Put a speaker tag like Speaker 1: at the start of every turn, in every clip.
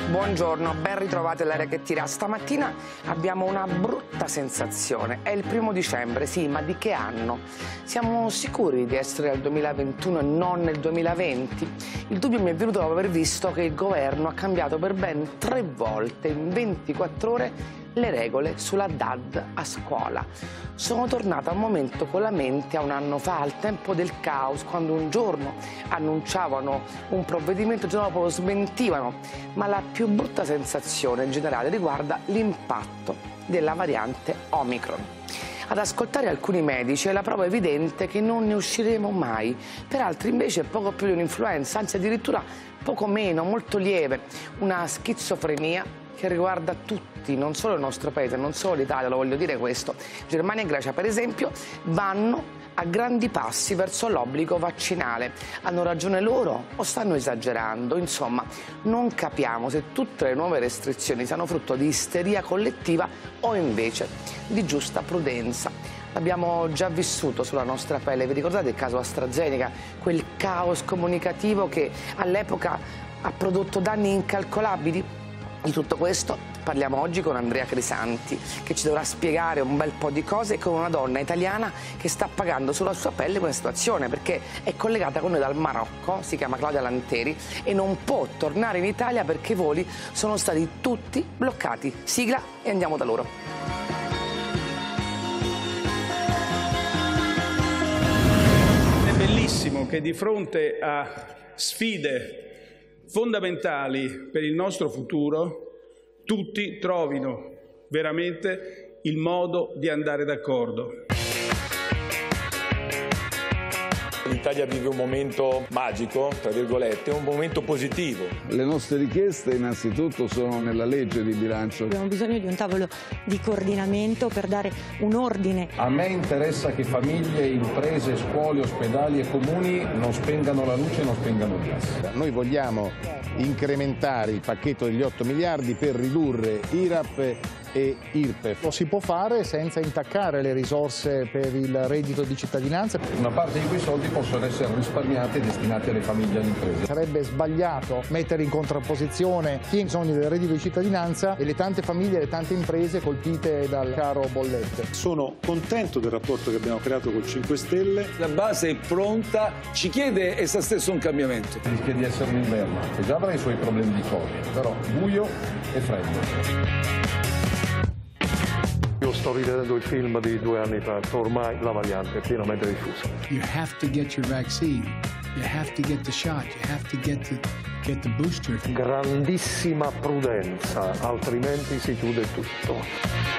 Speaker 1: Buongiorno, ben ritrovate l'Aria che tira. Stamattina abbiamo una brutta sensazione. È il 1° dicembre, sì, ma di che anno? Siamo sicuri di essere nel 2021 e non nel 2020? Il dubbio mi è venuto dopo aver visto che il governo ha cambiato per ben 3 volte in 24 ore le regole sulla DAD a scuola. Sono tornata un momento con la mente a un anno fa, al tempo del caos, quando un giorno annunciavano un provvedimento, il giorno dopo lo smentivano, ma la più brutta sensazione in generale riguarda l'impatto della variante Omicron. Ad ascoltare alcuni medici è la prova evidente che non ne usciremo mai, per altri invece è poco più di un'influenza, anzi addirittura poco meno, molto lieve, una schizofrenia che riguarda tutti, non solo il nostro paese, non solo l'Italia, lo voglio dire questo. Germania e Grecia, per esempio, vanno a grandi passi verso l'obbligo vaccinale. Hanno ragione loro o stanno esagerando? Insomma, non capiamo se tutte le nuove restrizioni siano frutto di isteria collettiva o invece di giusta prudenza. L'abbiamo già vissuto sulla nostra pelle, vi ricordate il caso AstraZeneca, quel caos comunicativo che all'epoca ha prodotto danni incalcolabili? Di tutto questo parliamo oggi con Andrea Crisanti, che ci dovrà spiegare un bel po' di cose, con una donna italiana che sta pagando sulla sua pelle questa situazione, perché è collegata con noi dal Marocco, si chiama Claudia Lanteri, e non può tornare in Italia perché i voli sono stati tutti bloccati. Sigla e andiamo da loro.
Speaker 2: È bellissimo che di fronte a sfide fondamentali per il nostro futuro, tutti trovino veramente il modo di andare d'accordo.
Speaker 3: L'Italia vive un momento magico, tra virgolette, un momento positivo.
Speaker 4: Le nostre richieste innanzitutto sono nella legge di bilancio.
Speaker 5: Abbiamo bisogno di un tavolo di coordinamento per dare un ordine.
Speaker 6: A me interessa che famiglie, imprese, scuole, ospedali e comuni non spengano la luce e non spengano il gas.
Speaker 7: Noi vogliamo incrementare il pacchetto degli 8 miliardi per ridurre IRAP e IRPEF.
Speaker 8: Lo si può fare senza intaccare le risorse per il reddito di cittadinanza.
Speaker 6: Una parte di quei soldi possono essere risparmiati e destinati alle famiglie e alle imprese.
Speaker 8: Sarebbe sbagliato mettere in contrapposizione chi ha bisogno del reddito di cittadinanza e le tante famiglie e le tante imprese colpite dal caro bollette.
Speaker 9: Sono contento del rapporto che abbiamo creato col 5 Stelle.
Speaker 3: La base è pronta, ci chiede essa stesso un cambiamento.
Speaker 6: Rischia di essere un inverno, che già avrà i suoi problemi di Covid, però buio e freddo.
Speaker 10: Io sto rivedendo il film di 2 anni fa, ormai la variante è pienamente diffusa.
Speaker 11: You have to get your vaccine. You have to get the shot. You have to get the booster.
Speaker 10: Grandissima prudenza, altrimenti si chiude tutto.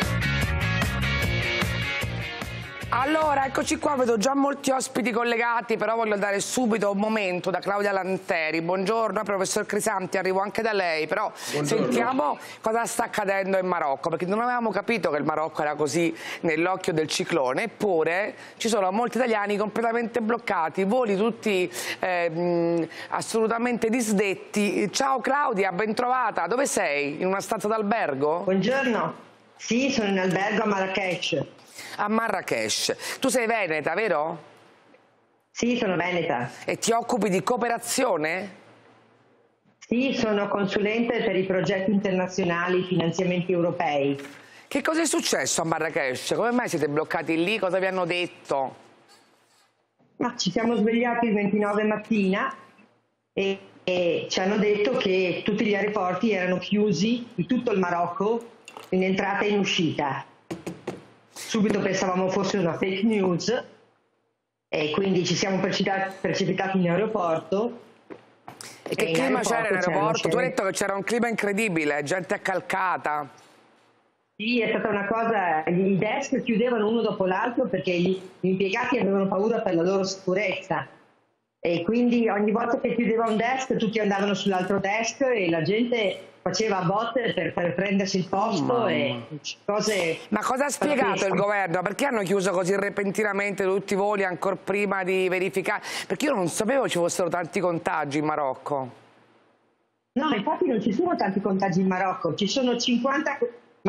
Speaker 1: Allora, eccoci qua, vedo già molti ospiti collegati, però voglio dare subito un momento da Claudia Lanteri. Buongiorno, professor Crisanti, arrivo anche da lei, però buongiorno. Sentiamo cosa sta accadendo in Marocco, perché non avevamo capito che il Marocco era così nell'occhio del ciclone, eppure ci sono molti italiani completamente bloccati, voli tutti assolutamente disdetti. Ciao Claudia, ben trovata, dove sei? In una stanza d'albergo?
Speaker 12: Buongiorno, sì, sono in albergo a Marrakech.
Speaker 1: A Marrakech. Tu sei veneta, vero?
Speaker 12: Sì, sono veneta.
Speaker 1: E ti occupi di cooperazione?
Speaker 12: Sì, sono consulente per i progetti internazionali, finanziamenti europei.
Speaker 1: Che cosa è successo a Marrakech? Come mai siete bloccati lì? Cosa vi hanno detto?
Speaker 12: Ma ci siamo svegliati il 29 mattina e ci hanno detto che tutti gli aeroporti erano chiusi di tutto il Marocco in entrata e in uscita. Subito pensavamo fosse una fake news e quindi ci siamo precipitati in aeroporto.
Speaker 1: E che clima c'era in aeroporto? Tu hai detto che c'era un clima incredibile, gente accalcata.
Speaker 12: Sì, è stata una cosa, i desk chiudevano uno dopo l'altro perché gli impiegati avevano paura per la loro sicurezza e quindi ogni volta che chiudeva un desk tutti andavano sull'altro desk e la gente faceva botte per prendersi il posto e cose.
Speaker 1: Ma cosa ha spiegato il governo? Perché hanno chiuso così repentinamente tutti i voli ancora prima di verificare? Perché io non sapevo ci fossero tanti contagi in Marocco.
Speaker 12: No, infatti non ci sono tanti contagi in Marocco, ci sono 50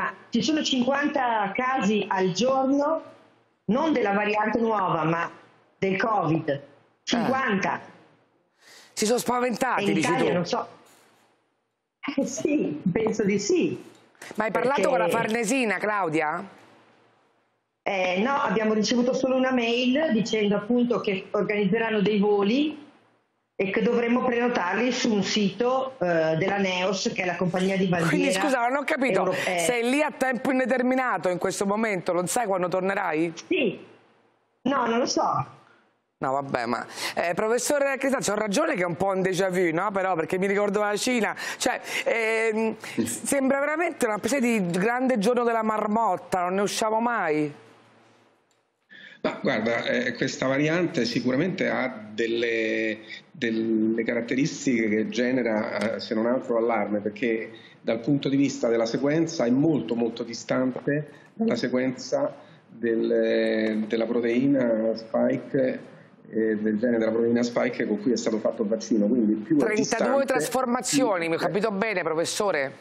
Speaker 12: casi al giorno, non della variante nuova, ma del Covid. 50.
Speaker 1: Si sono spaventati,
Speaker 12: in
Speaker 1: dici
Speaker 12: Italia
Speaker 1: tu?
Speaker 12: non so. Sì, penso di sì.
Speaker 1: Ma hai parlato con la Farnesina, Claudia?
Speaker 12: No, abbiamo ricevuto solo una mail dicendo appunto che organizzeranno dei voli e che dovremmo prenotarli su un sito della Neos, che è la compagnia di bandiera.
Speaker 1: Quindi scusa, non ho capito, sei lì a tempo indeterminato in questo momento, non sai quando tornerai?
Speaker 12: Sì, no, non lo so.
Speaker 1: No, vabbè, ma professor Cristazio, ho ragione che è un po' un déjà vu, no? Però, perché mi ricordo la Cina, cioè sembra veramente una specie di grande giorno della marmotta, non ne usciamo mai.
Speaker 13: Ma guarda, questa variante sicuramente ha delle caratteristiche che genera, se non altro, allarme, perché dal punto di vista della sequenza è molto molto distante dalla sequenza della proteina spike, del genere della proteina spike con cui è stato fatto il vaccino. Quindi più
Speaker 1: 32 trasformazioni, mi ho capito bene, professore?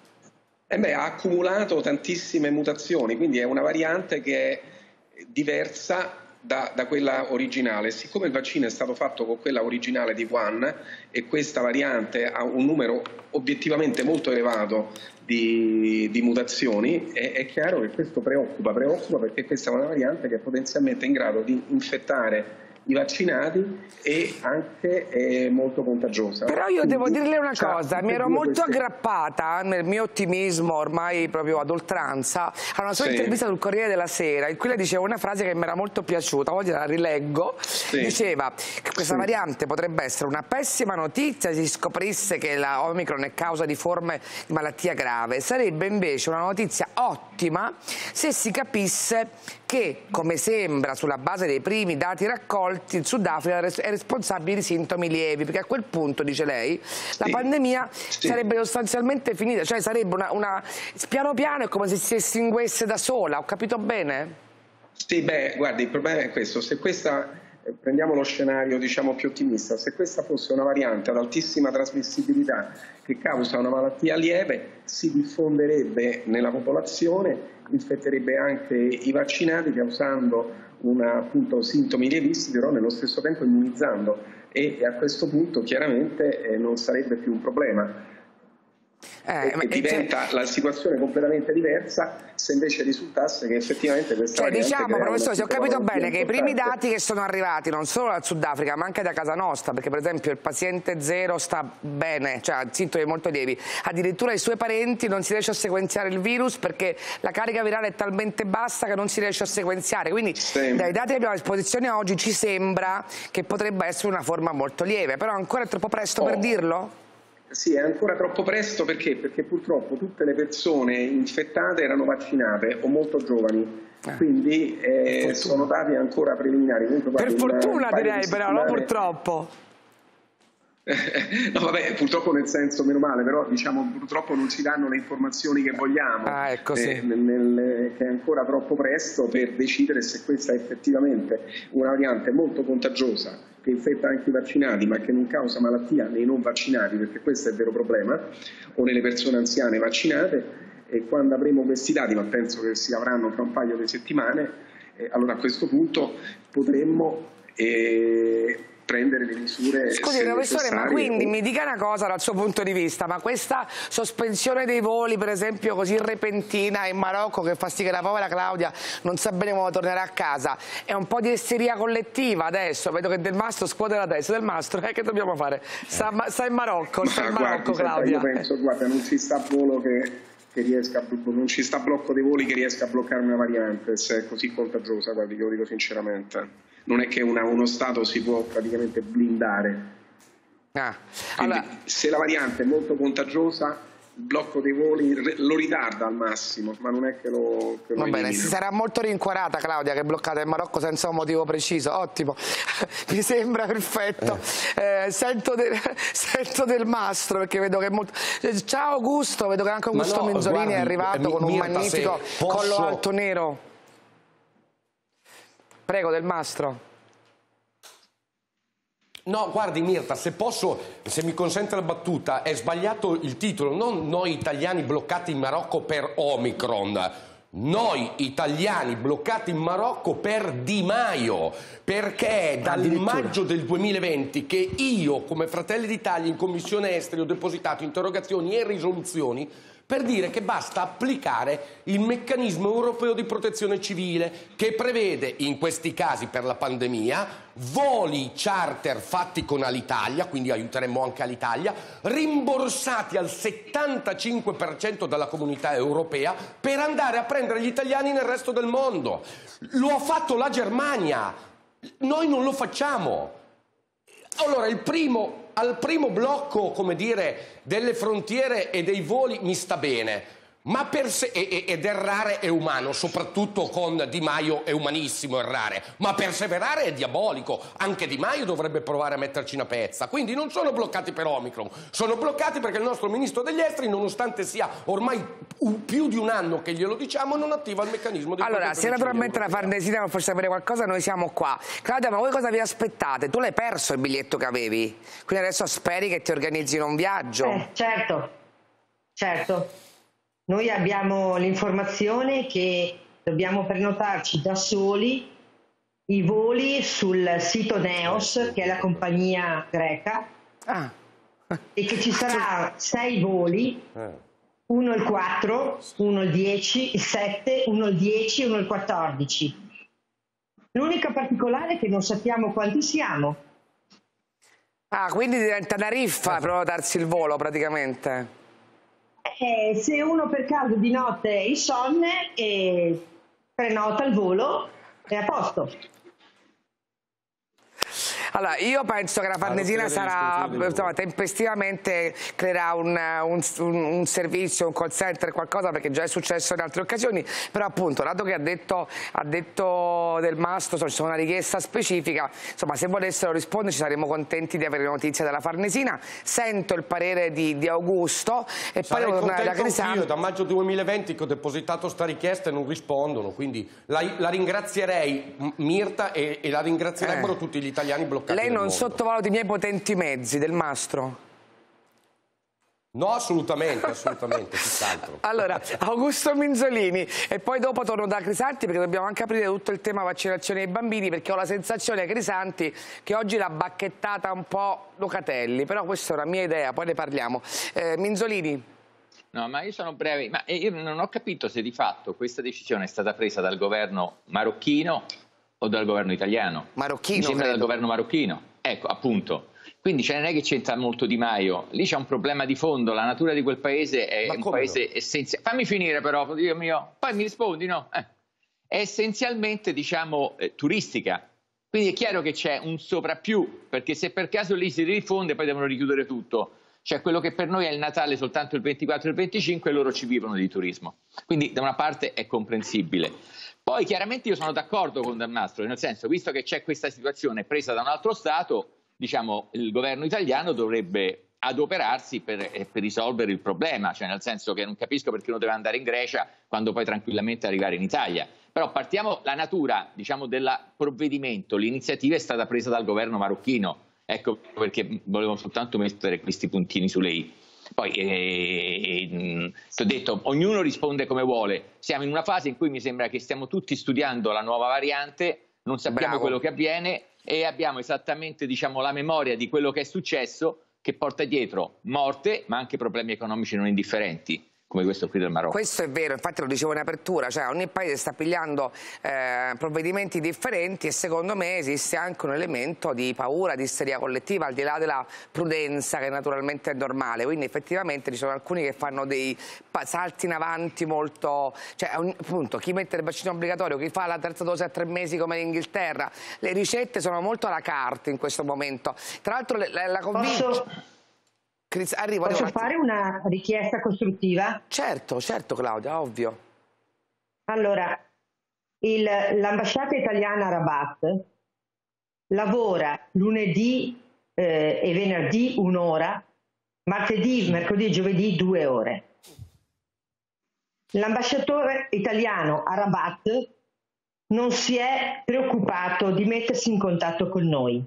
Speaker 13: Ha accumulato tantissime mutazioni, quindi è una variante che è diversa da quella originale. Siccome il vaccino è stato fatto con quella originale di Wuhan e questa variante ha un numero obiettivamente molto elevato di mutazioni, è chiaro che questo preoccupa perché questa è una variante che è potenzialmente in grado di infettare i vaccinati e anche è molto contagiosa.
Speaker 1: Però io devo dirle una cosa, mi ero molto aggrappata nel mio ottimismo ormai proprio ad oltranza a una sua intervista sul Corriere della Sera, in cui lei diceva una frase che mi era molto piaciuta, oggi la rileggo, diceva che questa variante potrebbe essere una pessima notizia se si scoprisse che la Omicron è causa di forme di malattia grave, sarebbe invece una notizia ottima se si capisse che, come sembra sulla base dei primi dati raccolti, il Sudafrica è responsabile di sintomi lievi, perché a quel punto, dice lei, la pandemia sarebbe sostanzialmente finita, cioè sarebbe piano piano è come se si estinguesse da sola, ho capito bene?
Speaker 13: Sì, guardi, il problema è questo, se questa, prendiamo lo scenario diciamo più ottimista, se questa fosse una variante ad altissima trasmissibilità che causa una malattia lieve, si diffonderebbe nella popolazione, infetterebbe anche i vaccinati causando appunto sintomi lievissimi, però nello stesso tempo immunizzando, e a questo punto chiaramente non sarebbe più un problema. Diventa la situazione completamente diversa se invece risultasse che effettivamente questa variante
Speaker 1: diciamo, professore, se ho capito bene, che i primi dati che sono arrivati non solo dal Sudafrica ma anche da casa nostra, perché per esempio il paziente 0 sta bene, cioè ha sintomi molto lievi, addirittura i suoi parenti non si riesce a sequenziare il virus perché la carica virale è talmente bassa che non si riesce a sequenziare, quindi dai dati che abbiamo a disposizione oggi ci sembra che potrebbe essere una forma molto lieve, però ancora è troppo presto per dirlo?
Speaker 13: Sì, è ancora troppo presto perché purtroppo tutte le persone infettate erano vaccinate o molto giovani, quindi sono dati ancora preliminari. Comunque,
Speaker 1: per fortuna direi, però, no purtroppo.
Speaker 13: No, vabbè, purtroppo nel senso meno male, però diciamo purtroppo non ci danno le informazioni che vogliamo, che è ancora troppo presto per decidere se questa è effettivamente una variante molto contagiosa che infetta anche i vaccinati ma che non causa malattia nei non vaccinati, perché questo è il vero problema, o nelle persone anziane vaccinate. E quando avremo questi dati, ma penso che si avranno tra un paio di settimane, allora a questo punto potremmo prendere le misure.
Speaker 1: Scusi professore, ma quindi mi dica una cosa dal suo punto di vista, ma questa sospensione dei voli per esempio così repentina in Marocco che fa sì che la povera Claudia non sa bene quando tornerà a casa, è un po' di isteria collettiva adesso? Vedo che Del Mastro scuote la testa. Del Mastro, che dobbiamo fare? Sta in Marocco, Claudia.
Speaker 13: Io penso, guarda, non ci sta volo che riesca, non ci sta blocco dei voli che riesca a bloccare una variante se è così contagiosa, guardi, io lo dico sinceramente. Non è che uno Stato si può praticamente blindare. Quindi, se la variante è molto contagiosa, il blocco dei voli lo ritarda al massimo, ma non è che lo
Speaker 1: Va bene, si sarà molto rincuorata Claudia che è bloccata in Marocco senza un motivo preciso, ottimo, mi sembra perfetto. Sento Del Mastro perché vedo che è molto... Ciao Augusto, vedo che anche Augusto Menzolini è arrivato con un magnifico collo alto nero. Prego, Del Mastro.
Speaker 14: No, guardi Mirta, se posso, se mi consente la battuta, è sbagliato il titolo, non noi italiani bloccati in Marocco per Omicron. Noi italiani bloccati in Marocco per Di Maio, perché è dal maggio del 2020 che io, come Fratelli d'Italia, in Commissione Esteri ho depositato interrogazioni e risoluzioni per dire che basta applicare il meccanismo europeo di protezione civile, che prevede in questi casi per la pandemia voli charter fatti con Alitalia, quindi aiuteremmo anche Alitalia, rimborsati al 75% dalla comunità europea per andare a prendere gli italiani nel resto del mondo. Lo ha fatto la Germania, noi non lo facciamo. Allora al primo blocco, come dire, delle frontiere e dei voli mi sta bene, ma ed errare è umano, soprattutto con Di Maio è umanissimo errare, ma perseverare è diabolico. Anche Di Maio dovrebbe provare a metterci una pezza. Quindi non sono bloccati per Omicron, sono bloccati perché il nostro ministro degli esteri, nonostante sia ormai più di un anno che glielo diciamo, non attiva il meccanismo di
Speaker 1: Allora, se naturalmente la Farnesina non può sapere qualcosa, noi siamo qua. Claudia, ma voi cosa vi aspettate? Tu l'hai perso il biglietto che avevi, quindi adesso speri che ti organizzino un viaggio?
Speaker 12: Certo. Noi abbiamo l'informazione che dobbiamo prenotarci da soli i voli sul sito Neos, che è la compagnia greca, e che ci sarà 6 voli, uno il 4, uno il 10, il 7, uno il 10 e uno il 14. L'unica particolare è che non sappiamo quanti siamo.
Speaker 1: Quindi diventa una riffa prenotarsi il volo praticamente.
Speaker 12: Se uno per caso di notte è insonne e prenota il volo, è a posto.
Speaker 1: Allora, io penso che la Farnesina sarà, insomma, tempestivamente creerà un servizio, un call center, qualcosa, perché già è successo in altre occasioni, però appunto, dato che ha detto Del Mastro, c'è una richiesta specifica, insomma, se volessero risponderci saremmo contenti di avere notizie dalla Farnesina. Sento il parere di Augusto e poi devo tornare da Crisanti.
Speaker 14: Da maggio 2020 che ho depositato sta richiesta e non rispondono, quindi la ringrazierei Mirta e la ringrazierebbero tutti gli italiani bloccati.
Speaker 1: Lei non sottovaluti i miei potenti mezzi, Del Mastro?
Speaker 14: No, assolutamente, tutt'altro.
Speaker 1: Allora, Augusto Minzolini, e poi dopo torno da Crisanti, perché dobbiamo anche aprire tutto il tema vaccinazione dei bambini, perché ho la sensazione, Crisanti, che oggi l'ha bacchettata un po' Locatelli, però questa è una mia idea, poi ne parliamo. Minzolini?
Speaker 15: No, ma io sono breve, ma io non ho capito se di fatto questa decisione è stata presa dal governo marocchino o dal governo italiano.
Speaker 1: Marocchino,
Speaker 15: mi sembra dal governo marocchino. Ecco, appunto. Quindi non è che c'entra molto Di Maio, lì c'è un problema di fondo, la natura di quel paese è un paese essenziale. Fammi finire però, Dio mio, poi mi rispondi, no? È essenzialmente, diciamo, turistica. Quindi è chiaro che c'è un sovrappiù, perché se per caso lì si diffonde poi devono richiudere tutto. Cioè quello che per noi è il Natale soltanto il 24 e il 25, loro ci vivono di turismo. Quindi da una parte è comprensibile. Poi chiaramente io sono d'accordo con Del Mastro, nel senso, visto che c'è questa situazione presa da un altro Stato, diciamo, il governo italiano dovrebbe adoperarsi per risolvere il problema, cioè nel senso che non capisco perché uno deve andare in Grecia quando poi tranquillamente arrivare in Italia. Però partiamo, la natura, diciamo, del provvedimento, l'iniziativa è stata presa dal governo marocchino, ecco perché volevo soltanto mettere questi puntini sulle i. Poi ti ho detto, ognuno risponde come vuole, siamo in una fase in cui mi sembra che stiamo tutti studiando la nuova variante, non sappiamo quello che avviene e abbiamo esattamente, diciamo, la memoria di quello che è successo, che porta dietro morte ma anche problemi economici non indifferenti, come questo qui del Marocco.
Speaker 1: Questo è vero, infatti lo dicevo in apertura, cioè ogni paese sta pigliando provvedimenti differenti e secondo me esiste anche un elemento di paura, di isteria collettiva, al di là della prudenza che naturalmente è normale, quindi effettivamente ci sono alcuni che fanno dei salti in avanti molto, cioè appunto chi mette il vaccino obbligatorio, chi fa la terza dose a 3 mesi come in Inghilterra, le ricette sono molto alla carte in questo momento. Tra l'altro la convinzione...
Speaker 12: Posso fare una richiesta costruttiva?
Speaker 1: Certo, Claudia, ovvio.
Speaker 12: Allora, l'ambasciata italiana a Rabat lavora lunedì e venerdì 1 ora, martedì, mercoledì e giovedì 2 ore. L'ambasciatore italiano a Rabat non si è preoccupato di mettersi in contatto con noi.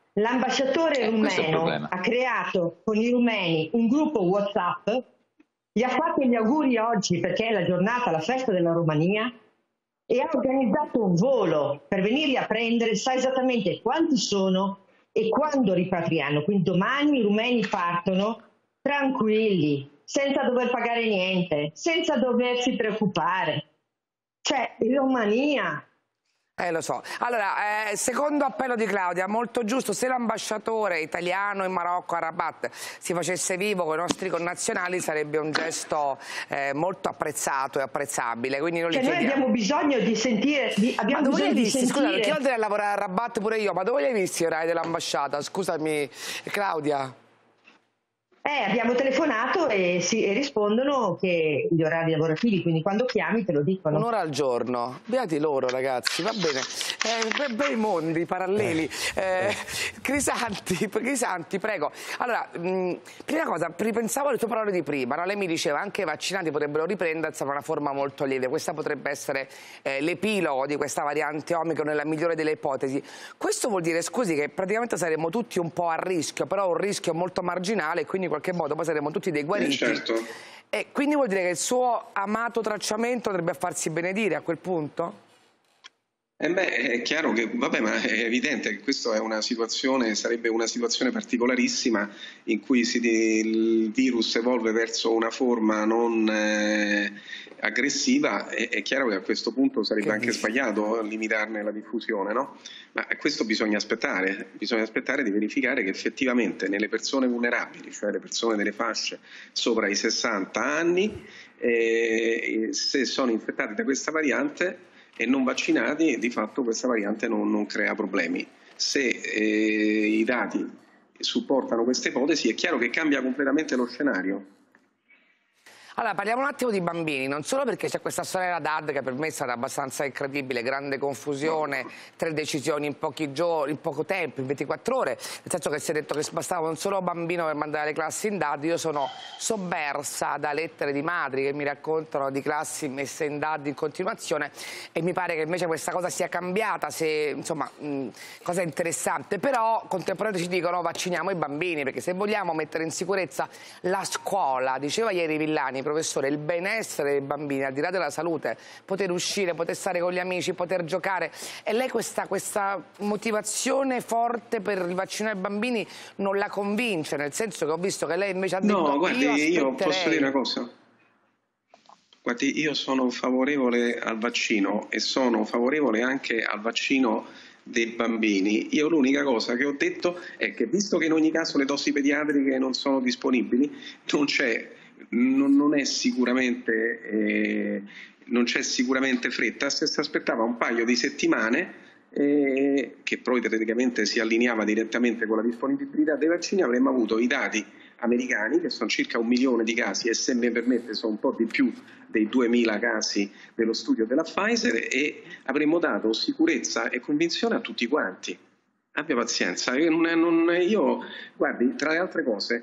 Speaker 12: L'ambasciatore rumeno ha creato con i rumeni un gruppo WhatsApp gli ha fatto gli auguri oggi perché è la giornata, la festa della Romania, e ha organizzato un volo per venirli a prendere, sa esattamente quanti sono e quando ripatriano. Quindi domani i rumeni partono tranquilli, senza dover pagare niente, senza doversi preoccupare. Cioè, in Romania...
Speaker 1: Lo so. Allora, secondo appello di Claudia, molto giusto, se l'ambasciatore italiano in Marocco a Rabat si facesse vivo con i nostri connazionali sarebbe un gesto molto apprezzato e apprezzabile. Quindi noi
Speaker 12: abbiamo bisogno di sentire...
Speaker 1: Ma dove li hai visti? Scusa, perché oltre a lavorare a Rabat pure io, ma dove li hai visti gli orari dell'ambasciata? Scusami, Claudia.
Speaker 12: Abbiamo telefonato e rispondono che gli orari lavorativi, quindi quando chiami te lo dicono.
Speaker 1: Un'ora al giorno, beati loro ragazzi, va bene. Bei mondi paralleli. Crisanti, prego. Allora, prima cosa, ripensavo alle tue parole di prima, no? Lei mi diceva anche i vaccinati potrebbero riprendersi ma una forma molto lieve. Questa potrebbe essere l'epilogo di questa variante Omicron nella migliore delle ipotesi. Questo vuol dire, scusi, che praticamente saremmo tutti un po' a rischio, però un rischio molto marginale, quindi in qualche modo poi saremo tutti dei guariti.
Speaker 13: Certo.
Speaker 1: E quindi vuol dire che il suo amato tracciamento dovrebbe farsi benedire a quel punto?
Speaker 13: È chiaro che, vabbè, ma è evidente che questa è una situazione, sarebbe una situazione particolarissima in cui il virus evolve verso una forma non aggressiva. È chiaro che a questo punto sarebbe anche sbagliato limitarne la diffusione, no? Ma questo bisogna aspettare di verificare che effettivamente nelle persone vulnerabili, cioè le persone delle fasce sopra i 60 anni, se sono infettate da questa variante e non vaccinati, di fatto questa variante non crea problemi. Se i dati supportano queste ipotesi, è chiaro che cambia completamente lo scenario.
Speaker 1: Allora, parliamo un attimo di bambini, non solo perché c'è questa storia della DAD che per me è stata abbastanza incredibile, grande confusione, 3 decisioni in pochi giorni, in poco tempo, in 24 ore, nel senso che si è detto che bastava un solo bambino per mandare le classi in DAD. Io sono sommersa da lettere di madri che mi raccontano di classi messe in DAD in continuazione e mi pare che invece questa cosa sia cambiata, insomma, cosa interessante, però contemporaneamente ci dicono vacciniamo i bambini, perché se vogliamo mettere in sicurezza la scuola, diceva ieri Villani, professore, il benessere dei bambini, al di là della salute, poter uscire, poter stare con gli amici, poter giocare. E lei questa motivazione forte per il vaccinare i bambini non la convince, nel senso che ho visto che lei invece ha detto...
Speaker 13: No, guardi, io posso dire una cosa. Guardi, io sono favorevole al vaccino e sono favorevole anche al vaccino dei bambini. Io l'unica cosa che ho detto è che, visto che in ogni caso le dosi pediatriche non sono disponibili, non c'è sicuramente fretta. Se si aspettava un paio di settimane, che poi teoreticamente si allineava direttamente con la disponibilità dei vaccini, avremmo avuto i dati americani, che sono circa 1 milione di casi, e se mi permette sono un po' di più dei 2000 casi dello studio della Pfizer, e avremmo dato sicurezza e convinzione a tutti quanti. Abbia pazienza, guardi, tra le altre cose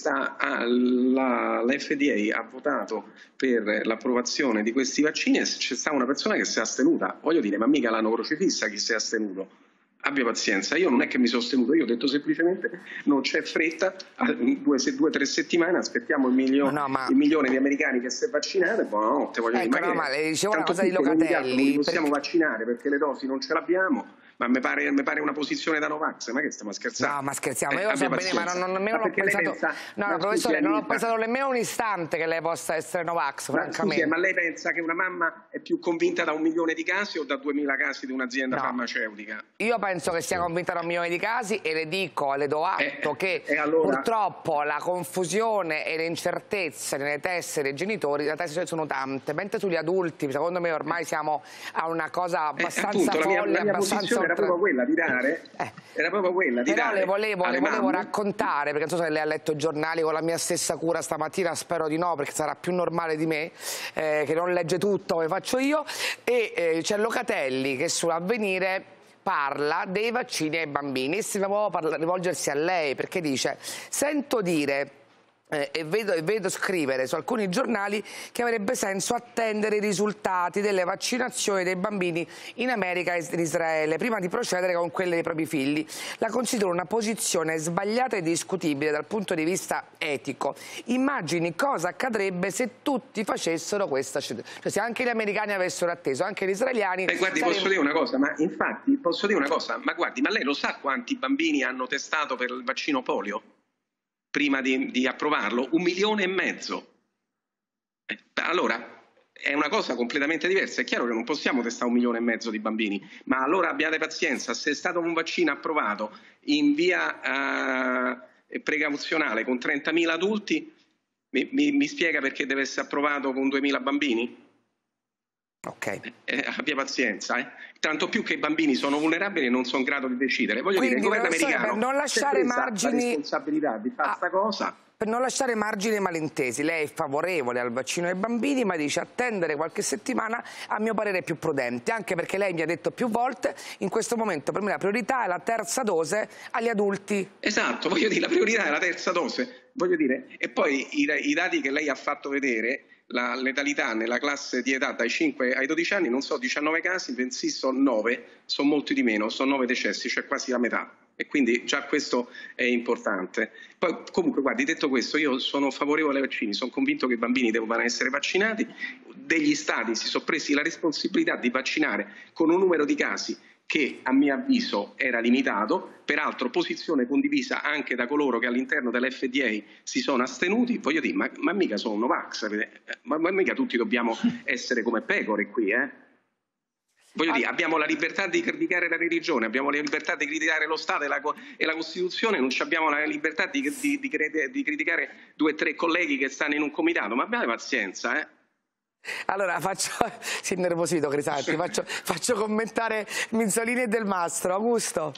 Speaker 13: la FDA ha votato per l'approvazione di questi vaccini e c'è stata una persona che si è astenuta. Voglio dire, ma mica l'hanno crocifissa chi si è astenuto. Abbia pazienza, io non è che mi sono astenuto, io ho detto semplicemente non c'è fretta, 2 o 3 settimane aspettiamo il milione di americani che si è vaccinato e buonanotte, voglio dire,
Speaker 1: ma le dicevo una cosa di Locatelli,
Speaker 13: li possiamo vaccinare perché le dosi non ce l'abbiamo. Ma mi pare una posizione da Novax, ma che stiamo scherzando?
Speaker 1: No, ma scherziamo, io lo so bene, ma nemmeno ho pensato... No, professore, non ho pensato nemmeno un istante che lei possa essere Novax, francamente.
Speaker 13: Ma lei pensa che una mamma è più convinta da 1 milione di casi o da 2000 casi di un'azienda farmaceutica?
Speaker 1: Io penso che sia convinta da 1 milione di casi e le do atto che purtroppo la confusione e le incertezze nelle teste dei genitori, le teste sono tante, mentre sugli adulti, secondo me ormai siamo a una cosa abbastanza folle, abbastanza...
Speaker 13: Era proprio quella di dare,
Speaker 1: però le volevo raccontare, perché non so se lei ha letto i giornali con la mia stessa cura stamattina, spero di no, perché sarà più normale di me, che non legge tutto come faccio io, e c'è Locatelli che sull'Avvenire parla dei vaccini ai bambini e si vuole rivolgersi a lei, perché dice: sento dire e vedo scrivere su alcuni giornali che avrebbe senso attendere i risultati delle vaccinazioni dei bambini in America e in Israele prima di procedere con quelle dei propri figli. La considero una posizione sbagliata e discutibile dal punto di vista etico. Immagini cosa accadrebbe se tutti facessero questa scelta, cioè se anche gli americani avessero atteso, anche gli israeliani.
Speaker 13: Guardi, posso dire una cosa, ma infatti posso dire una cosa, ma guardi, ma lei lo sa quanti bambini hanno testato per il vaccino polio? Prima di approvarlo, 1,5 milioni. Allora, è una cosa completamente diversa. È chiaro che non possiamo testare 1,5 milioni di bambini, ma allora abbiate pazienza, se è stato un vaccino approvato in via precauzionale con 30.000 adulti, mi spiega perché deve essere approvato con 2.000 bambini?
Speaker 1: Ok.
Speaker 13: Abbia pazienza, Tanto più che i bambini sono vulnerabili e non sono in grado di decidere. Voglio dire, il governo americano
Speaker 1: per non lasciare margini,
Speaker 13: la responsabilità di fare questa cosa.
Speaker 1: Per non lasciare margini ai malintesi, lei è favorevole al vaccino ai bambini, ma dice attendere qualche settimana a mio parere è più prudente, anche perché lei mi ha detto più volte in questo momento per me la priorità è la terza dose agli adulti.
Speaker 13: Esatto, voglio dire, la priorità è la terza dose, voglio dire, e poi i dati che lei ha fatto vedere, la letalità nella classe di età dai 5 ai 12 anni, non so, 19 casi, bensì sono 9, sono molti di meno, sono 9 decessi, cioè quasi la metà. E quindi già questo è importante. Poi comunque, guardi, detto questo, io sono favorevole ai vaccini, sono convinto che i bambini devono essere vaccinati. Degli stati si sono presi la responsabilità di vaccinare con un numero di casi che a mio avviso era limitato, peraltro posizione condivisa anche da coloro che all'interno dell'FDA si sono astenuti. Voglio dire, ma mica sono Novax, ma mica tutti dobbiamo essere come pecore qui, Voglio dire, abbiamo la libertà di criticare la religione, abbiamo la libertà di criticare lo Stato e la Costituzione, non abbiamo la libertà di criticare 2 o 3 colleghi che stanno in un comitato, ma abbiate pazienza,
Speaker 1: Allora, si è innervosito Crisanti, faccio commentare Minzolini e Del Mastro. Augusto?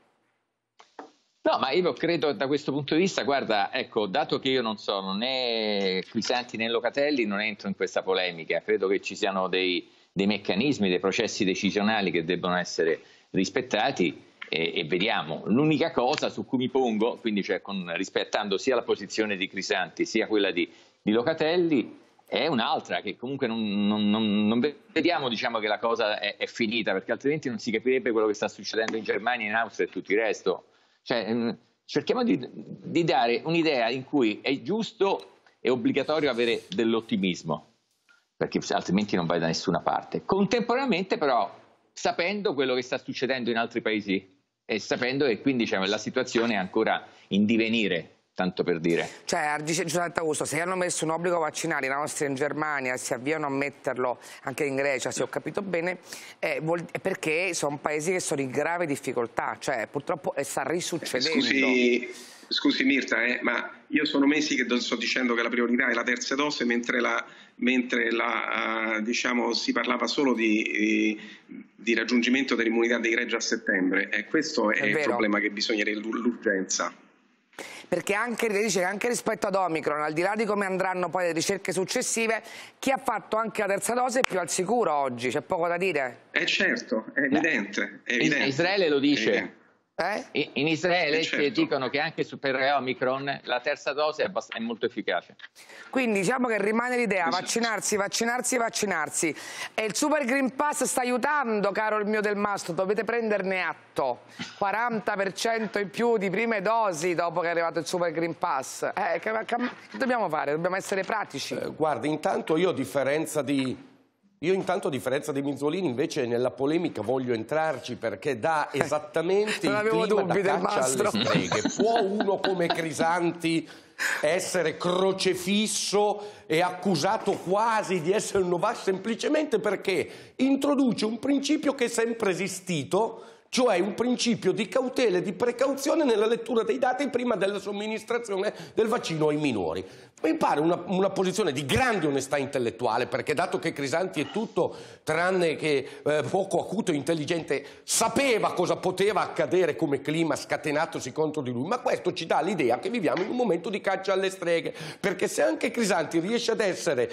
Speaker 15: No, ma io credo da questo punto di vista, guarda, ecco, dato che io non so, non è Crisanti né Locatelli, non entro in questa polemica, credo che ci siano dei meccanismi, dei processi decisionali che debbono essere rispettati e vediamo. L'unica cosa su cui mi pongo, quindi cioè rispettando sia la posizione di Crisanti sia quella di Locatelli, è un'altra, che comunque non vediamo, diciamo, che la cosa è finita, perché altrimenti non si capirebbe quello che sta succedendo in Germania, in Austria e tutto il resto. Cioè, cerchiamo di dare un'idea in cui è giusto e obbligatorio avere dell'ottimismo, perché altrimenti non vai da nessuna parte. Contemporaneamente però sapendo quello che sta succedendo in altri paesi e sapendo che quindi la situazione è ancora in divenire, tanto per dire.
Speaker 1: Cioè, dice Giuseppe Augusto, se hanno messo un obbligo vaccinale in Austria e in Germania e si avviano a metterlo anche in Grecia, se ho capito bene, è perché sono paesi che sono in grave difficoltà, cioè purtroppo sta risuccedendo.
Speaker 13: Scusi Mirta, ma io sono mesi che sto dicendo che la priorità è la terza dose, mentre diciamo, si parlava solo di raggiungimento dell'immunità di gregge a settembre, e questo è il problema che bisognerebbe, l'urgenza.
Speaker 1: Perché dice che anche rispetto ad Omicron, al di là di come andranno poi le ricerche successive, chi ha fatto anche la terza dose è più al sicuro oggi, c'è poco da dire.
Speaker 13: Certo, è evidente.
Speaker 15: Israele lo dice. In Israele
Speaker 13: certo.
Speaker 15: Dicono che anche per Omicron la terza dose è molto efficace.
Speaker 1: Quindi diciamo che rimane l'idea, vaccinarsi. E il Super Green Pass sta aiutando, caro il mio Del Mastro, dovete prenderne atto. 40% in più di prime dosi dopo che è arrivato il Super Green Pass. Che dobbiamo fare? Dobbiamo essere pratici.
Speaker 14: Guarda, intanto io a differenza di Minzolini invece nella polemica voglio entrarci, perché dà esattamente il clima da caccia alle streghe. Può uno come Crisanti essere crocefisso e accusato quasi di essere un Novax semplicemente perché introduce un principio che è sempre esistito, cioè un principio di cautela e di precauzione nella lettura dei dati prima della somministrazione del vaccino ai minori. Mi pare una posizione di grande onestà intellettuale, perché dato che Crisanti è tutto tranne che poco acuto e intelligente, sapeva cosa poteva accadere come clima scatenatosi contro di lui, ma questo ci dà l'idea che viviamo in un momento di caccia alle streghe, perché se anche Crisanti riesce ad essere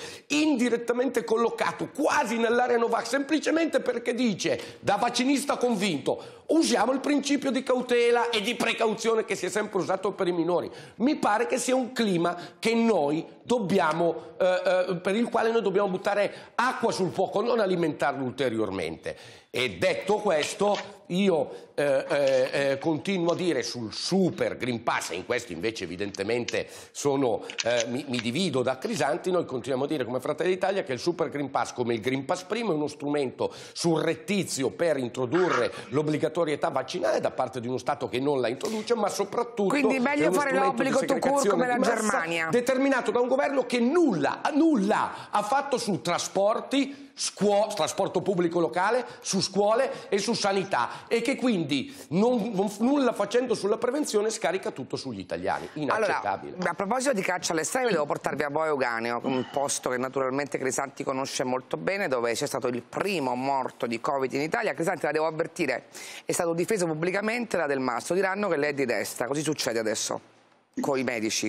Speaker 14: indirettamente collocato quasi nell'area Novax semplicemente perché dice, da vaccinista convinto, usiamo il principio di cautela e di precauzione che si è sempre usato per i minori. Mi pare che sia un clima che noi dobbiamo, per il quale noi dobbiamo buttare acqua sul fuoco, non alimentarlo ulteriormente. E detto questo, io continuo a dire sul super Green Pass, e in questo invece evidentemente mi divido da Crisanti, noi continuiamo a dire come Fratelli d'Italia che il super Green Pass, come il Green Pass primo, è uno strumento surrettizio per introdurre l'obbligatorietà vaccinale da parte di uno Stato che non la introduce, ma soprattutto
Speaker 1: quindi meglio fare l'obbligo to cure come la Germania,
Speaker 14: determinato da un governo che nulla ha fatto su trasporti, trasporto pubblico locale, su scuole e su sanità, e che quindi nulla facendo sulla prevenzione scarica tutto sugli italiani. Inaccettabile.
Speaker 1: Allora, a proposito di caccia alle streghe, devo portarvi a Boio Euganeo, un posto che naturalmente Crisanti conosce molto bene, dove c'è stato il primo morto di Covid in Italia. Crisanti, la devo avvertire, è stato difeso pubblicamente da Del Mastro, diranno che lei è di destra, così succede adesso con i medici.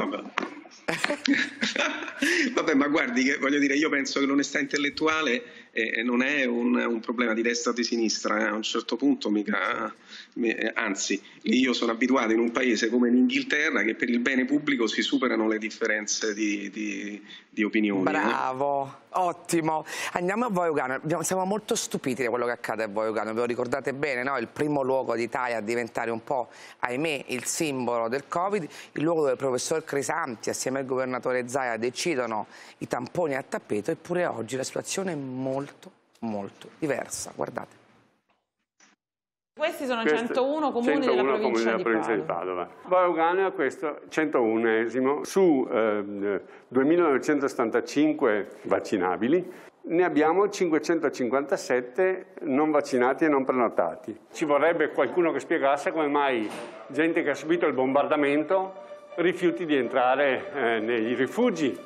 Speaker 13: Vabbè, ma guardi, che voglio dire, io penso che l'onestà intellettuale non è un problema di destra o di sinistra, a un certo punto anzi, io sono abituato in un paese come l'Inghilterra che per il bene pubblico si superano le differenze di opinioni.
Speaker 1: Bravo, ottimo. Andiamo a Boio Euganeo. Siamo molto stupiti di quello che accade a Boio Euganeo, ve lo ricordate bene, no? Il primo luogo d'Italia a diventare un po', ahimè, il simbolo del Covid, il luogo dove il professor Crisanti assieme al governatore Zaia decidono i tamponi a tappeto, eppure oggi la situazione è molto diversa, guardate.
Speaker 16: Questi sono 101 comuni della provincia di Padova.
Speaker 17: Boio Euganeo è questo 101esimo su 2.975 vaccinabili. Ne abbiamo 557 non vaccinati e non prenotati. Ci vorrebbe qualcuno che spiegasse come mai gente che ha subito il bombardamento rifiuti di entrare nei rifugi.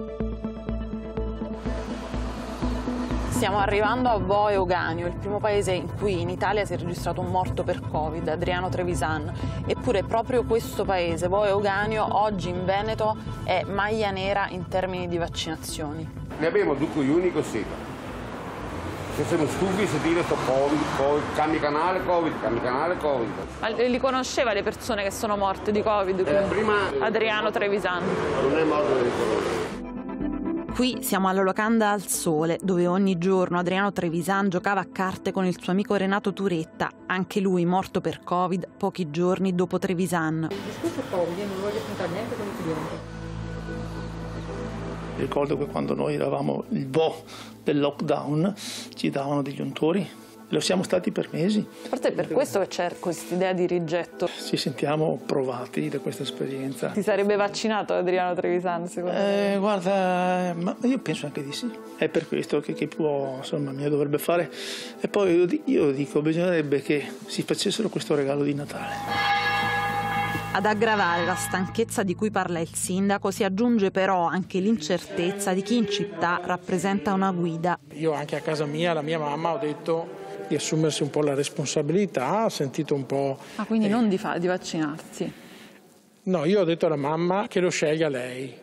Speaker 16: Stiamo arrivando a Boio Euganeo, il primo paese in cui in Italia si è registrato un morto per Covid, Adriano Trevisan. Eppure proprio questo paese, Boio Euganeo, oggi in Veneto è maglia nera in termini di vaccinazioni.
Speaker 18: Ne abbiamo due unico sito. Se siamo stufi di dire sto Covid, cambia canale Covid.
Speaker 16: Ma li conosceva le persone che sono morte di Covid?
Speaker 18: Prima
Speaker 16: Adriano Trevisan.
Speaker 18: Non è morto di Covid.
Speaker 5: Qui siamo alla locanda al Sole, dove ogni giorno Adriano Trevisan giocava a carte con il suo amico Renato Turetta, anche lui morto per Covid pochi giorni dopo Trevisan.
Speaker 19: Il discorso Covid non voglio affrontare neanche con i clienti.
Speaker 20: Ricordo che quando noi eravamo il boh del lockdown ci davano degli untori. Lo siamo stati per mesi.
Speaker 16: Forse è per questo che c'è questa idea di rigetto.
Speaker 20: Ci sentiamo provati da questa esperienza.
Speaker 16: Ti sarebbe vaccinato Adriano Trevisan, secondo me?
Speaker 20: Guarda, ma io penso anche di sì. È per questo che può, insomma, dovrebbe fare. E poi io dico, bisognerebbe che si facessero questo regalo di Natale.
Speaker 5: Ad aggravare la stanchezza di cui parla il sindaco si aggiunge però anche l'incertezza di chi in città rappresenta una guida.
Speaker 8: Io anche a casa mia, alla mia mamma, ho detto di assumersi un po' la responsabilità, ho sentito un po'...
Speaker 16: Ah, quindi non di vaccinarsi?
Speaker 8: No, io ho detto alla mamma che lo scelga lei.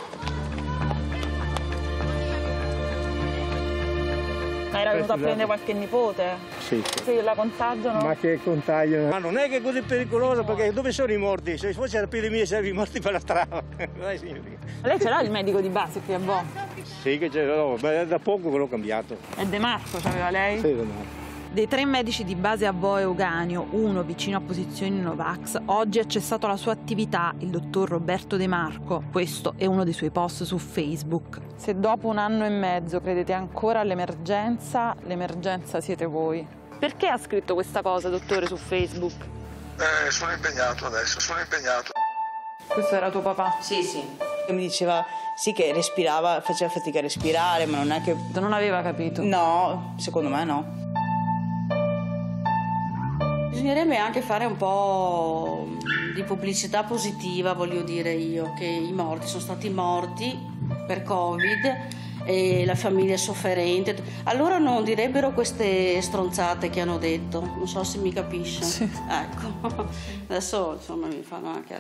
Speaker 16: Ma era venuto a prendere qualche nipote?
Speaker 8: Sì.
Speaker 16: Se la contagiano?
Speaker 8: Ma che contagiano?
Speaker 21: Ma non è che è così pericoloso, perché dove sono i morti? Se fosse l'epidemia sarebbero i morti per la strada.
Speaker 16: Lei ce l'ha il medico di base qui a Bo?
Speaker 21: Sì, che ce l'ho, ma da poco che l'ho cambiato.
Speaker 16: E De Marco c'aveva lei?
Speaker 21: Sì, De Marco.
Speaker 5: Dei 3 medici di base a Boio Euganeo, uno vicino a posizioni Novax, oggi ha cessato la sua attività, il dottor Roberto De Marco. Questo è uno dei suoi post su Facebook.
Speaker 16: Se dopo 1 anno e mezzo credete ancora all'emergenza, l'emergenza siete voi. Perché ha scritto questa cosa, dottore, su Facebook?
Speaker 22: Sono impegnato adesso,
Speaker 16: Questo era tuo papà?
Speaker 23: Sì. Mi diceva sì che respirava, faceva fatica a respirare, ma non è che...
Speaker 16: Non aveva capito?
Speaker 23: No, secondo me no. Bisognerebbe anche fare un po' di pubblicità positiva, voglio dire io, che i morti sono stati morti per Covid e la famiglia è sofferente. Allora non direbbero queste stronzate che hanno detto, non so se mi capisce.
Speaker 16: Sì.
Speaker 23: Ecco, adesso insomma mi fanno anche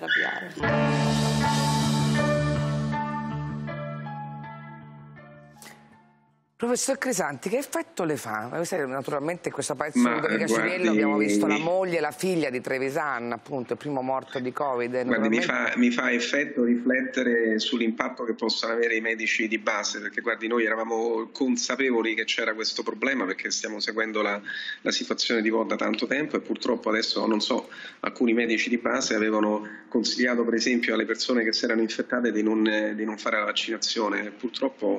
Speaker 23: arrabbiare.
Speaker 1: Professor Crisanti, che effetto le fa? Naturalmente in questo pezzo di Caciariello abbiamo visto la moglie e la figlia di Trevisan, appunto, il primo morto di Covid.
Speaker 13: Guardi, mi fa effetto riflettere sull'impatto che possano avere i medici di base, perché guardi, noi eravamo consapevoli che c'era questo problema perché stiamo seguendo la situazione di Covid da tanto tempo e purtroppo adesso, non so, alcuni medici di base avevano consigliato per esempio alle persone che si erano infettate di non fare la vaccinazione. Purtroppo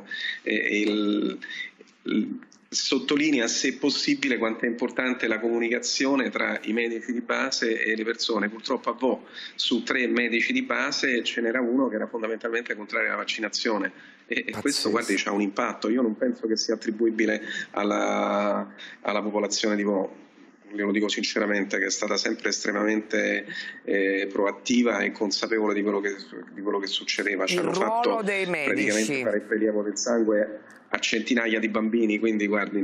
Speaker 13: sottolinea, se possibile, quanto è importante la comunicazione tra i medici di base e le persone. Purtroppo a Vo, su 3 medici di base ce n'era uno che era fondamentalmente contrario alla vaccinazione e questo, guardi, ha un impatto. Io non penso che sia attribuibile alla popolazione di Vo. Glielo dico sinceramente, che è stata sempre estremamente proattiva e consapevole di quello che succedeva. Ci hanno fatto praticamente fare il prelievo del sangue a centinaia di bambini, quindi guardi,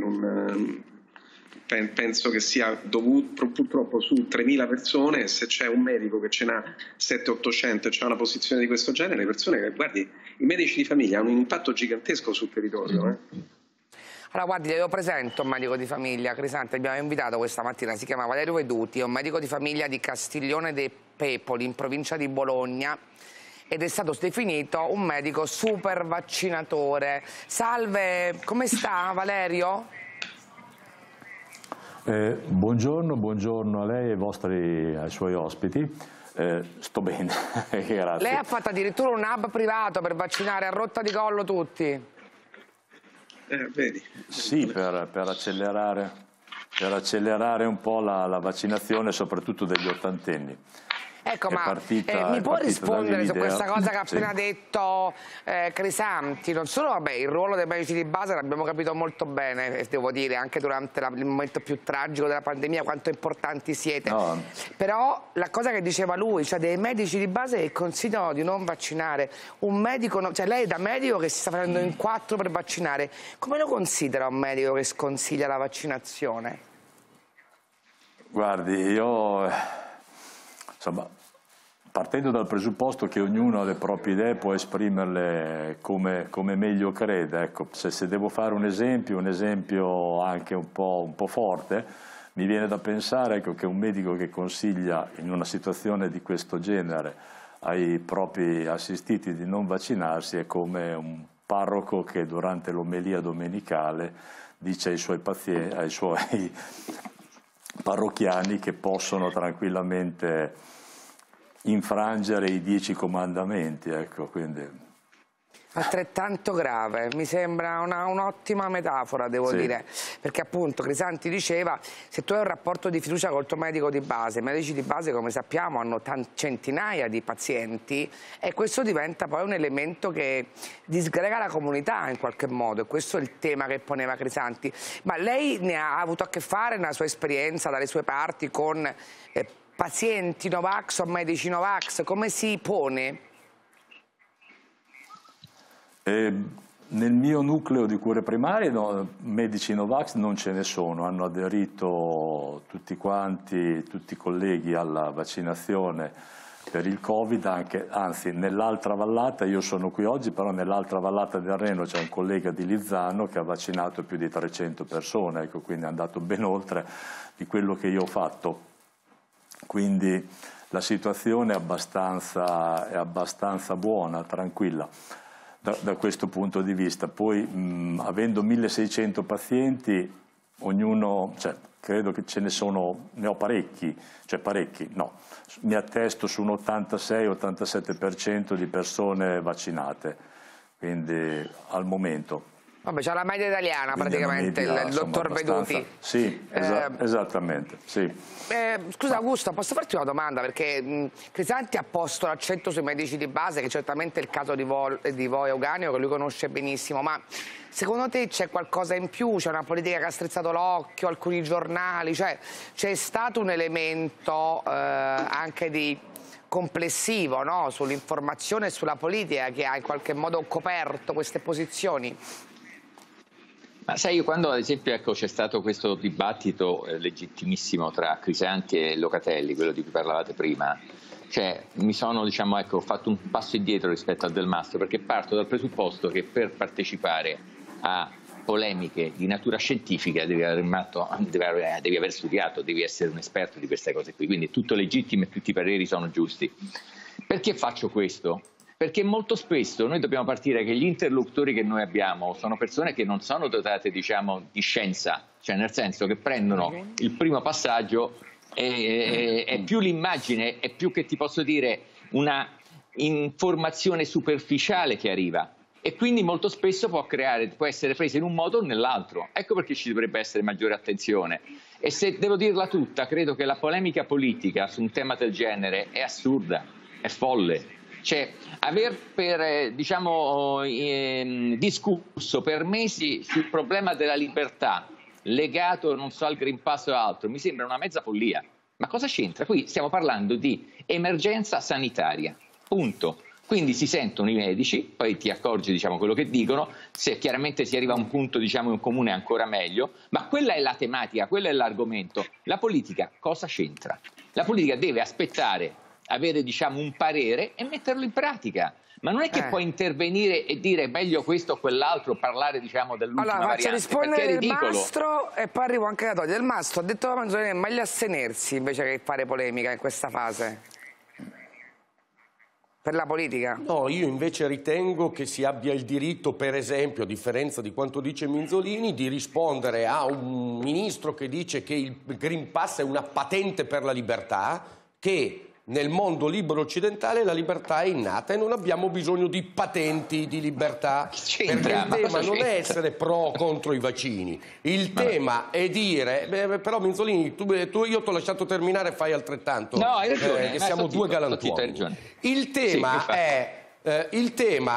Speaker 13: penso che sia dovuto purtroppo su 3.000 persone, se c'è un medico che ce n'ha 700-800 e c'ha una posizione di questo genere, le persone, guardi, i medici di famiglia hanno un impatto gigantesco sul territorio.
Speaker 1: Allora guardi, io presento un medico di famiglia, Crisanti, abbiamo invitato questa mattina, si chiama Valerio Veduti, è un medico di famiglia di Castiglione dei Pepoli, in provincia di Bologna, ed è stato definito un medico super vaccinatore. Salve, come sta Valerio?
Speaker 2: Buongiorno a lei e ai suoi ospiti. Sto bene, grazie.
Speaker 1: Lei ha fatto addirittura un hub privato per vaccinare a rotta di collo tutti.
Speaker 13: Vedi.
Speaker 2: Sì, per accelerare un po' la vaccinazione, soprattutto degli ottantenni.
Speaker 1: Ecco, mi può rispondere su questa cosa che ha appena detto Crisanti? Non solo, vabbè, il ruolo dei medici di base l'abbiamo capito molto bene, devo dire, anche durante il momento più tragico della pandemia, quanto importanti siete. No. Però la cosa che diceva lui, cioè dei medici di base che consigliano di non vaccinare, un medico, cioè lei da medico che si sta facendo in 4 per vaccinare, come lo considera un medico che sconsiglia la vaccinazione?
Speaker 2: Guardi, io... Insomma, partendo dal presupposto che ognuno ha le proprie idee, può esprimerle come meglio crede. Ecco, se devo fare un esempio anche un po' forte, mi viene da pensare, ecco, che un medico che consiglia in una situazione di questo genere ai propri assistiti di non vaccinarsi è come un parroco che durante l'omelia domenicale dice ai suoi parrocchiani che possono tranquillamente infrangere i 10 comandamenti, ecco, quindi...
Speaker 1: Altrettanto grave, mi sembra un'ottima metafora, devo dire, perché appunto Crisanti diceva, se tu hai un rapporto di fiducia col tuo medico di base, i medici di base come sappiamo hanno centinaia di pazienti e questo diventa poi un elemento che disgrega la comunità in qualche modo, e questo è il tema che poneva Crisanti. Ma lei ne ha avuto a che fare nella sua esperienza, dalle sue parti, con pazienti Novax o medici Novax, come si pone?
Speaker 2: Nel mio nucleo di cure primarie medici Novax non ce ne sono, hanno aderito tutti quanti, tutti i colleghi alla vaccinazione per il Covid, anzi nell'altra vallata, io sono qui oggi, però nell'altra vallata del Reno c'è un collega di Lizzano che ha vaccinato più di 300 persone, ecco, quindi è andato ben oltre di quello che io ho fatto. Quindi la situazione è abbastanza buona, tranquilla. Da questo punto di vista. Poi avendo 1600 pazienti, ognuno, credo che ne ho parecchi, mi attesto su un 86-87% di persone vaccinate, quindi al momento.
Speaker 1: Vabbè, c'è la media italiana praticamente, il dottor Veduti.
Speaker 2: Sì, esattamente, sì.
Speaker 1: Scusa Augusto, posso farti una domanda? Perché Crisanti ha posto l'accento sui medici di base, che certamente è il caso di Vo Euganeo, che lui conosce benissimo, ma secondo te c'è qualcosa in più? C'è una politica che ha strizzato l'occhio, alcuni giornali? Cioè, c'è stato un elemento anche di complessivo, no? Sull'informazione e sulla politica che ha in qualche modo coperto queste posizioni?
Speaker 15: Ma sai, quando ad esempio c'è stato questo dibattito legittimissimo tra Crisanti e Locatelli, quello di cui parlavate prima, mi sono, ho fatto un passo indietro rispetto a Del Mastro, perché parto dal presupposto che per partecipare a polemiche di natura scientifica devi aver studiato, devi essere un esperto di queste cose qui, quindi è tutto legittimo e tutti i pareri sono giusti. Perché faccio questo? Perché molto spesso noi dobbiamo partire che gli interlocutori che noi abbiamo sono persone che non sono dotate, diciamo, di scienza, cioè nel senso che prendono il primo passaggio e è più l'immagine, è più che ti posso dire una informazione superficiale che arriva. E quindi molto spesso può essere presa in un modo o nell'altro. Ecco perché ci dovrebbe essere maggiore attenzione. E se devo dirla tutta, credo che la polemica politica su un tema del genere è assurda, è folle. Cioè, discusso per mesi sul problema della libertà, legato, non so, al Green Pass o altro, mi sembra una mezza follia. Ma cosa c'entra? Qui stiamo parlando di emergenza sanitaria, punto. Quindi si sentono i medici, poi ti accorgi, diciamo, quello che dicono, se chiaramente si arriva a un punto, diciamo, in comune ancora meglio, ma quella è la tematica, quello è l'argomento. La politica cosa c'entra? La politica deve aspettare, avere, diciamo, un parere e metterlo in pratica. Ma non è che puoi intervenire e dire meglio questo o quell'altro, parlare, diciamo, dell'ultima variante.
Speaker 1: Allora, faccio rispondere Del Mastro e poi arrivo anche da Toti. Del Mastro ha detto che è meglio astenersi invece che fare polemica in questa fase. Per la politica?
Speaker 14: No, io invece ritengo che si abbia il diritto, per esempio, a differenza di quanto dice Minzolini, di rispondere a un ministro che dice che il Green Pass è una patente per la libertà, che nel mondo libero occidentale la libertà è innata e non abbiamo bisogno di patenti di libertà, perché il tema non è essere pro o contro i vaccini, il tema è dire, però Minzolini, io ti ho lasciato terminare, fai altrettanto,
Speaker 15: no, hai ragione,
Speaker 14: che siamo due galantuomini. Il tema è, il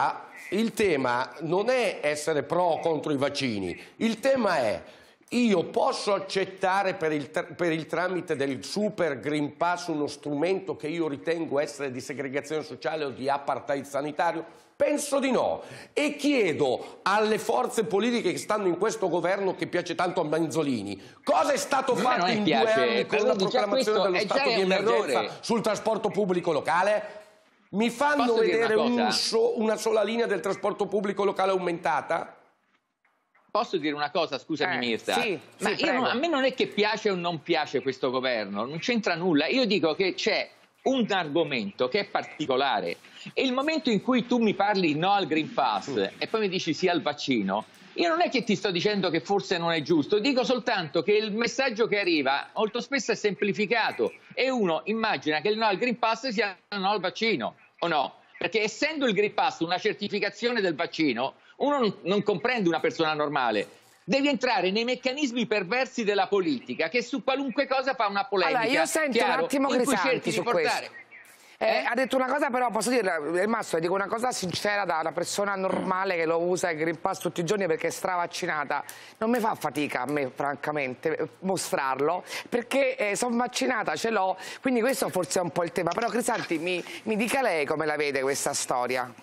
Speaker 14: tema non è essere pro o contro i vaccini, il tema è: io posso accettare per il tramite del Super Green Pass uno strumento che io ritengo essere di segregazione sociale o di apartheid sanitario? Penso di no. E chiedo alle forze politiche che stanno in questo governo, che piace tanto a Manzolini, cosa è stato fatto in 2 anni con la proclamazione dello stato di emergenza sul trasporto pubblico locale? Mi fanno vedere una sola linea del trasporto pubblico locale aumentata?
Speaker 15: Posso dire una cosa, scusami Mirta?
Speaker 1: Sì,
Speaker 15: ma a me non è che piace o non piace questo governo, non c'entra nulla. Io dico che c'è un argomento che è particolare e il momento in cui tu mi parli no al Green Pass e poi mi dici sì al vaccino, io non è che ti sto dicendo che forse non è giusto, dico soltanto che il messaggio che arriva molto spesso è semplificato e uno immagina che il no al Green Pass sia il no al vaccino, o no? Perché essendo il Green Pass una certificazione del vaccino, uno non comprende una persona normale. Devi entrare nei meccanismi perversi della politica che su qualunque cosa fa una polemica.
Speaker 1: Allora, io sento un attimo Crisanti su questo. Ha detto una cosa, però posso dire, il Mastro, dico una cosa sincera da una persona normale che lo usa il Green Pass tutti i giorni perché è stravaccinata. Non mi fa fatica a me, francamente, mostrarlo, perché sono vaccinata, ce l'ho, quindi questo forse è un po' il tema. Però Crisanti, mi dica lei come la vede questa storia.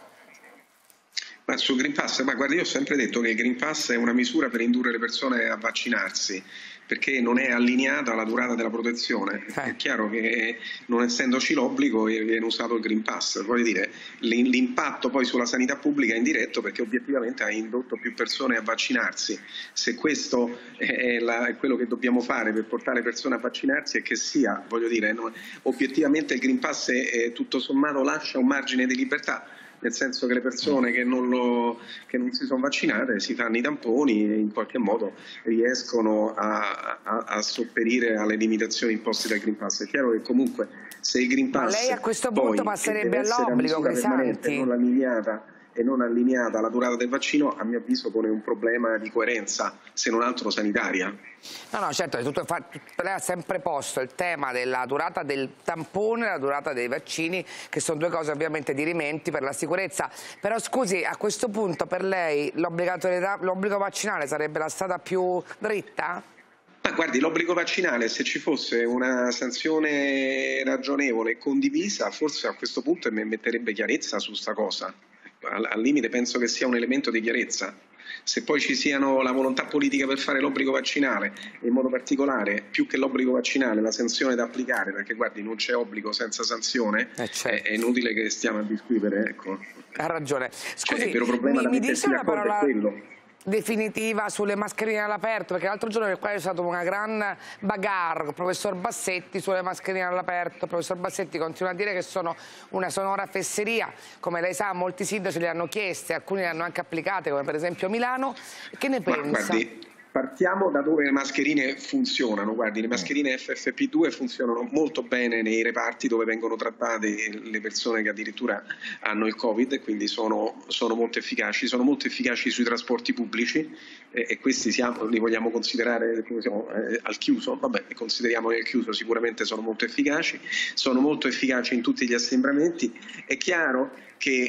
Speaker 13: Ma sul Green Pass, ma guarda, io ho sempre detto che il Green Pass è una misura per indurre le persone a vaccinarsi, perché non è allineata alla durata della protezione. È chiaro che non essendoci l'obbligo viene usato il Green Pass. Voglio dire, l'impatto poi sulla sanità pubblica è indiretto perché obiettivamente ha indotto più persone a vaccinarsi. Se questo è quello che dobbiamo fare per portare le persone a vaccinarsi, è che sia, voglio dire, obiettivamente il Green Pass tutto sommato lascia un margine di libertà, nel senso che le persone che non si sono vaccinate si fanno i tamponi e in qualche modo riescono a sopperire alle limitazioni imposte dal Green Pass. È chiaro che comunque se il Green Pass,
Speaker 1: ma lei a questo punto passerebbe all'obbligo, Crisanti,
Speaker 13: non allineata alla durata del vaccino, a mio avviso pone un problema di coerenza, se non altro sanitaria.
Speaker 1: No, certo, lei ha sempre posto il tema della durata del tampone e la durata dei vaccini, che sono due cose ovviamente dirimenti per la sicurezza. Però scusi, a questo punto per lei l'obbligo vaccinale sarebbe la strada più dritta?
Speaker 13: Ma guardi, l'obbligo vaccinale, se ci fosse una sanzione ragionevole e condivisa, forse a questo punto metterebbe chiarezza su sta cosa. Al limite penso che sia un elemento di chiarezza. Se poi ci siano la volontà politica per fare l'obbligo vaccinale, e in modo particolare, più che l'obbligo vaccinale, la sanzione da applicare, perché guardi, non c'è obbligo senza sanzione, certo. È inutile che stiamo a discutere, ecco.
Speaker 1: Ha ragione. Scusi,
Speaker 13: il vero problema da mettersi d'accordo è quello.
Speaker 1: definitiva sulle mascherine all'aperto, perché l'altro giorno nel quale c'è stata una gran bagarre con il professor Bassetti sulle mascherine all'aperto. Il professor Bassetti continua a dire che sono una sonora fesseria, come lei sa molti sindaci le hanno chieste, alcuni le hanno anche applicate, come per esempio Milano. Che ne pensa?
Speaker 13: Partiamo da dove le mascherine funzionano. Guardi, le mascherine FFP2 funzionano molto bene nei reparti dove vengono trattate le persone che addirittura hanno il Covid, e quindi sono molto efficaci. Sono molto efficaci sui trasporti pubblici, e questi li vogliamo considerare al chiuso? Vabbè, consideriamoli al chiuso, sicuramente sono molto efficaci. Sono molto efficaci in tutti gli assembramenti. È chiaro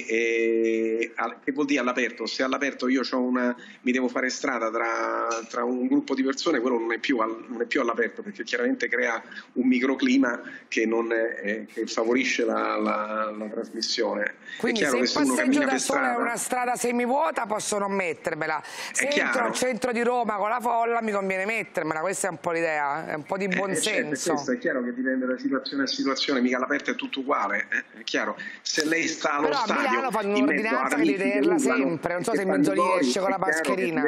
Speaker 13: che vuol dire all'aperto? Se all'aperto io mi devo fare strada tra un gruppo di persone, quello non è più all'aperto, perché chiaramente crea un microclima che favorisce la trasmissione.
Speaker 1: Quindi se il passeggio da sole è una strada semivuota posso non mettermela, se entro al centro di Roma con la folla mi conviene mettermela. Questa è un po' l'idea, è un po' di buonsenso.
Speaker 13: Questo è chiaro che dipende da situazione a situazione, mica all'aperto è tutto uguale, è chiaro. Se lei sta allo
Speaker 1: a Milano fanno un'ordinanza che devi tenerla sempre, non so se in mezzo riesce con la mascherina.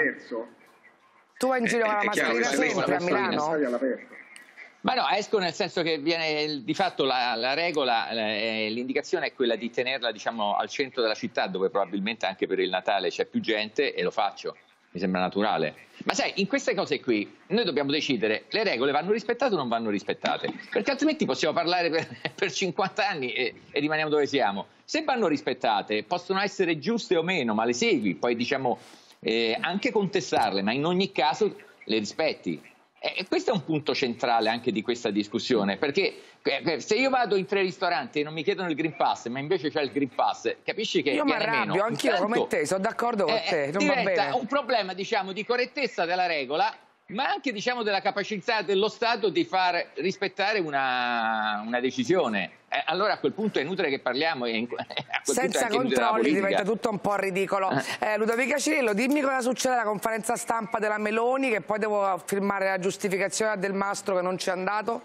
Speaker 1: Tu vai in giro con la mascherina sempre a Milano?
Speaker 15: Ma no, esco nel senso che viene di fatto la regola, l'indicazione è quella di tenerla, diciamo, al centro della città, dove probabilmente anche per il Natale c'è più gente, e lo faccio, mi sembra naturale. Ma sai, in queste cose qui noi dobbiamo decidere: le regole vanno rispettate o non vanno rispettate? Perché altrimenti possiamo parlare per 50 anni e rimaniamo dove siamo. Se vanno rispettate, possono essere giuste o meno, ma le segui, poi diciamo anche contestarle, ma in ogni caso le rispetti. E questo è un punto centrale anche di questa discussione, perché se io vado in 3 ristoranti e non mi chiedono il Green Pass, ma invece c'è il Green Pass, capisci che
Speaker 1: io mi arrabbio, anch'io come te, sono d'accordo con te, non va bene.
Speaker 15: Diventa un problema, diciamo, di correttezza della regola, ma anche, diciamo, della capacità dello Stato di far rispettare una decisione. Allora a quel punto è inutile che parliamo,
Speaker 1: senza controlli diventa tutto un po' ridicolo. Ludovica Cirillo, dimmi cosa succede alla conferenza stampa della Meloni, che poi devo firmare la giustificazione a Del Mastro che non ci è andato.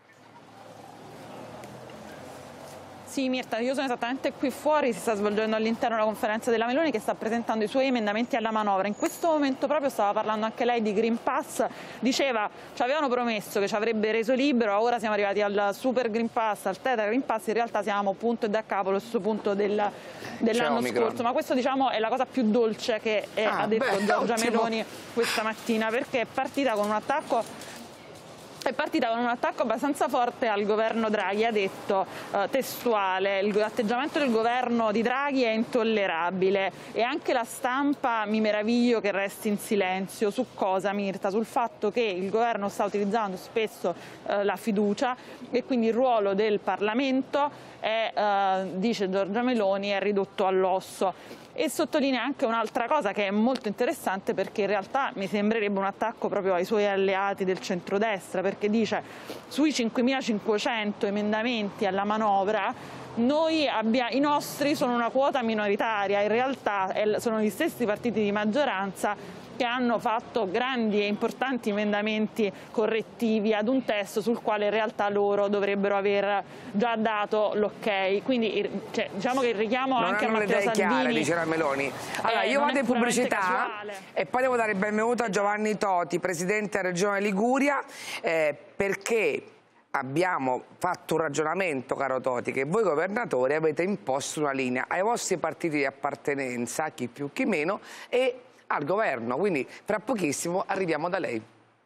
Speaker 16: Sì, Mirta, io sono esattamente qui fuori, si sta svolgendo all'interno della conferenza della Meloni, che sta presentando i suoi emendamenti alla manovra. In questo momento proprio stava parlando anche lei di Green Pass, diceva ci avevano promesso che ci avrebbe reso libero, ora siamo arrivati al Super Green Pass, al Tetra Green Pass, in realtà siamo punto e da capo allo stesso punto dell'anno scorso, ma questo, diciamo, è la cosa più dolce che ha detto Giorgia Meloni questa mattina, perché è partita con un attacco abbastanza forte al governo Draghi. Ha detto testuale: l'atteggiamento del governo di Draghi è intollerabile, e anche la stampa mi meraviglio che resti in silenzio. Su cosa, Mirta? Sul fatto che il governo sta utilizzando spesso la fiducia, e quindi il ruolo del Parlamento è, dice Giorgia Meloni, è ridotto all'osso. E sottolinea anche un'altra cosa che è molto interessante, perché in realtà mi sembrerebbe un attacco proprio ai suoi alleati del centrodestra, perché dice: sui 5.500 emendamenti alla manovra i nostri sono una quota minoritaria, in realtà sono gli stessi partiti di maggioranza che hanno fatto grandi e importanti emendamenti correttivi ad un testo sul quale in realtà loro dovrebbero aver già dato l'ok. Quindi diciamo che il richiamo
Speaker 1: non
Speaker 16: anche a Matteo Salvini,
Speaker 1: chiare, dice la Meloni. Allora io vado in pubblicità e poi devo dare il benvenuto a Giovanni Toti, presidente della Regione Liguria, perché abbiamo fatto un ragionamento, caro Toti, che voi governatori avete imposto una linea ai vostri partiti di appartenenza, chi più chi meno, e al governo, quindi fra pochissimo arriviamo da lei.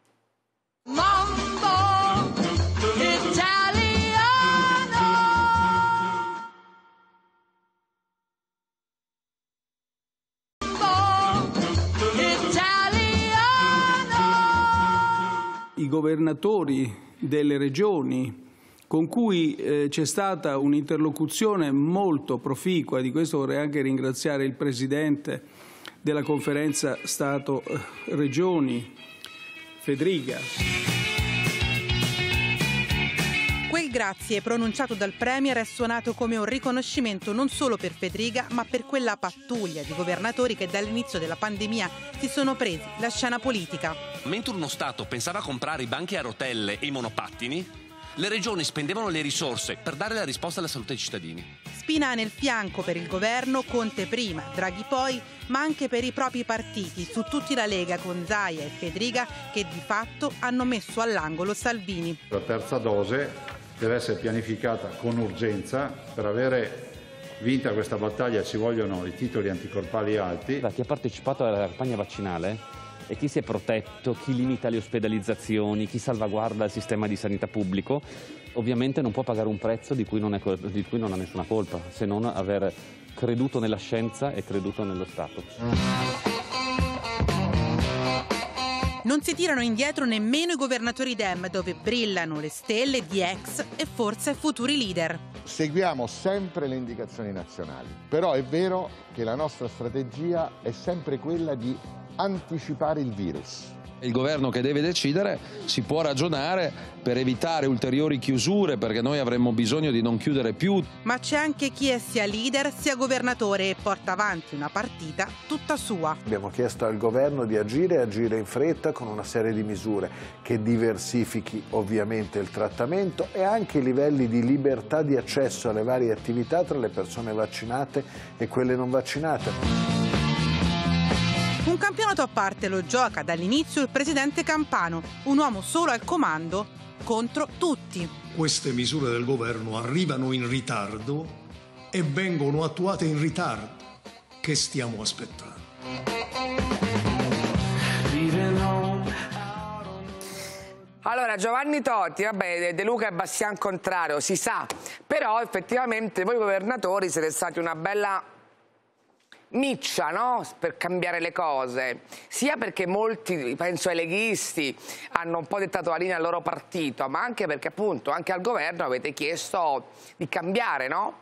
Speaker 1: Mambo italiano.
Speaker 11: Mambo italiano. I governatori delle regioni con cui c'è stata un'interlocuzione molto proficua, di questo vorrei anche ringraziare il Presidente della Conferenza Stato-Regioni, Fedriga.
Speaker 5: Quel grazie pronunciato dal Premier è suonato come un riconoscimento non solo per Fedriga, ma per quella pattuglia di governatori che dall'inizio della pandemia si sono presi la scena politica.
Speaker 4: Mentre uno Stato pensava a comprare i banchi a rotelle e i monopattini, le regioni spendevano le risorse per dare la risposta alla salute dei cittadini.
Speaker 5: spina nel fianco per il governo, Conte prima, Draghi poi, ma anche per i propri partiti, su tutti la Lega con Zaia e Fedriga, che di fatto hanno messo all'angolo Salvini.
Speaker 3: La terza dose deve essere pianificata con urgenza. Per avere vinta questa battaglia ci vogliono i titoli anticorpali alti.
Speaker 7: Chi ha partecipato alla campagna vaccinale e chi si è protetto, chi limita le ospedalizzazioni, chi salvaguarda il sistema di sanità pubblico, ovviamente non può pagare un prezzo di cui non ha nessuna colpa, se non aver creduto nella scienza e creduto nello Stato.
Speaker 5: Non si tirano indietro nemmeno i governatori Dem, dove brillano le stelle di ex e forse futuri leader.
Speaker 9: Seguiamo sempre le indicazioni nazionali, però è vero che la nostra strategia è sempre quella di anticipare il virus.
Speaker 24: Il governo che deve decidere, si può ragionare per evitare ulteriori chiusure, perché noi avremmo bisogno di non chiudere più.
Speaker 5: Ma c'è anche chi è sia leader sia governatore e porta avanti una partita tutta sua.
Speaker 25: Abbiamo chiesto al governo di agire in fretta con una serie di misure che diversifichi ovviamente il trattamento e anche i livelli di libertà di accesso alle varie attività tra le persone vaccinate e quelle non vaccinate.
Speaker 5: Un campionato a parte lo gioca dall'inizio il presidente Campano, un uomo solo al comando contro tutti.
Speaker 26: Queste misure del governo arrivano in ritardo e vengono attuate in ritardo. Che stiamo aspettando?
Speaker 1: Allora, Giovanni Totti, vabbè, De Luca e Bastian contrario, si sa, però effettivamente voi governatori siete stati una bella miccia, no? Per cambiare le cose, sia perché molti, penso ai leghisti, hanno un po' dettato la linea al loro partito, ma anche perché appunto anche al governo avete chiesto di cambiare, no?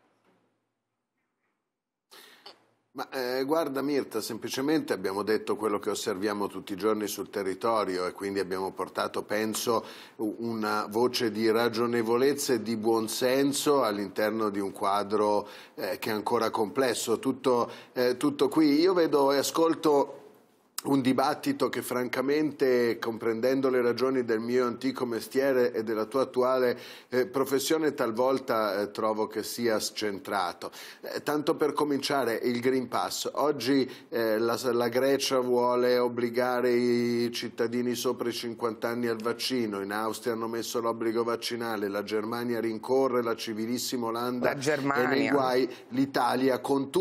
Speaker 25: Ma guarda Mirta, semplicemente abbiamo detto quello che osserviamo tutti i giorni sul territorio e quindi abbiamo portato, penso, una voce di ragionevolezza e di buonsenso all'interno di un quadro che è ancora complesso. Tutto qui. Io vedo e ascolto un dibattito che francamente, comprendendo le ragioni del mio antico mestiere e della tua attuale professione, talvolta trovo che sia scentrato. Tanto per cominciare, il Green Pass. Oggi la Grecia vuole obbligare i cittadini sopra i 50 anni al vaccino, in Austria hanno messo l'obbligo vaccinale, la Germania rincorre, la civilissima Olanda è nei guai, l'Italia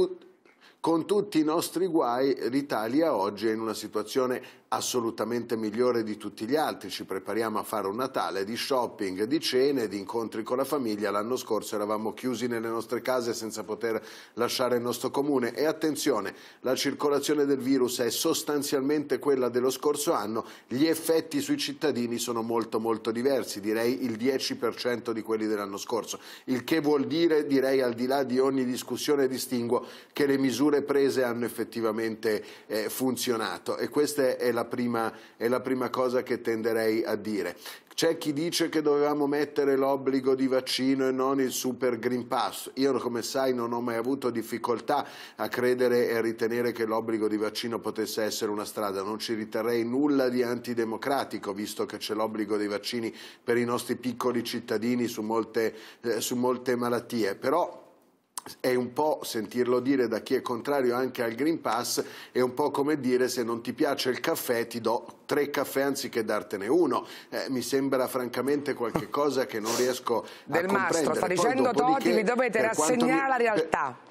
Speaker 25: con tutti i nostri guai, l'Italia oggi è in una situazione assolutamente migliore di tutti gli altri. Ci prepariamo a fare un Natale di shopping, di cene, di incontri con la famiglia. L'anno scorso eravamo chiusi nelle nostre case senza poter lasciare il nostro comune. E attenzione, la circolazione del virus è sostanzialmente quella dello scorso anno, gli effetti sui cittadini sono molto molto diversi, direi il 10% di quelli dell'anno scorso, il che vuol dire, direi al di là di ogni discussione e distinguo, che le misure prese hanno effettivamente funzionato, e questa è la prima cosa che tenderei a dire. C'è chi dice che dovevamo mettere l'obbligo di vaccino e non il super Green Pass. Io, come sai, non ho mai avuto difficoltà a credere e a ritenere che l'obbligo di vaccino potesse essere una strada. Non ci riterrei nulla di antidemocratico, visto che c'è l'obbligo dei vaccini per i nostri piccoli cittadini su molte malattie. Però è un po', sentirlo dire da chi è contrario anche al Green Pass, è un po' come dire: se non ti piace il caffè ti do 3 caffè anziché dartene uno. Mi sembra francamente qualche cosa che non riesco a comprendere.
Speaker 1: Del Mastro, sta dicendo Totti, vi dovete rassegnare alla realtà.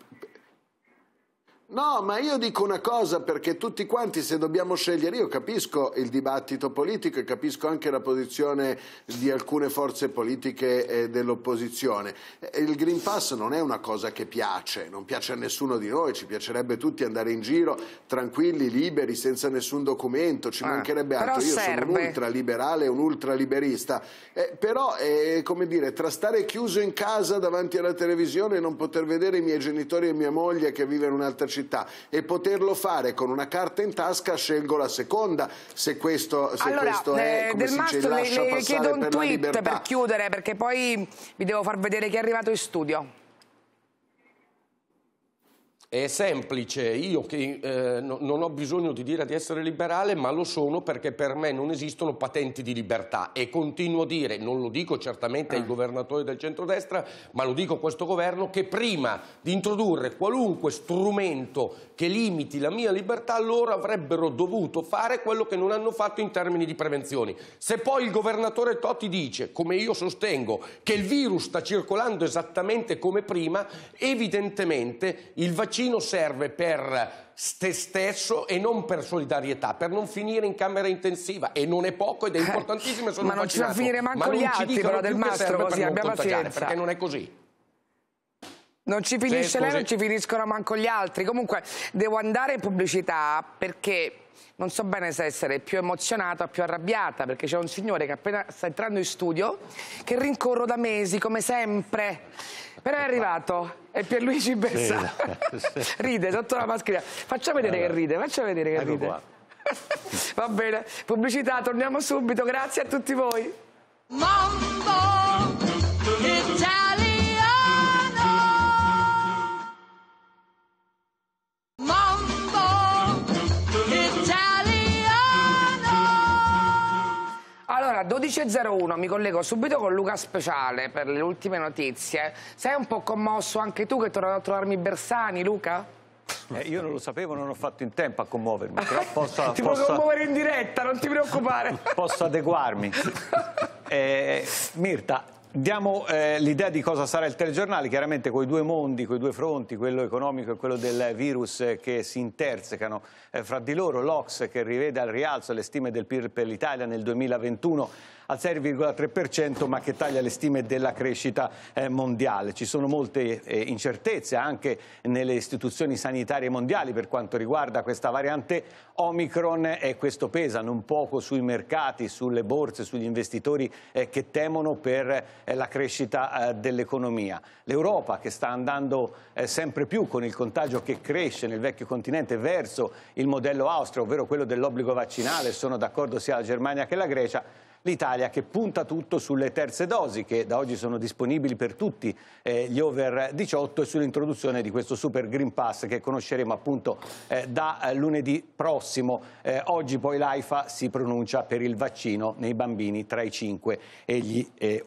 Speaker 25: No, ma io dico una cosa, perché tutti quanti, se dobbiamo scegliere, io capisco il dibattito politico e capisco anche la posizione di alcune forze politiche dell'opposizione. Il Green Pass non è una cosa che piace, non piace a nessuno di noi, ci piacerebbe tutti andare in giro tranquilli, liberi, senza nessun documento, ci mancherebbe altro. Io sono un ultraliberale, un ultraliberista, però come dire, tra stare chiuso in casa davanti alla televisione e non poter vedere i miei genitori e mia moglie che vive in un'altra città e poterlo fare con una carta in tasca, scelgo la seconda, se questo è, come si dice, lascia passare
Speaker 1: chiedo un
Speaker 25: per
Speaker 1: tweet
Speaker 25: la libertà.
Speaker 1: per chiudere, perché poi vi devo far vedere chi è arrivato in studio.
Speaker 14: È semplice, io che non ho bisogno di dire di essere liberale, ma lo sono perché per me non esistono patenti di libertà e continuo a dire, non lo dico certamente ai governatori del centrodestra, ma lo dico a questo governo, che prima di introdurre qualunque strumento che limiti la mia libertà, loro avrebbero dovuto fare quello che non hanno fatto in termini di prevenzioni. Se poi il governatore Toti dice, come io sostengo, che il virus sta circolando esattamente come prima, evidentemente il vaccino serve per te stesso e non per solidarietà, per non finire in camera intensiva, e non è poco ed è importantissimo.
Speaker 1: Ma non ci fa finire manco gli altri però del mastro, così abbiamo pazienza,
Speaker 14: perché non è così.
Speaker 1: Non ci finisce lei, non ci finiscono manco gli altri. Comunque devo andare in pubblicità perché non so bene se essere più emozionata o più arrabbiata, perché c'è un signore che appena sta entrando in studio che rincorro da mesi, come sempre. Però è arrivato, è Pierluigi Bersani. Sì. Ride sotto la mascherina. Facciamo vedere che ride, facciamo vedere che ride. Qua. Va bene, pubblicità, torniamo subito, grazie a tutti voi. Mambo Italiano. Mambo Italiano. Allora, 12.01, mi collego subito con Luca Speciale per le ultime notizie. Sei un po' commosso anche tu che tornano a trovarmi Bersani, Luca?
Speaker 6: Io non lo sapevo, non ho fatto in tempo a commuovermi, però
Speaker 1: ti puoi commuovere in diretta, non ti preoccupare.
Speaker 6: Posso adeguarmi. Mirta, diamo l'idea di cosa sarà il telegiornale, chiaramente con i due mondi, con i due fronti, quello economico e quello del virus che si intersecano fra di loro, l'Ox che rivede al rialzo le stime del PIL per l'Italia nel 2021 al 6,3%, ma che taglia le stime della crescita mondiale. Ci sono molte incertezze anche nelle istituzioni sanitarie mondiali per quanto riguarda questa variante Omicron, e questo pesa non poco sui mercati, sulle borse, sugli investitori che temono per la crescita dell'economia. L'Europa che sta andando sempre più con il contagio che cresce nel vecchio continente verso il modello Austria, ovvero quello dell'obbligo vaccinale, sono d'accordo sia la Germania che la Grecia. L'Italia che punta tutto sulle terze dosi che da oggi sono disponibili per tutti gli over 18 e sull'introduzione di questo Super Green Pass che conosceremo appunto da lunedì prossimo. Oggi poi l'AIFA si pronuncia per il vaccino nei bambini tra i 5 e gli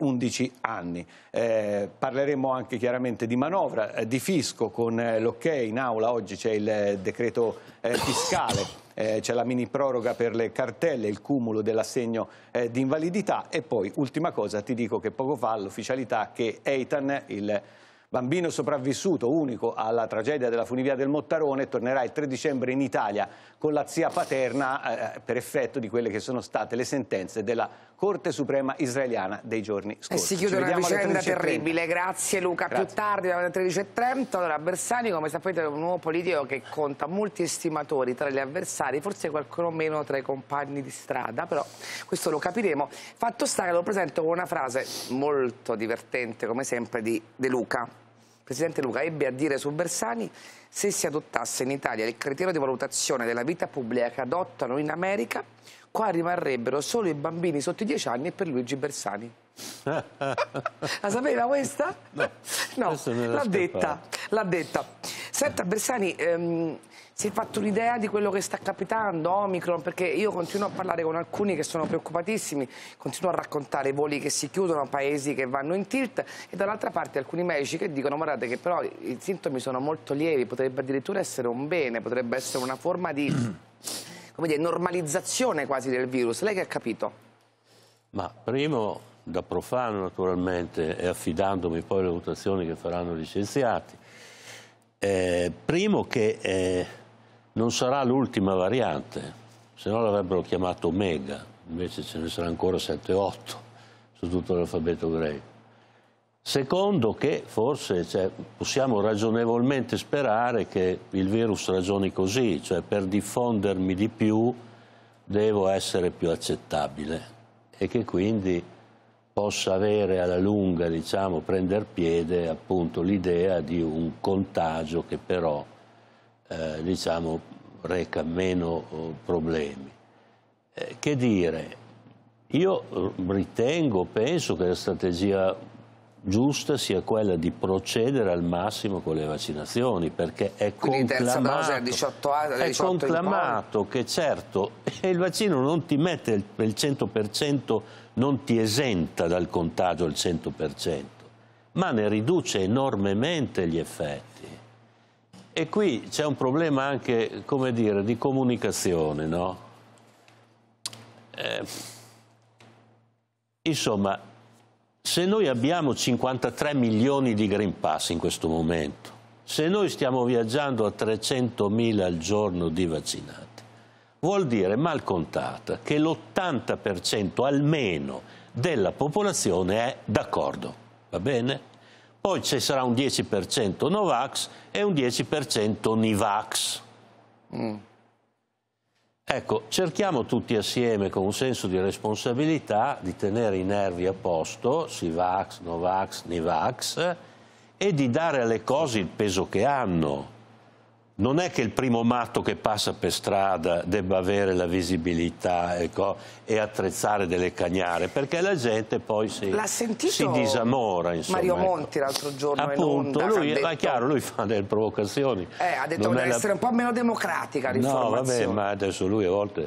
Speaker 6: 11 anni. Parleremo anche chiaramente di manovra, di fisco con l'ok in aula. Oggi c'è il decreto fiscale. C'è la mini proroga per le cartelle, il cumulo dell'assegno di invalidità e poi, ultima cosa, ti dico che poco fa l'ufficialità che Eitan, il bambino sopravvissuto unico alla tragedia della funivia del Mottarone, tornerà il 3 dicembre in Italia con la zia paterna per effetto di quelle che sono state le sentenze della Corte Suprema israeliana dei giorni scorsi.
Speaker 1: E si chiude una vicenda terribile, grazie Luca. Grazie. Più tardi alle 13.30, allora Bersani come sapete è un nuovo politico che conta molti estimatori tra gli avversari, forse qualcuno meno tra i compagni di strada, però questo lo capiremo. Fatto sta che lo presento con una frase molto divertente come sempre di De Luca. Presidente Luca ebbe a dire su Bersani: se si adottasse in Italia il criterio di valutazione della vita pubblica che adottano in America, qua rimarrebbero solo i bambini sotto i 10 anni e per Luigi Bersani. La sapeva questa? No, l'ha detta, l'ha detta. Senta Bersani, si è fatto un'idea di quello che sta capitando, Omicron? Perché io continuo a parlare con alcuni che sono preoccupatissimi, continuo a raccontare voli che si chiudono, paesi che vanno in tilt, e dall'altra parte alcuni medici che dicono guardate che però i sintomi sono molto lievi, potrebbe addirittura essere un bene, potrebbe essere una forma di come dire, normalizzazione quasi del virus. Lei che ha capito?
Speaker 10: Ma primo, da profano naturalmente, e affidandomi poi alle valutazioni che faranno gli scienziati, primo che non sarà l'ultima variante, se no l'avrebbero chiamato Omega, invece ce ne sarà ancora 7-8 su tutto l'alfabeto greco. Secondo che forse possiamo ragionevolmente sperare che il virus ragioni così, cioè per diffondermi di più devo essere più accettabile e che quindi possa avere alla lunga, diciamo, prendere piede appunto l'idea di un contagio che però diciamo reca meno problemi. Che dire? Io ritengo, penso che la strategia giusta sia quella di procedere al massimo con le vaccinazioni, perché è conclamato che certo il vaccino non ti mette il 100%, non ti esenta dal contagio al 100%, ma ne riduce enormemente gli effetti. E qui c'è un problema anche, come dire, di comunicazione, no? Insomma, se noi abbiamo 53 milioni di Green Pass in questo momento, se noi stiamo viaggiando a 300.000 al giorno di vaccinati, vuol dire, mal contata, che l'80% almeno della popolazione è d'accordo, va bene? Poi ci sarà un 10% Novax e un 10% Nivax. Ecco, cerchiamo tutti assieme con un senso di responsabilità di tenere i nervi a posto, Sivax, Novax, Nivax, e di dare alle cose il peso che hanno. Non è che il primo matto che passa per strada debba avere la visibilità e attrezzare delle cagnare, perché la gente poi si disamora. Insomma,
Speaker 1: Mario Monti l'altro giorno
Speaker 10: appunto,
Speaker 1: in onda,
Speaker 10: lui, è chiaro, lui fa delle provocazioni.
Speaker 1: Ha detto che deve essere un po' meno democratica l'informazione.
Speaker 10: No, vabbè, ma adesso lui a volte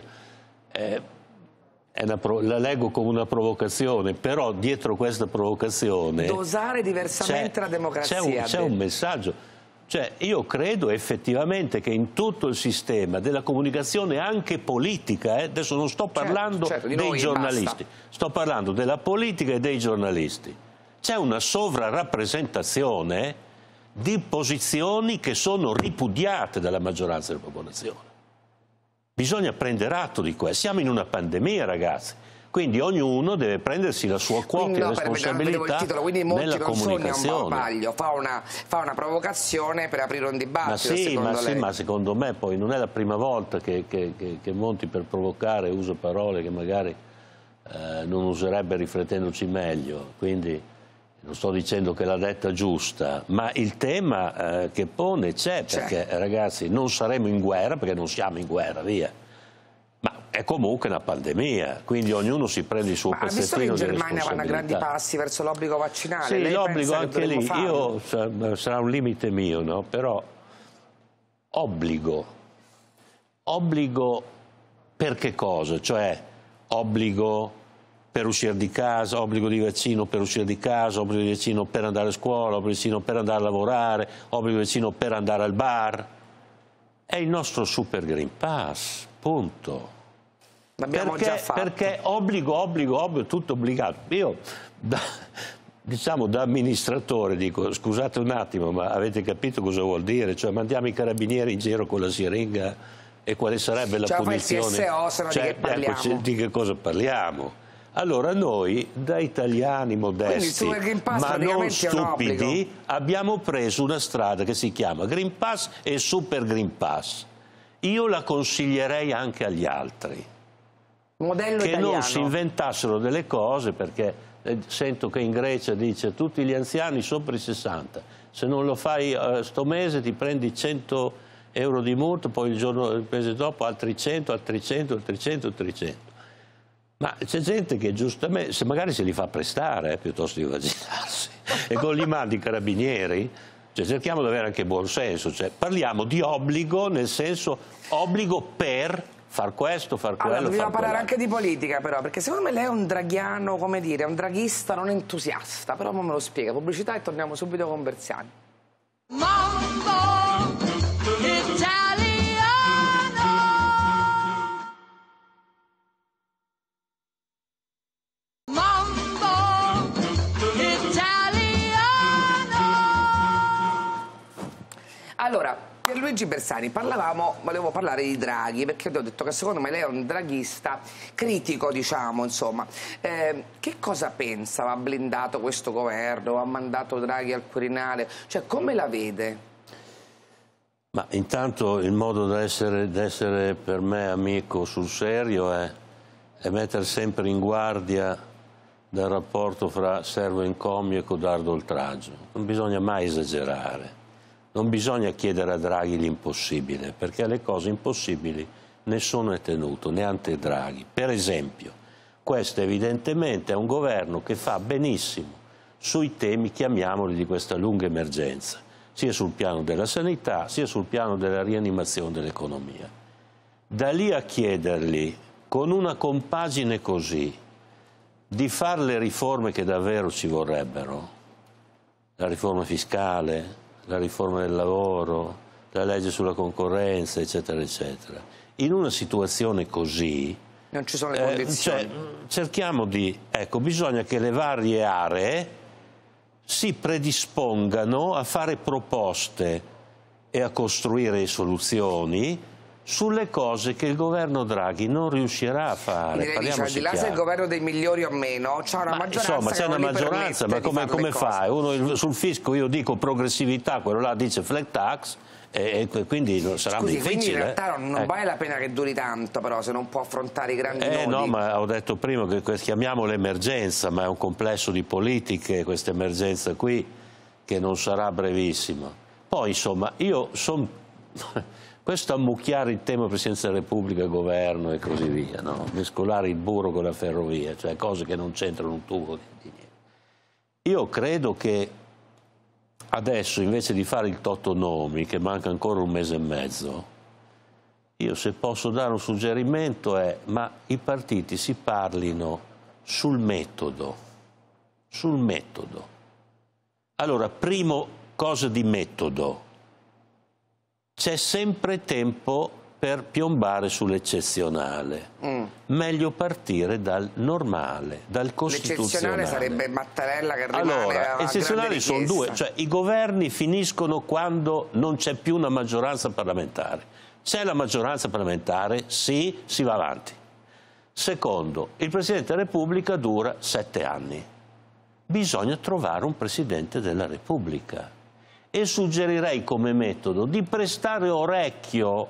Speaker 10: la leggo come una provocazione, però dietro questa provocazione
Speaker 1: dosare diversamente la democrazia.
Speaker 10: C'è un messaggio. Cioè, io credo effettivamente che in tutto il sistema della comunicazione anche politica, adesso non sto parlando dei giornalisti, sto parlando della politica e dei giornalisti, c'è una sovrarappresentazione di posizioni che sono ripudiate dalla maggioranza della popolazione. Bisogna prendere atto di questo. Siamo in una pandemia, ragazzi. Quindi ognuno deve prendersi la sua quota di responsabilità nella comunicazione.
Speaker 1: Fa una provocazione per aprire un dibattito.
Speaker 10: Ma secondo me poi non è la prima volta che Monti per provocare usa parole che magari non userebbe riflettendoci meglio. Quindi non sto dicendo che l'ha detta giusta, ma il tema che pone c'è, perché ragazzi non saremo in guerra, perché non siamo in guerra, via. Ma è comunque una pandemia, quindi ognuno si prende il suo pezzettino di responsabilità. Ma visto che in Germania vanno a grandi
Speaker 1: passi verso l'obbligo vaccinale,
Speaker 10: sì, l'obbligo anche lì, sarà un limite mio, no? Però obbligo per che cosa? Cioè obbligo per uscire di casa, obbligo di vaccino per uscire di casa, obbligo di vaccino per andare a scuola, obbligo di vaccino per andare a lavorare, obbligo di vaccino per andare al bar. È il nostro Super Green Pass, punto.
Speaker 1: L'abbiamo già fatto.
Speaker 10: Perché obbligo, tutto obbligato. Io, da amministratore, dico, scusate un attimo, ma avete capito cosa vuol dire? Cioè mandiamo i carabinieri in giro con la siringa e quale sarebbe la punizione?
Speaker 1: Fa il TSO, se no di che parliamo?
Speaker 10: Di che cosa parliamo? Allora noi, da italiani modesti, ma non stupidi, abbiamo preso una strada che si chiama Green Pass e Super Green Pass. Io la consiglierei anche agli altri.
Speaker 1: Modello
Speaker 10: che
Speaker 1: italiano.
Speaker 10: Non si inventassero delle cose, perché sento che in Grecia dice tutti gli anziani sopra i 60, se non lo fai sto mese ti prendi 100 euro di multa, poi il mese dopo altri 100, altri 100, altri 100, altri 100. Ma c'è gente che giustamente, se magari se li fa prestare piuttosto di vaccinarsi, e con gli mandi i carabinieri, cioè cerchiamo di avere anche buon senso, cioè parliamo di obbligo, nel senso obbligo per far questo, far quello,
Speaker 1: allora, dobbiamo parlare anche di politica però, perché secondo me lei è un draghiano, come dire, un draghista non entusiasta, però me lo spiega. Pubblicità e torniamo subito con Berziani. Mambo Italiano. Mambo Italiano. Allora, Pierluigi Bersani, volevo parlare di Draghi, perché ho detto che secondo me lei è un draghista critico, diciamo, insomma. Che cosa pensa? Va blindato questo governo? Ha mandato Draghi al Quirinale? Cioè, come la vede?
Speaker 10: Ma intanto il modo di essere per me amico sul serio è mettere sempre in guardia dal rapporto fra servo encomio e codardo oltraggio. Non bisogna mai esagerare. Non bisogna chiedere a Draghi l'impossibile, perché alle cose impossibili nessuno è tenuto, neanche Draghi. Per esempio, questo evidentemente è un governo che fa benissimo sui temi, chiamiamoli, di questa lunga emergenza, sia sul piano della sanità, sia sul piano della rianimazione dell'economia. Da lì a chiedergli, con una compagine così, di fare le riforme che davvero ci vorrebbero, la riforma fiscale, la riforma del lavoro, la legge sulla concorrenza, eccetera, eccetera, in una situazione così,
Speaker 1: non ci sono le condizioni.
Speaker 10: Cerchiamo di... Ecco, bisogna che le varie aree si predispongano a fare proposte e a costruire soluzioni sulle cose che il governo Draghi non riuscirà a fare.
Speaker 1: Al di là se il governo dei migliori o meno, c'è una maggioranza.
Speaker 10: Insomma, c'è una maggioranza, ma come fai? Uno sul fisco, io dico progressività, quello là dice flat tax, e quindi sarà difficile.
Speaker 1: Quindi in realtà non vale la pena che duri tanto, però, se non può affrontare i grandi nodi.
Speaker 10: No, ma ho detto prima che chiamiamo l'emergenza, ma è un complesso di politiche, questa emergenza qui, che non sarà brevissima. Poi, insomma, io sono... Questo ammucchiare il tema Presidenza della Repubblica, governo e così via, no? Mescolare il burro con la ferrovia, cioè cose che non c'entrano un tubo di niente. Io credo che adesso, invece di fare il Totonomi, che manca ancora un mese e mezzo, io, se posso dare un suggerimento, ma i partiti si parlino sul metodo. Sul metodo. Allora, primo, cosa di metodo. C'è sempre tempo per piombare sull'eccezionale. Meglio partire dal normale, dal costituzionale.
Speaker 1: L'eccezionale sarebbe Mattarella che rimane.
Speaker 10: Allora, eccezionali sono due, cioè i governi finiscono quando non c'è più una maggioranza parlamentare. C'è la maggioranza parlamentare, sì, si va avanti. Secondo, il Presidente della Repubblica dura 7 anni. Bisogna trovare un Presidente della Repubblica. E suggerirei come metodo di prestare orecchio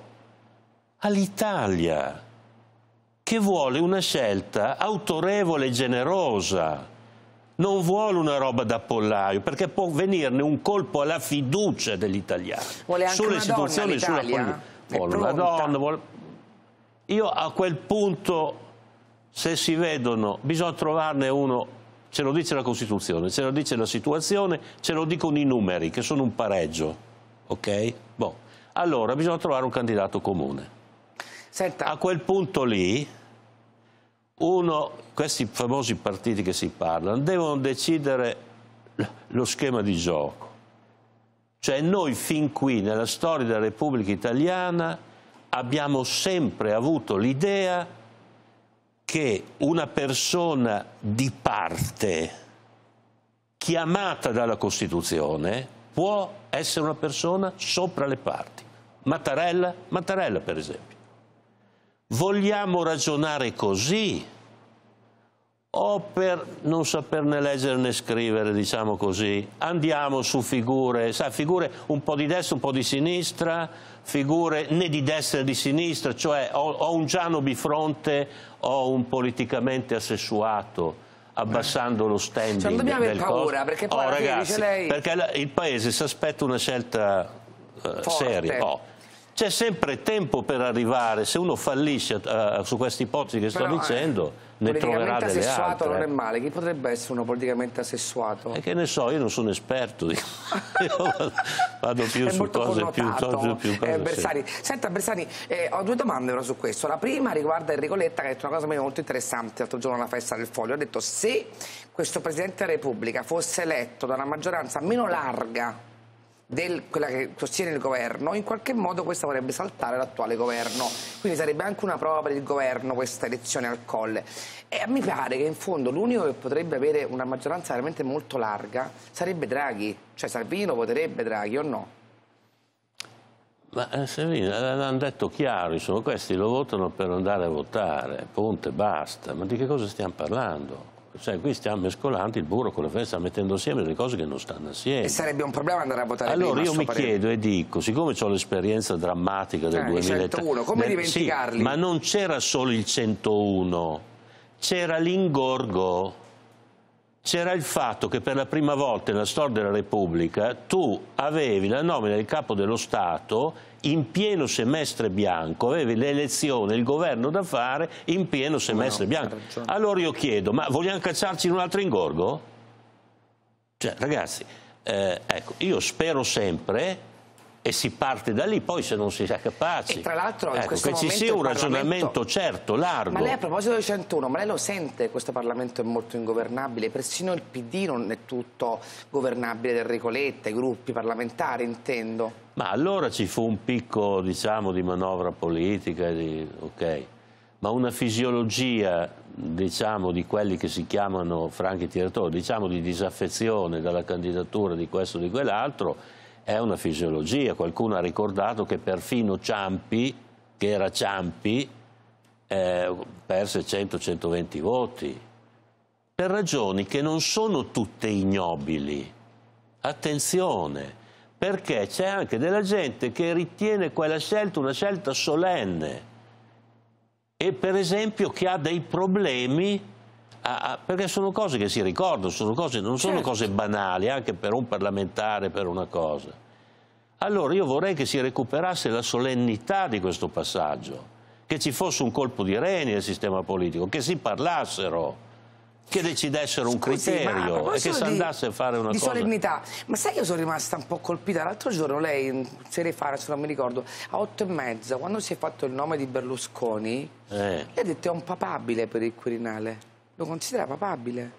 Speaker 10: all'Italia, che vuole una scelta autorevole e generosa, non vuole una roba da pollaio, perché può venirne un colpo alla fiducia degli italiani.
Speaker 1: Vuole anche sulle istituzioni, sulla politica.
Speaker 10: Vuole una donna. Io a quel punto, se si vedono, bisogna trovarne uno. Ce lo dice la Costituzione, ce lo dice la situazione, ce lo dicono i numeri, che sono un pareggio, ok? Boh. Allora bisogna trovare un candidato comune.
Speaker 1: Senta.
Speaker 10: A quel punto lì, questi famosi partiti che si parlano, devono decidere lo schema di gioco. Cioè noi fin qui, nella storia della Repubblica Italiana, abbiamo sempre avuto l'idea che una persona di parte chiamata dalla Costituzione può essere una persona sopra le parti. Mattarella per esempio. Vogliamo ragionare così? O per non saperne leggere né scrivere, diciamo così, andiamo su figure un po' di destra, un po' di sinistra, figure né di destra né di sinistra, cioè ho un Giano Bifronte o un politicamente assessuato, abbassando lo standing
Speaker 1: non dobbiamo avere paura, perché poi
Speaker 10: ragazzi,
Speaker 1: dice lei...
Speaker 10: perché il Paese si aspetta una scelta seria. C'è sempre tempo per arrivare, se uno fallisce su queste ipotesi che sto dicendo, ne troverà delle altre.
Speaker 1: Politicamente assessuato non è male, chi potrebbe essere uno politicamente assessuato?
Speaker 10: E che ne so, io non sono esperto, io vado più su cose più
Speaker 1: Bersani. Senta Bersani, ho 2 domande però su questo. La prima riguarda Enrico Letta, che ha detto una cosa molto interessante l'altro giorno alla festa del Foglio. Ha detto: se questo Presidente della Repubblica fosse eletto da una maggioranza meno larga quella che sostiene il governo, in qualche modo questa vorrebbe saltare l'attuale governo, quindi sarebbe anche una prova per il governo questa elezione al Colle. E a me pare che in fondo l'unico che potrebbe avere una maggioranza veramente molto larga sarebbe Draghi, cioè Salvini voterebbe Draghi o no?
Speaker 10: Ma Salvini l'hanno detto chiaro, insomma, questi lo votano per andare a votare, punto e basta. Ma di che cosa stiamo parlando? Cioè, qui stiamo mescolando il burro con la festa, stiamo mettendo assieme delle cose che non stanno assieme.
Speaker 1: E sarebbe un problema andare a votare
Speaker 10: allora
Speaker 1: prima,
Speaker 10: io mi chiedo e dico, siccome ho l'esperienza drammatica del 2003,
Speaker 1: 101, come dimenticarli?
Speaker 10: Sì, ma non c'era solo il 101, c'era l'ingorgo, c'era il fatto che per la prima volta nella storia della Repubblica tu avevi la nomina del capo dello Stato in pieno semestre bianco, avevi le elezioni, il governo da fare in pieno semestre bianco. Allora io chiedo, ma vogliamo cacciarci in un altro ingorgo? Cioè, ragazzi, ecco, io spero sempre, e si parte da lì, poi se non si è capaci,
Speaker 1: e tra l'altro in questo
Speaker 10: che ci sia un ragionamento certo, largo.
Speaker 1: Ma lei, a proposito del 101, ma lei lo sente, questo Parlamento è molto ingovernabile, persino il PD non è tutto governabile, del Enrico Letta, i gruppi parlamentari intendo.
Speaker 10: Ma allora ci fu un picco, diciamo, di manovra politica, ok, ma una fisiologia, diciamo, di quelli che si chiamano franchi tiratori, diciamo di disaffezione dalla candidatura di questo o di quell'altro, è una fisiologia. Qualcuno ha ricordato che perfino Ciampi, che era Ciampi, perse 100-120 voti, per ragioni che non sono tutte ignobili. Attenzione, perché c'è anche della gente che ritiene quella scelta una scelta solenne e per esempio che ha dei problemi, perché sono cose che si ricordano, non sono cose banali, anche per un parlamentare, per una cosa. Allora io vorrei che si recuperasse la solennità di questo passaggio, che ci fosse un colpo di reni nel sistema politico, che si parlassero, che decidessero un criterio e che si andasse a fare una cosa.
Speaker 1: Di solennità, ma sai che io sono rimasta un po' colpita? L'altro giorno lei, serie fa, adesso non mi ricordo, a 8:30, quando si è fatto il nome di Berlusconi, lei ha detto è un papabile per il Quirinale. Lo considera papabile?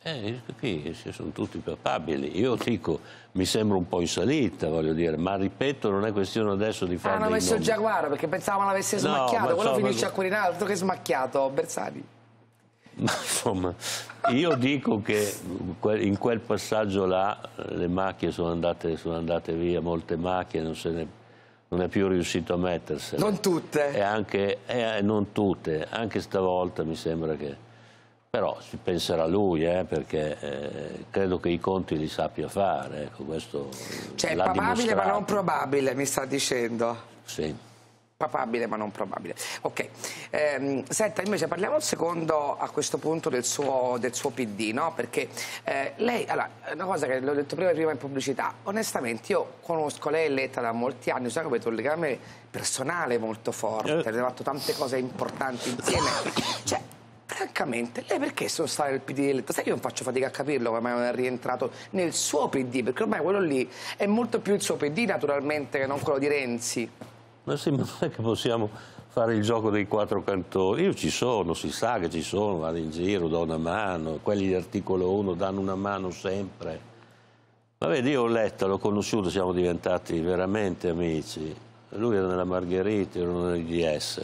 Speaker 10: Qui sono tutti papabili. Io dico, mi sembra un po' in salita, voglio dire, ma ripeto, non è questione adesso di fare.
Speaker 1: Hanno messo il Giaguaro perché pensavano l'avesse smacchiato, quello finisce a Quirinale, altro che smacchiato, Bersani.
Speaker 10: Ma insomma, io dico che in quel passaggio là le macchie sono andate via, molte macchie, non è più riuscito a mettersene.
Speaker 1: Non tutte?
Speaker 10: E anche, non tutte, anche stavolta mi sembra che. Però si penserà lui, perché credo che i conti li sappia fare. Ecco, questo
Speaker 1: cioè, papabile ma non probabile, mi sta dicendo.
Speaker 10: Sì.
Speaker 1: Papabile ma non probabile. Ok. Senta, invece parliamo un secondo a questo punto del suo PD, no? Perché lei, allora, una cosa che l'ho detto prima in pubblicità, onestamente io conosco lei e Letta da molti anni, so che avete un legame personale molto forte, avete fatto tante cose importanti insieme. Cioè, francamente, lei perché sono stata nel PD di Letta? Sai che io non faccio fatica a capirlo come non è rientrato nel suo PD, perché ormai quello lì è molto più il suo PD naturalmente che non quello di Renzi.
Speaker 10: Ma sì, ma non è che possiamo fare il gioco dei quattro cantoni. Io ci sono, si sa che ci sono, vado in giro, do una mano, quelli di articolo 1 danno una mano sempre. Ma vedi, io Letta l'ho conosciuto, siamo diventati veramente amici. Lui era nella Margherita, io ero nell'IDS.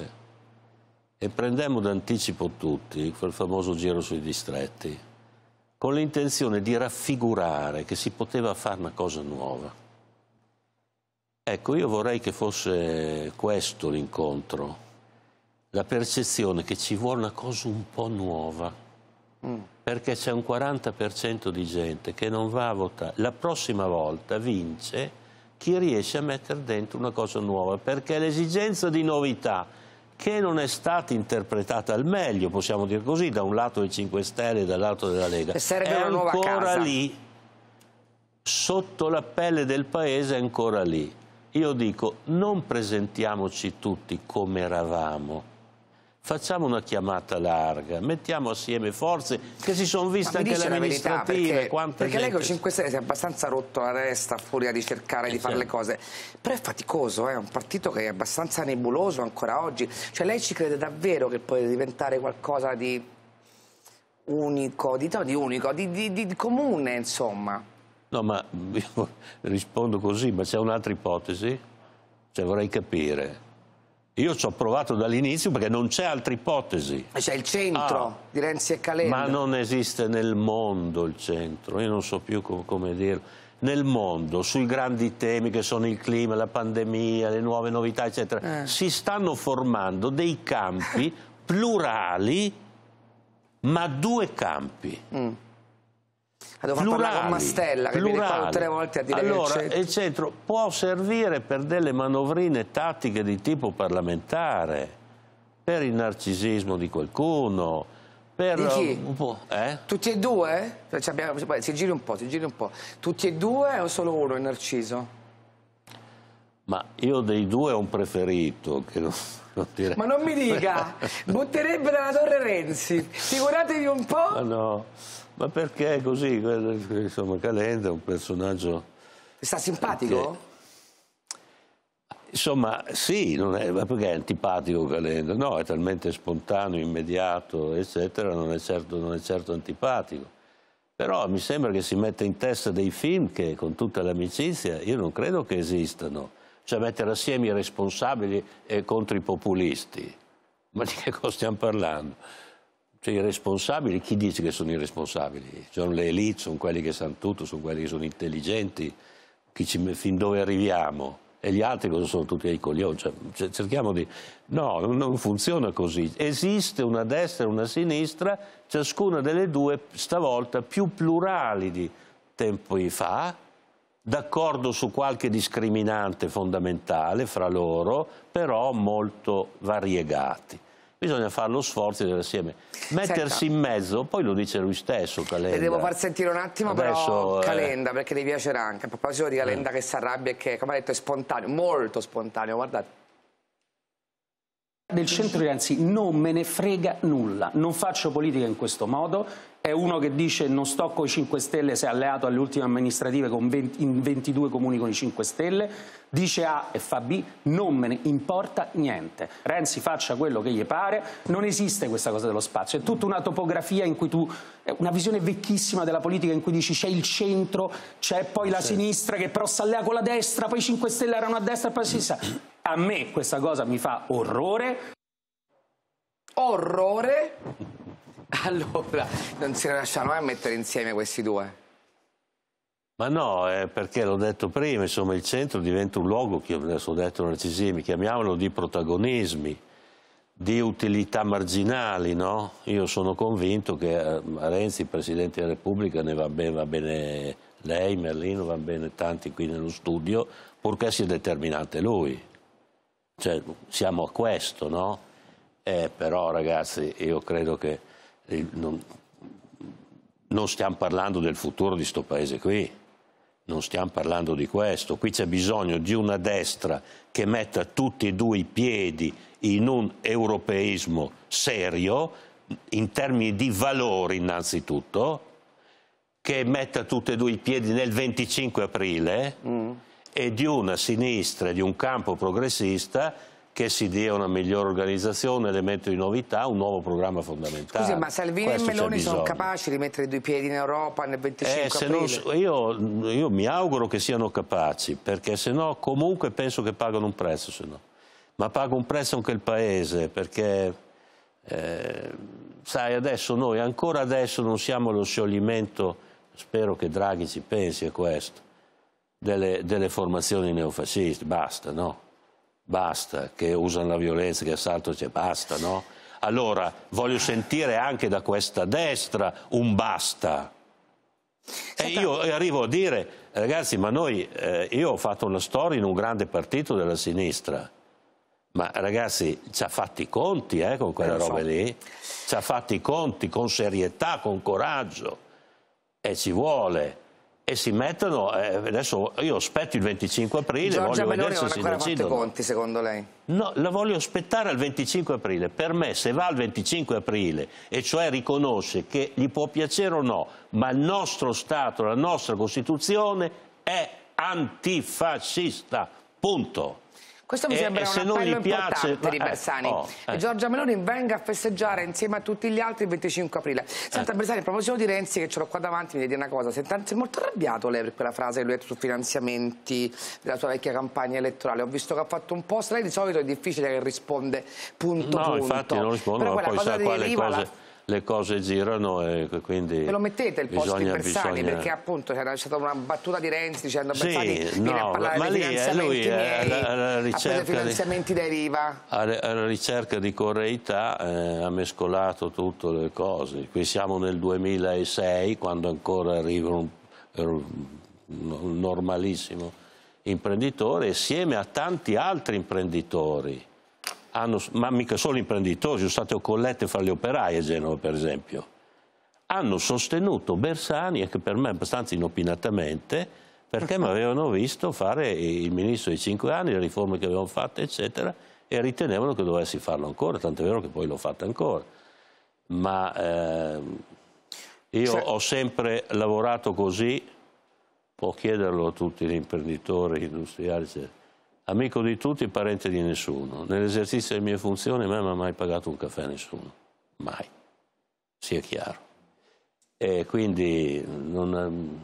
Speaker 10: E prendemmo d'anticipo tutti quel famoso giro sui distretti, con l'intenzione di raffigurare che si poteva fare una cosa nuova. Ecco, io vorrei che fosse questo l'incontro, la percezione che ci vuole una cosa un po' nuova, perché c'è un 40% di gente che non va a votare. La prossima volta vince chi riesce a mettere dentro una cosa nuova, perché l'esigenza di novità, che non è stata interpretata al meglio, possiamo dire così, da un lato dei 5 Stelle e dall'altro della Lega, è ancora lì, sotto la pelle del paese è ancora lì. Io dico, non presentiamoci tutti come eravamo, facciamo una chiamata larga, mettiamo assieme forze che si sono viste anche le amministrative.
Speaker 1: Perché lei con 5 Stelle si è abbastanza rotto la testa a furia di cercare di fare le cose, però è faticoso, è un partito che è abbastanza nebuloso ancora oggi. Cioè lei ci crede davvero che può diventare qualcosa di unico, di comune, insomma?
Speaker 10: No, ma io rispondo così, ma c'è un'altra ipotesi? Cioè vorrei capire. Io ci ho provato dall'inizio perché non c'è altra ipotesi.
Speaker 1: C'è il centro di Renzi e Calenda.
Speaker 10: Ma non esiste nel mondo il centro, io non so più come dirlo. Nel mondo, sui grandi temi che sono il clima, la pandemia, le nuove novità, eccetera, si stanno formando dei campi plurali, ma 2 campi.
Speaker 1: Devo parlare con Mastella, che viene qua tutte le volte a dire
Speaker 10: allora,
Speaker 1: che
Speaker 10: il centro può servire per delle manovrine tattiche di tipo parlamentare, per il narcisismo di qualcuno, per
Speaker 1: di chi?
Speaker 10: Un po',
Speaker 1: Tutti e due? Si giri un po', Tutti e due o solo uno è narciso?
Speaker 10: Ma io dei 2 ho un preferito, che non direi.
Speaker 1: Ma non mi dica, butterebbe dalla torre Renzi, figuratevi un po'.
Speaker 10: Ma no. Ma perché è così? Insomma, Calenda è un personaggio...
Speaker 1: Sta simpatico?
Speaker 10: Insomma, sì, ma perché è antipatico Calenda? No, è talmente spontaneo, immediato, eccetera, non è certo antipatico. Però mi sembra che si metta in testa dei film che, con tutta l'amicizia, io non credo che esistano. Cioè mettere assieme i responsabili contro i populisti. Ma di che cosa stiamo parlando? Cioè i responsabili, chi dice che sono i responsabili? Sono le elite, sono quelli che sanno tutto, sono quelli che sono intelligenti, fin dove arriviamo? E gli altri cosa sono tutti dei coglioni? Cioè, cerchiamo di... No, non funziona così. Esiste una destra e una sinistra, ciascuna delle due stavolta più plurali di tempi fa, d'accordo su qualche discriminante fondamentale fra loro, però molto variegati. Bisogna fare lo sforzo di assieme. Mettersi in mezzo, poi lo dice lui stesso Calenda.
Speaker 1: Le devo far sentire un attimo però Calenda, perché le piacerà anche. A proposito di Calenda che si arrabbia e che, come ha detto, è spontaneo, molto spontaneo, guardate.
Speaker 8: Del centro di Renzi non me ne frega nulla, non faccio politica in questo modo, è uno che dice non sto con i 5 Stelle, si è alleato alle ultime amministrative in 22 comuni con i 5 Stelle, dice A e fa B, non me ne importa niente. Renzi faccia quello che gli pare, non esiste questa cosa dello spazio, è tutta una topografia in cui è una visione vecchissima della politica in cui dici c'è il centro, c'è poi la sinistra che però si allea con la destra, poi i 5 Stelle erano a destra e poi a sinistra. A me questa cosa mi fa orrore.
Speaker 1: Orrore? Allora, non si rilasciano mai a mettere insieme questi due?
Speaker 10: Ma no, perché l'ho detto prima, insomma il centro diventa un luogo, che adesso ho detto narcisismi, chiamiamolo di protagonismi, di utilità marginali, no? Io sono convinto che a Renzi, Presidente della Repubblica, ne va bene lei, Merlino, va bene tanti qui nello studio, purché sia determinante lui. Cioè, siamo a questo, no? Però ragazzi, io credo che non stiamo parlando del futuro di sto paese qui, non stiamo parlando di questo. Qui c'è bisogno di una destra che metta tutti e due i piedi in un europeismo serio, in termini di valori innanzitutto, che metta tutti e due i piedi nel 25 aprile, e di una sinistra, di un campo progressista che si dia una migliore organizzazione, elemento di novità, un nuovo programma fondamentale.
Speaker 1: Scusi, ma Salvini e Meloni sono capaci di mettere i due piedi in Europa nel 25 aprile?
Speaker 10: Io mi auguro che siano capaci, perché se no comunque penso che pagano un prezzo, se no. Ma paga un prezzo anche il Paese, perché sai, ancora adesso non siamo allo scioglimento, spero che Draghi ci pensi a questo, delle formazioni neofasciste, basta, no? Basta, che usano la violenza, che assalto, basta, no? Allora, voglio sentire anche da questa destra un basta. E io arrivo a dire, ragazzi, ma io ho fatto una storia in un grande partito della sinistra, ma ragazzi, ci ha fatti i conti con quella roba lì, ci ha fatti i conti con serietà, con coraggio, e ci vuole. E si mettono, adesso io aspetto il 25 aprile, voglio vedere se si decidono.
Speaker 1: Giorgia Meloni non ha ancora fatto i conti, secondo lei?
Speaker 10: No, la voglio aspettare al 25 aprile. Per me, se va al 25 aprile, e cioè riconosce che gli può piacere o no, ma il nostro Stato, la nostra Costituzione è antifascista, punto.
Speaker 1: Questo mi sembra un appello importante di Bersani. Giorgia Meloni venga a festeggiare insieme a tutti gli altri il 25 aprile. Senta Bersani, a proposito di Renzi, che ce l'ho qua davanti, mi devi dire una cosa. Si è molto arrabbiato lei per quella frase che lui ha detto su finanziamenti della sua vecchia campagna elettorale. Ho visto che ha fatto un post, lei di solito è difficile che risponde punto.
Speaker 10: No, infatti non rispondo, ma poi sa quale le cose girano e quindi...
Speaker 1: Me lo mettete il post di Bersani, perché appunto c'era stata una battuta di Renzi dicendo Bersani viene a parlare dei finanziamenti miei, ha preso finanziamenti dai Riva.
Speaker 10: Alla ricerca di correità ha mescolato tutte le cose. Qui siamo nel 2006, quando ancora arriva un normalissimo imprenditore, assieme a tanti altri imprenditori. Ma mica solo imprenditori, sono state collette fra gli operai a Genova, per esempio. Hanno sostenuto Bersani, anche per me abbastanza inopinatamente, perché mi avevano visto fare il ministro di 5 anni, le riforme che avevamo fatte, eccetera, e ritenevano che dovessi farlo ancora, tant'è vero che poi l'ho fatta ancora. Ma Io ho sempre lavorato così, può chiederlo a tutti gli imprenditori, gli industriali, amico di tutti, parente di nessuno. Nell'esercizio delle mie funzioni a me non mi ha mai pagato un caffè nessuno, mai, sia chiaro. E quindi non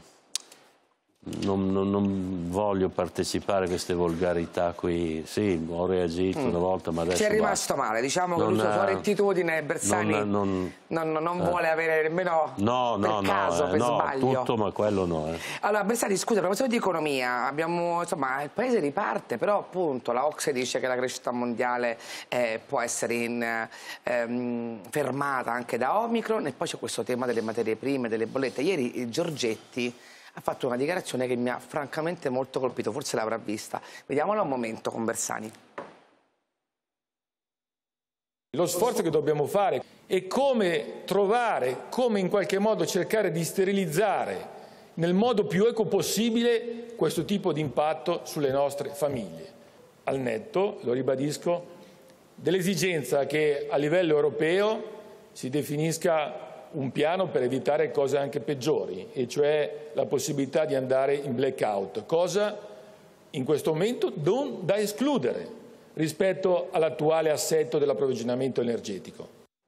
Speaker 10: voglio partecipare a queste volgarità qui. Sì, ho reagito una volta, ma adesso
Speaker 1: ci è rimasto male, diciamo che la sua rettitudine Bersani non vuole avere nemmeno per caso, per sbaglio.
Speaker 10: Tutto, ma quello no.
Speaker 1: Allora Bersani, scusa, a proposito di economia, insomma, il paese riparte, però appunto la OCSE dice che la crescita mondiale può essere fermata anche da Omicron, e poi c'è questo tema delle materie prime, delle bollette. Ieri Giorgetti ha fatto una dichiarazione che mi ha francamente molto colpito, forse l'avrà vista. Vediamola un momento con Bersani.
Speaker 12: Lo sforzo che dobbiamo fare è come trovare, come in qualche modo cercare di sterilizzare nel modo più equo possibile questo tipo di impatto sulle nostre famiglie. Al netto, lo ribadisco, dell'esigenza che a livello europeo si definisca un piano per evitare cose anche peggiori, e cioè la possibilità di andare in blackout, cosa in questo momento non da escludere rispetto all'attuale assetto dell'approvvigionamento energetico.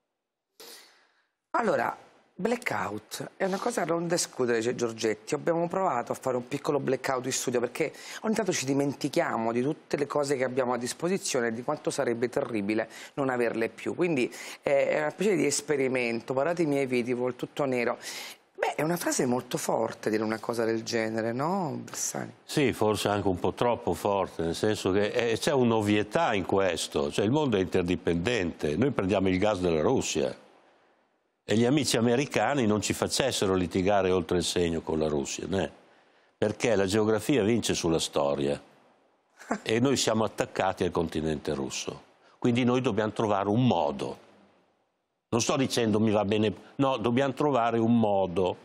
Speaker 1: Allora, blackout è una cosa non da escludere, dice Giorgetti. Abbiamo provato a fare un piccolo blackout in studio perché ogni tanto ci dimentichiamo di tutte le cose che abbiamo a disposizione e di quanto sarebbe terribile non averle più. Quindi è una specie di esperimento. Guardate i miei video, il tutto nero. Beh, è una frase molto forte dire una cosa del genere, no, Bersani?
Speaker 10: Sì, forse anche un po' troppo forte, nel senso che c'è un'ovvietà in questo. Cioè, il mondo è interdipendente. Noi prendiamo il gas dalla Russia. E gli amici americani non ci facessero litigare oltre il segno con la Russia, né? Perché la geografia vince sulla storia e noi siamo attaccati al continente russo. Quindi noi dobbiamo trovare un modo. Non sto dicendo mi va bene, no, dobbiamo trovare un modo.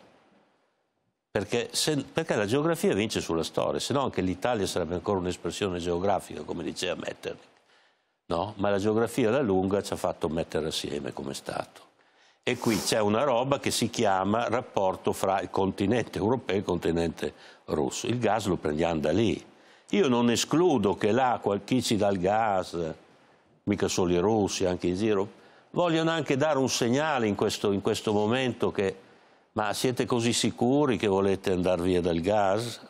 Speaker 10: Perché la geografia vince sulla storia, se no anche l'Italia sarebbe ancora un'espressione geografica, come diceva Metternich. No? Ma la geografia alla lunga ci ha fatto mettere assieme come Stato. E qui c'è una roba che si chiama rapporto fra il continente europeo e il continente russo. Il gas lo prendiamo da lì. Io non escludo che là chi ci dà il gas, mica solo i russi, anche in giro, vogliono anche dare un segnale in questo momento che ma siete così sicuri che volete andare via dal gas?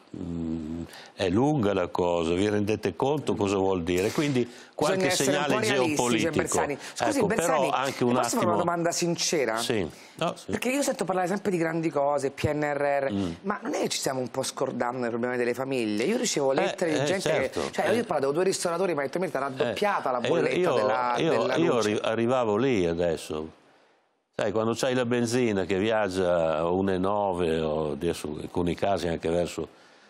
Speaker 10: È lunga la cosa, vi rendete conto cosa vuol dire? Quindi qualche segnale geopolitico.
Speaker 1: Scusi,
Speaker 10: ecco,
Speaker 1: Bersani,
Speaker 10: però anche un
Speaker 1: posso fare
Speaker 10: attimo...
Speaker 1: una domanda sincera?
Speaker 10: Sì. No, sì.
Speaker 1: Perché io sento parlare sempre di grandi cose, PNRR, ma non è che ci stiamo un po' scordando dei problemi delle famiglie? Io ricevo lettere di gente
Speaker 10: certo.
Speaker 1: che... Cioè, io ho parlato con 2 ristoratori, ma è raddoppiata la bolletta della luce.
Speaker 10: Io arrivavo lì adesso. Sai, quando c'hai la benzina che viaggia a 1,9 o adesso in alcuni casi anche verso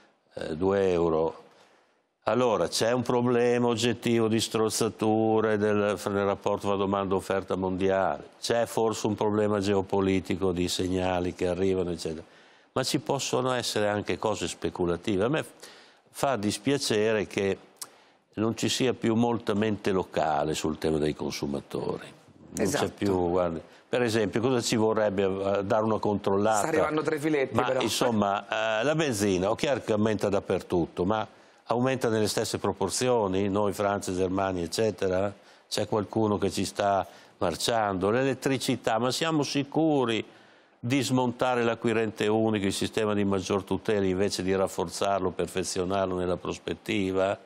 Speaker 10: 2 euro, allora c'è un problema oggettivo di strozzature nel rapporto tra domanda e offerta mondiale, c'è forse un problema geopolitico di segnali che arrivano, eccetera. Ma ci possono essere anche cose speculative. A me fa dispiacere che non ci sia più molta mente locale sul tema dei consumatori. Non c'è più, guardi. Per esempio, cosa ci vorrebbe dare una controllata?
Speaker 1: Sta arrivando 3 filetti,
Speaker 10: ma
Speaker 1: però.
Speaker 10: Insomma, la benzina, è chiaro che aumenta dappertutto, ma aumenta nelle stesse proporzioni? Noi, Francia, Germania, eccetera? C'è qualcuno che ci sta marciando? L'elettricità, ma siamo sicuri di smontare l'acquirente unico, il sistema di maggior tutela, invece di rafforzarlo, perfezionarlo nella prospettiva?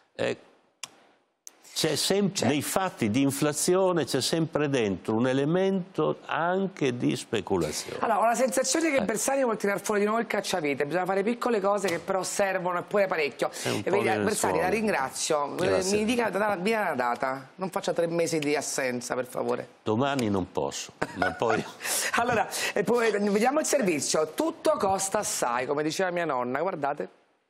Speaker 10: C'è sempre, nei fatti di inflazione c'è sempre dentro un elemento anche di speculazione.
Speaker 1: Allora, ho la sensazione che Bersani vuol tirare fuori di nuovo il cacciavite, bisogna fare piccole cose che però servono e pure parecchio. Bersani, la ringrazio.
Speaker 10: Grazie.
Speaker 1: Mi dica la data, non faccia 3 mesi di assenza, per favore.
Speaker 10: Domani non posso, ma poi...
Speaker 1: Allora, poi vediamo il servizio. Tutto costa assai, come diceva mia nonna, guardate.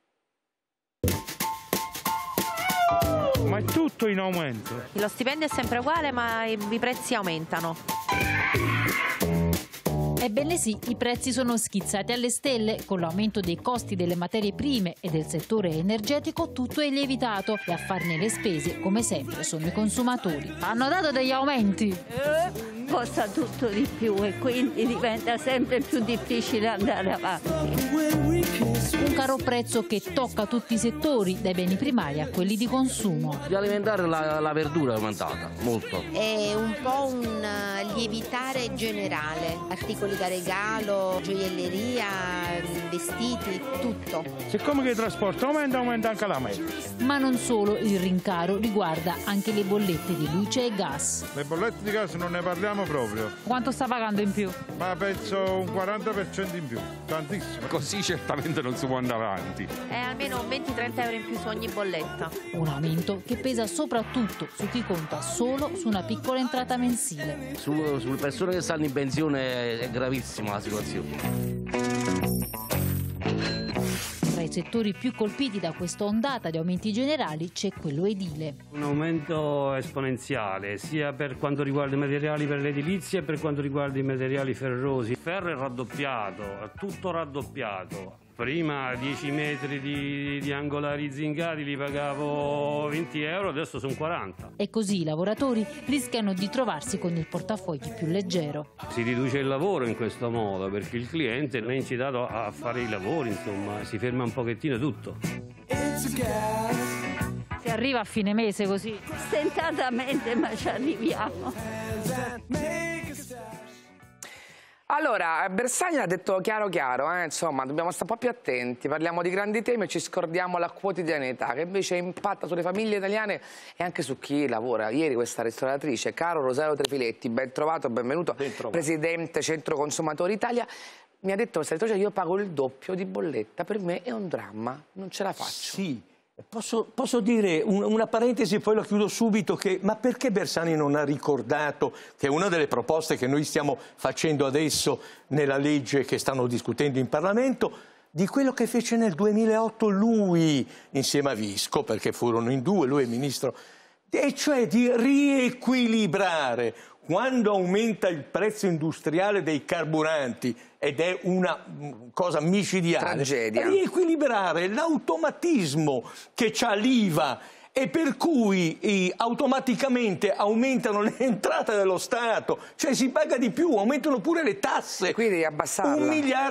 Speaker 17: Ma è tutto in aumento.
Speaker 18: Lo stipendio è sempre uguale, ma i prezzi aumentano. Ebbene sì, i prezzi sono schizzati alle stelle. Con l'aumento dei costi delle materie prime e del settore energetico tutto è lievitato e a farne le spese, come sempre, sono i consumatori. Hanno dato degli aumenti.
Speaker 19: Costa tutto di più e quindi diventa sempre più difficile andare avanti.
Speaker 18: Un caro prezzo che tocca tutti i settori, dai beni primari a quelli di consumo.
Speaker 20: Di alimentare la verdura è aumentata molto.
Speaker 21: È un po' un lievitare generale, articoli da regalo, gioielleria, vestiti, tutto.
Speaker 17: Siccome che il trasporto aumenta anche la media.
Speaker 18: Ma non solo, il rincaro riguarda anche le bollette di luce e gas.
Speaker 17: Le bollette di gas non ne parliamo proprio.
Speaker 18: Quanto sta pagando in più?
Speaker 17: Ma penso un 40% in più, tantissimo.
Speaker 22: Così certamente non si può andare avanti.
Speaker 21: Almeno 20-30 euro in più su ogni bolletta.
Speaker 18: Un aumento che pesa soprattutto su chi conta solo su una piccola entrata mensile.
Speaker 20: Sulle persone che stanno in pensione è gravissima la situazione.
Speaker 18: Tra i settori più colpiti da questa ondata di aumenti generali c'è quello edile.
Speaker 23: Un aumento esponenziale sia per quanto riguarda i materiali per l'edilizia che per quanto riguarda i materiali ferrosi. Il ferro è raddoppiato, è tutto raddoppiato. Prima 10 metri di angolari zingati li pagavo 20 euro, adesso sono 40.
Speaker 18: E così i lavoratori rischiano di trovarsi con il portafogli più leggero.
Speaker 23: Si riduce il lavoro in questo modo perché il cliente non è incitato a fare i lavori, insomma, si ferma un pochettino tutto.
Speaker 18: Si arriva a fine mese così?
Speaker 19: Stentatamente, ma ci arriviamo.
Speaker 1: Allora, Bersani ha detto chiaro, insomma, dobbiamo stare un po' più attenti, parliamo di grandi temi e ci scordiamo la quotidianità, che invece impatta sulle famiglie italiane e anche su chi lavora. Ieri questa ristoratrice, caro Rosario Trefiletti, ben trovato, benvenuto, presidente Centro Consumatori Italia, mi ha detto questa ristoratrice, io pago il doppio di bolletta, per me è un dramma, non ce la faccio.
Speaker 6: Sì. Posso dire una parentesi e poi la chiudo subito, ma perché Bersani non ha ricordato che una delle proposte che noi stiamo facendo adesso nella legge che stanno discutendo in Parlamento, di quello che fece nel 2008 lui insieme a Visco, perché furono in due, lui e il ministro, e cioè di riequilibrare quando aumenta il prezzo industriale dei carburanti, ed è una cosa micidiale, riequilibrare l'automatismo che c'ha l'IVA e per cui automaticamente aumentano le entrate dello Stato, cioè si paga di più, aumentano pure le tasse.
Speaker 1: Quindi abbassarla.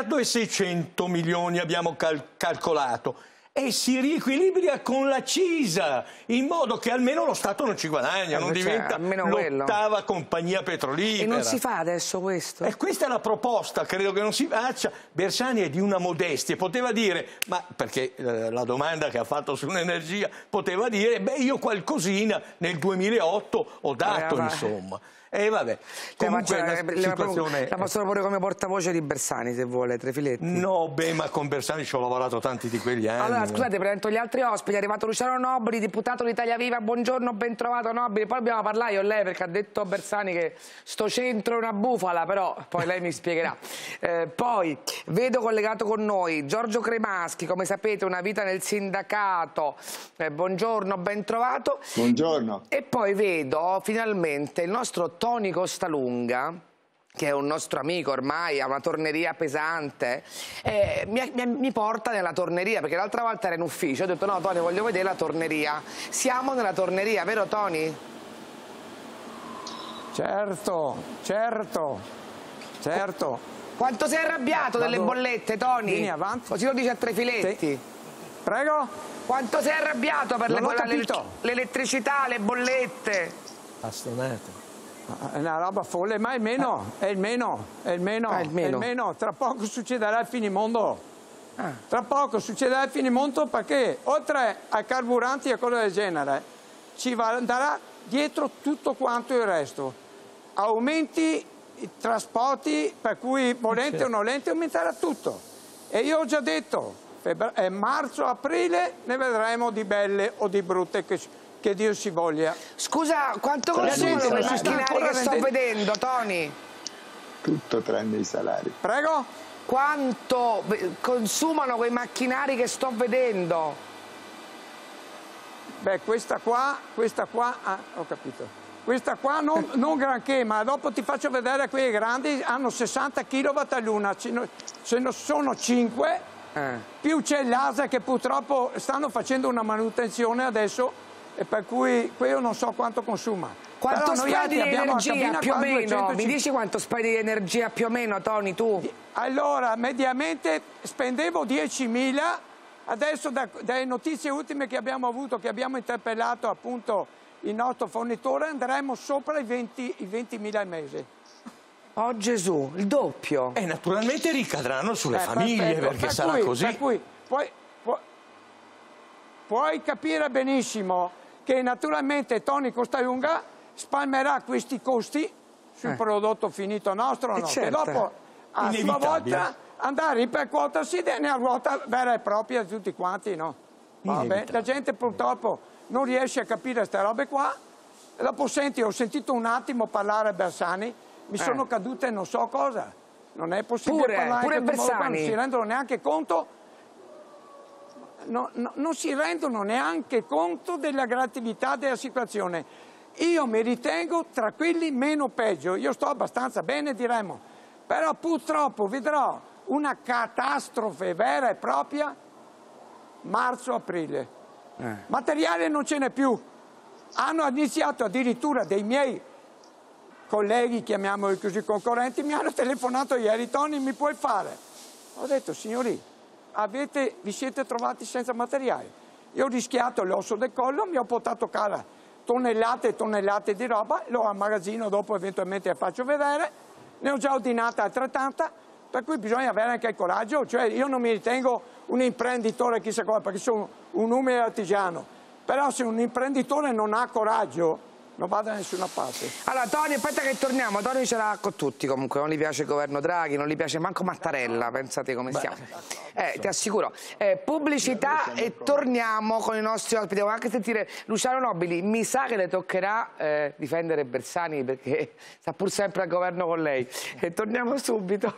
Speaker 6: 1.600 milioni abbiamo calcolato. E si riequilibra con la CISA, in modo che almeno lo Stato non ci guadagna, non diventa l'ottava compagnia petrolifera.
Speaker 1: E non si fa adesso questo?
Speaker 6: E questa è la proposta, credo che non si faccia. Bersani è di una modestia, poteva dire, ma perché la domanda che ha fatto sull'energia, poteva dire, beh, io qualcosina nel 2008 ho dato, insomma. E vabbè, comunque
Speaker 1: la posso pure come portavoce di Bersani, se vuole, Trefiletti.
Speaker 6: No, beh, ma con Bersani ci ho lavorato tanti di quegli anni.
Speaker 1: Allora, scusate, presento gli altri ospiti. È arrivato Luciano Nobili, deputato d'Italia Viva. Buongiorno, ben trovato Nobili. Poi dobbiamo parlare io e lei, perché ha detto Bersani che sto centro è una bufala, però poi lei mi spiegherà. Poi vedo collegato con noi Giorgio Cremaschi, come sapete una vita nel sindacato. Buongiorno, ben trovato.
Speaker 27: Buongiorno.
Speaker 1: E poi vedo finalmente il nostro Toni Costalunga, che è un nostro amico ormai, ha una torneria pesante, mi porta nella torneria, perché l'altra volta era in ufficio, ho detto no Toni, voglio vedere la torneria. Siamo nella torneria, vero Toni?
Speaker 28: Certo.
Speaker 1: Quanto sei arrabbiato delle bollette, Toni?
Speaker 28: Vieni avanti.
Speaker 1: Così lo dice a Trefiletti.
Speaker 28: Sì. Prego?
Speaker 1: Quanto sei arrabbiato per l'elettricità, le bollette?
Speaker 28: Bastonato. È una roba folle, ma è il meno. Tra poco succederà il finimondo. Tra poco succederà il finimondo, perché oltre ai carburanti e cose del genere ci andrà dietro tutto quanto il resto. Aumenti i trasporti, per cui volente o nolente aumenterà tutto. E io ho già detto, marzo, aprile ne vedremo di belle o di brutte che Dio si voglia.
Speaker 1: Scusa, quanto consumano quei macchinari che sto vedendo, Toni?
Speaker 27: Tutto tranne i salari.
Speaker 1: Prego? Quanto consumano quei macchinari che sto vedendo?
Speaker 28: Beh, questa qua, ho capito. Questa qua non granché, ma dopo ti faccio vedere quei grandi, hanno 60 kW a luna, ce ne sono 5, più c'è l'ASA che purtroppo stanno facendo una manutenzione adesso, e per cui quello non so quanto consuma.
Speaker 1: Quanto spendi di energia più o meno? Mi dici quanto spendi di energia più o meno, Tony, tu?
Speaker 28: Allora, mediamente spendevo 10.000, adesso dalle notizie ultime che abbiamo avuto, che abbiamo interpellato appunto il nostro fornitore, andremo sopra i 20.000 al mese.
Speaker 1: Oh Gesù, il doppio.
Speaker 2: E naturalmente ricadranno sulle famiglie, perché sarà così.
Speaker 28: Per cui puoi capire benissimo che naturalmente Tony Costalunga spalmerà questi costi sul prodotto finito nostro, no?
Speaker 1: Certo.
Speaker 28: E dopo a sua volta andare a ripercuotersi nella ruota vera e propria di tutti quanti, no? Vabbè, la gente purtroppo non riesce a capire queste robe qua. E dopo ho sentito un attimo parlare Bersani, mi sono cadute non so cosa. Non è possibile parlare
Speaker 1: pure Bersani.
Speaker 28: Non si rendono neanche conto. Non si rendono neanche conto della gravità della situazione. Io mi ritengo tra quelli meno peggio. Io sto abbastanza bene, diremmo. Però purtroppo vedrò una catastrofe vera e propria marzo-aprile. Materiale non ce n'è più. Hanno iniziato addirittura dei miei colleghi, chiamiamoli così, concorrenti, mi hanno telefonato ieri: Tony, mi puoi fare? Ho detto: signori, vi siete trovati senza materiale. Io ho rischiato l'osso del collo, mi ho portato a casa tonnellate e tonnellate di roba, lo magazzino, dopo eventualmente la faccio vedere, ne ho già ordinata altrettanta, per cui bisogna avere anche il coraggio. Cioè, io non mi ritengo un imprenditore chissà cosa, perché sono un umile artigiano, però se un imprenditore non ha coraggio non va da nessuna parte.
Speaker 1: Allora Tony, aspetta che torniamo. Tony ce l'ha con tutti comunque, non gli piace il governo Draghi, non gli piace manco Mattarella, pensate come stiamo. Ti assicuro. Pubblicità e torniamo con i nostri ospiti. Devo anche sentire Luciano Nobili, mi sa che le toccherà difendere Bersani, perché sta pur sempre al governo con lei. E torniamo subito.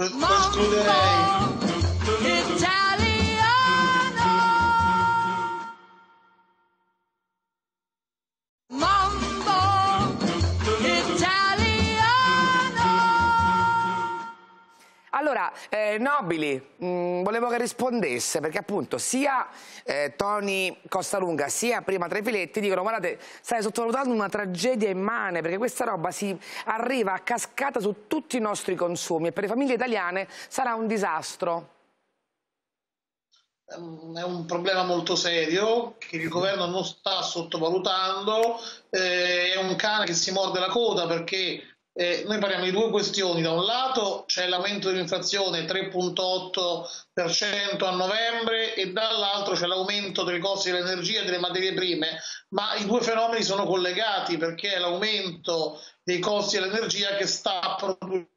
Speaker 1: Allora, Nobili, volevo che rispondesse, perché appunto sia Tony Costalunga sia prima Trefiletti dicono: guardate, stai sottovalutando una tragedia immane, perché questa roba si arriva a cascata su tutti i nostri consumi e per le famiglie italiane sarà un disastro.
Speaker 3: È un problema molto serio che il governo non sta sottovalutando, è un cane che si morde la coda, perché noi parliamo di due questioni. Da un lato c'è l'aumento dell'inflazione 3,8% a novembre e dall'altro c'è l'aumento dei costi dell'energia e delle materie prime, ma i due fenomeni sono collegati, perché è l'aumento dei costi dell'energia che sta producendo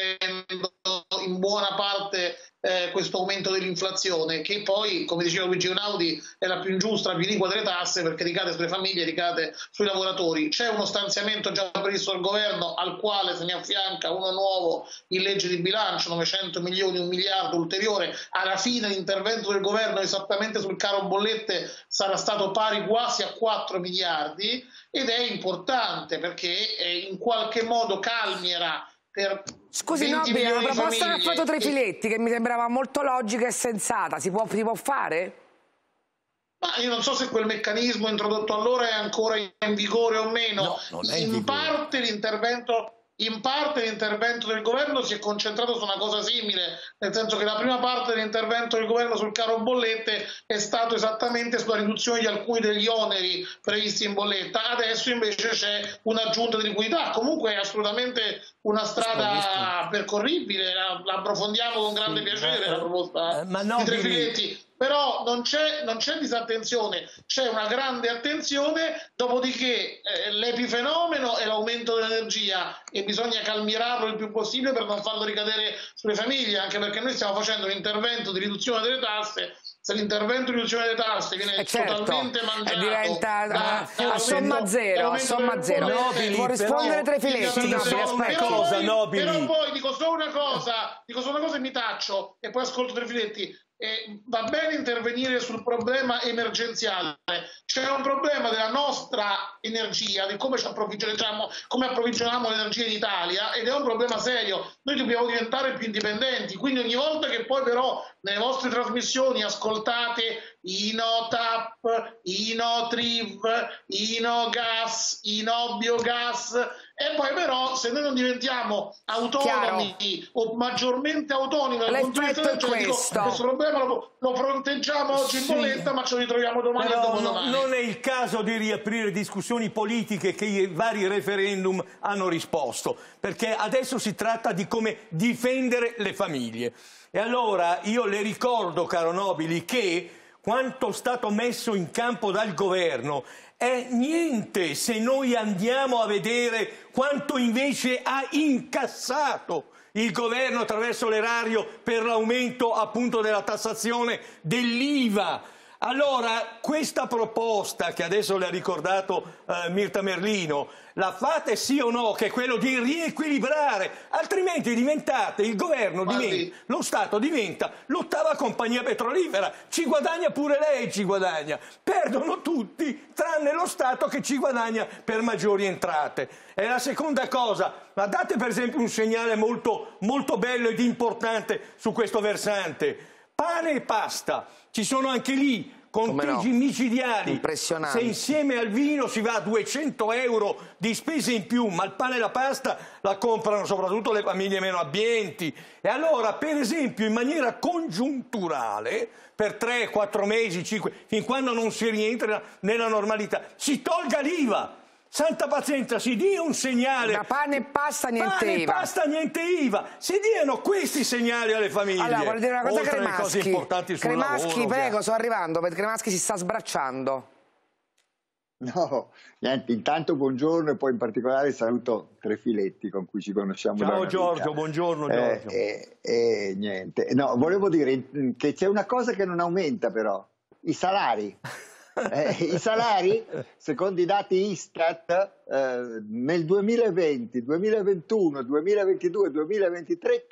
Speaker 3: in buona parte questo aumento dell'inflazione, che poi, come diceva Luigi Einaudi, è la più ingiusta, la più iniqua delle tasse, perché ricade sulle famiglie, ricade sui lavoratori. C'è uno stanziamento già previsto dal governo, al quale se ne affianca uno nuovo in legge di bilancio, 900 milioni, 1 miliardo ulteriore. Alla fine l'intervento del governo esattamente sul caro bollette sarà stato pari quasi a 4 miliardi, ed è importante perché in qualche modo calmierà.
Speaker 1: Scusi Nobili, la proposta che ha fatto Trefiletti, che mi sembrava molto logica e sensata, si può fare?
Speaker 3: Ma io non so se quel meccanismo introdotto allora è ancora in vigore o meno.
Speaker 2: No, non è in vigore.
Speaker 3: In parte l'intervento del governo si è concentrato su una cosa simile, nel senso che la prima parte dell'intervento del governo sul caro bollette è stato esattamente sulla riduzione di alcuni degli oneri previsti in bolletta. Adesso invece c'è un'aggiunta di liquidità. Comunque è assolutamente una strada percorribile, la approfondiamo con grande piacere la proposta di Trefiletti. Però non c'è disattenzione, c'è una grande attenzione, dopodiché l'epifenomeno è l'aumento dell'energia e bisogna calmierarlo il più possibile per non farlo ricadere sulle famiglie, anche perché noi stiamo facendo un intervento di riduzione delle tasse. Se l'intervento di riduzione delle tasse viene totalmente mangiato,
Speaker 1: diventa a somma zero,
Speaker 3: Nobili,
Speaker 1: può rispondere Trefiletti.
Speaker 3: Però poi dico solo una cosa e mi taccio, e poi ascolto Trefiletti. va bene intervenire sul problema emergenziale, c'è un problema della nostra energia, di come approvvigioniamo l'energia in Italia, ed è un problema serio. Noi dobbiamo diventare più indipendenti, quindi ogni volta che poi però nelle vostre trasmissioni ascoltate Ino TAP, Ino TRIV, Ino gas, Ino biogas, e poi però se noi non diventiamo autonomi o maggiormente autonomi dal punto di vista energetico, questo problema lo fronteggiamo oggi in bolletta, ma ce lo ritroviamo domani e dopodomani.
Speaker 2: Non è il caso di riaprire discussioni politiche che i vari referendum hanno risposto, perché adesso si tratta di come difendere le famiglie. E allora io le ricordo, caro Nobili, che quanto è stato messo in campo dal governo è niente se noi andiamo a vedere quanto invece ha incassato il governo attraverso l'erario per l'aumento appunto della tassazione dell'IVA. Allora, questa proposta che adesso le ha ricordato Mirta Merlino, la fate sì o no, che è quello di riequilibrare, altrimenti diventate, il governo diventa, lo Stato diventa l'ottava compagnia petrolifera, ci guadagna pure lei, ci guadagna, perdono tutti, tranne lo Stato che ci guadagna per maggiori entrate. E la seconda cosa, ma date per esempio un segnale molto, molto bello ed importante su questo versante, pane e pasta. Ci sono anche lì conteggi micidiali. Se insieme al vino si va a 200 euro di spese in più, ma il pane e la pasta la comprano soprattutto le famiglie meno abbienti. E allora, per esempio, in maniera congiunturale, per 3, 4 mesi, 5, fin quando non si rientra nella normalità, si tolga l'IVA. Santa pazienza, si dia un segnale.
Speaker 1: Da pane e pasta niente
Speaker 2: IVA. Pane e pasta niente IVA. Si diano questi segnali alle famiglie.
Speaker 1: Allora, voglio dire una cosa,
Speaker 2: oltre alle cose importanti sul
Speaker 1: Cremaschi,
Speaker 2: lavoro.
Speaker 1: prego, sto arrivando, perché Cremaschi si sta sbracciando.
Speaker 27: No, niente, intanto buongiorno e poi in particolare saluto Trefiletti con cui ci conosciamo da una vita.
Speaker 2: Giorgio, buongiorno Giorgio.
Speaker 27: Niente, no, volevo dire che c'è una cosa che non aumenta però, i salari. I salari, secondo i dati Istat, nel 2020, 2021, 2022, 2023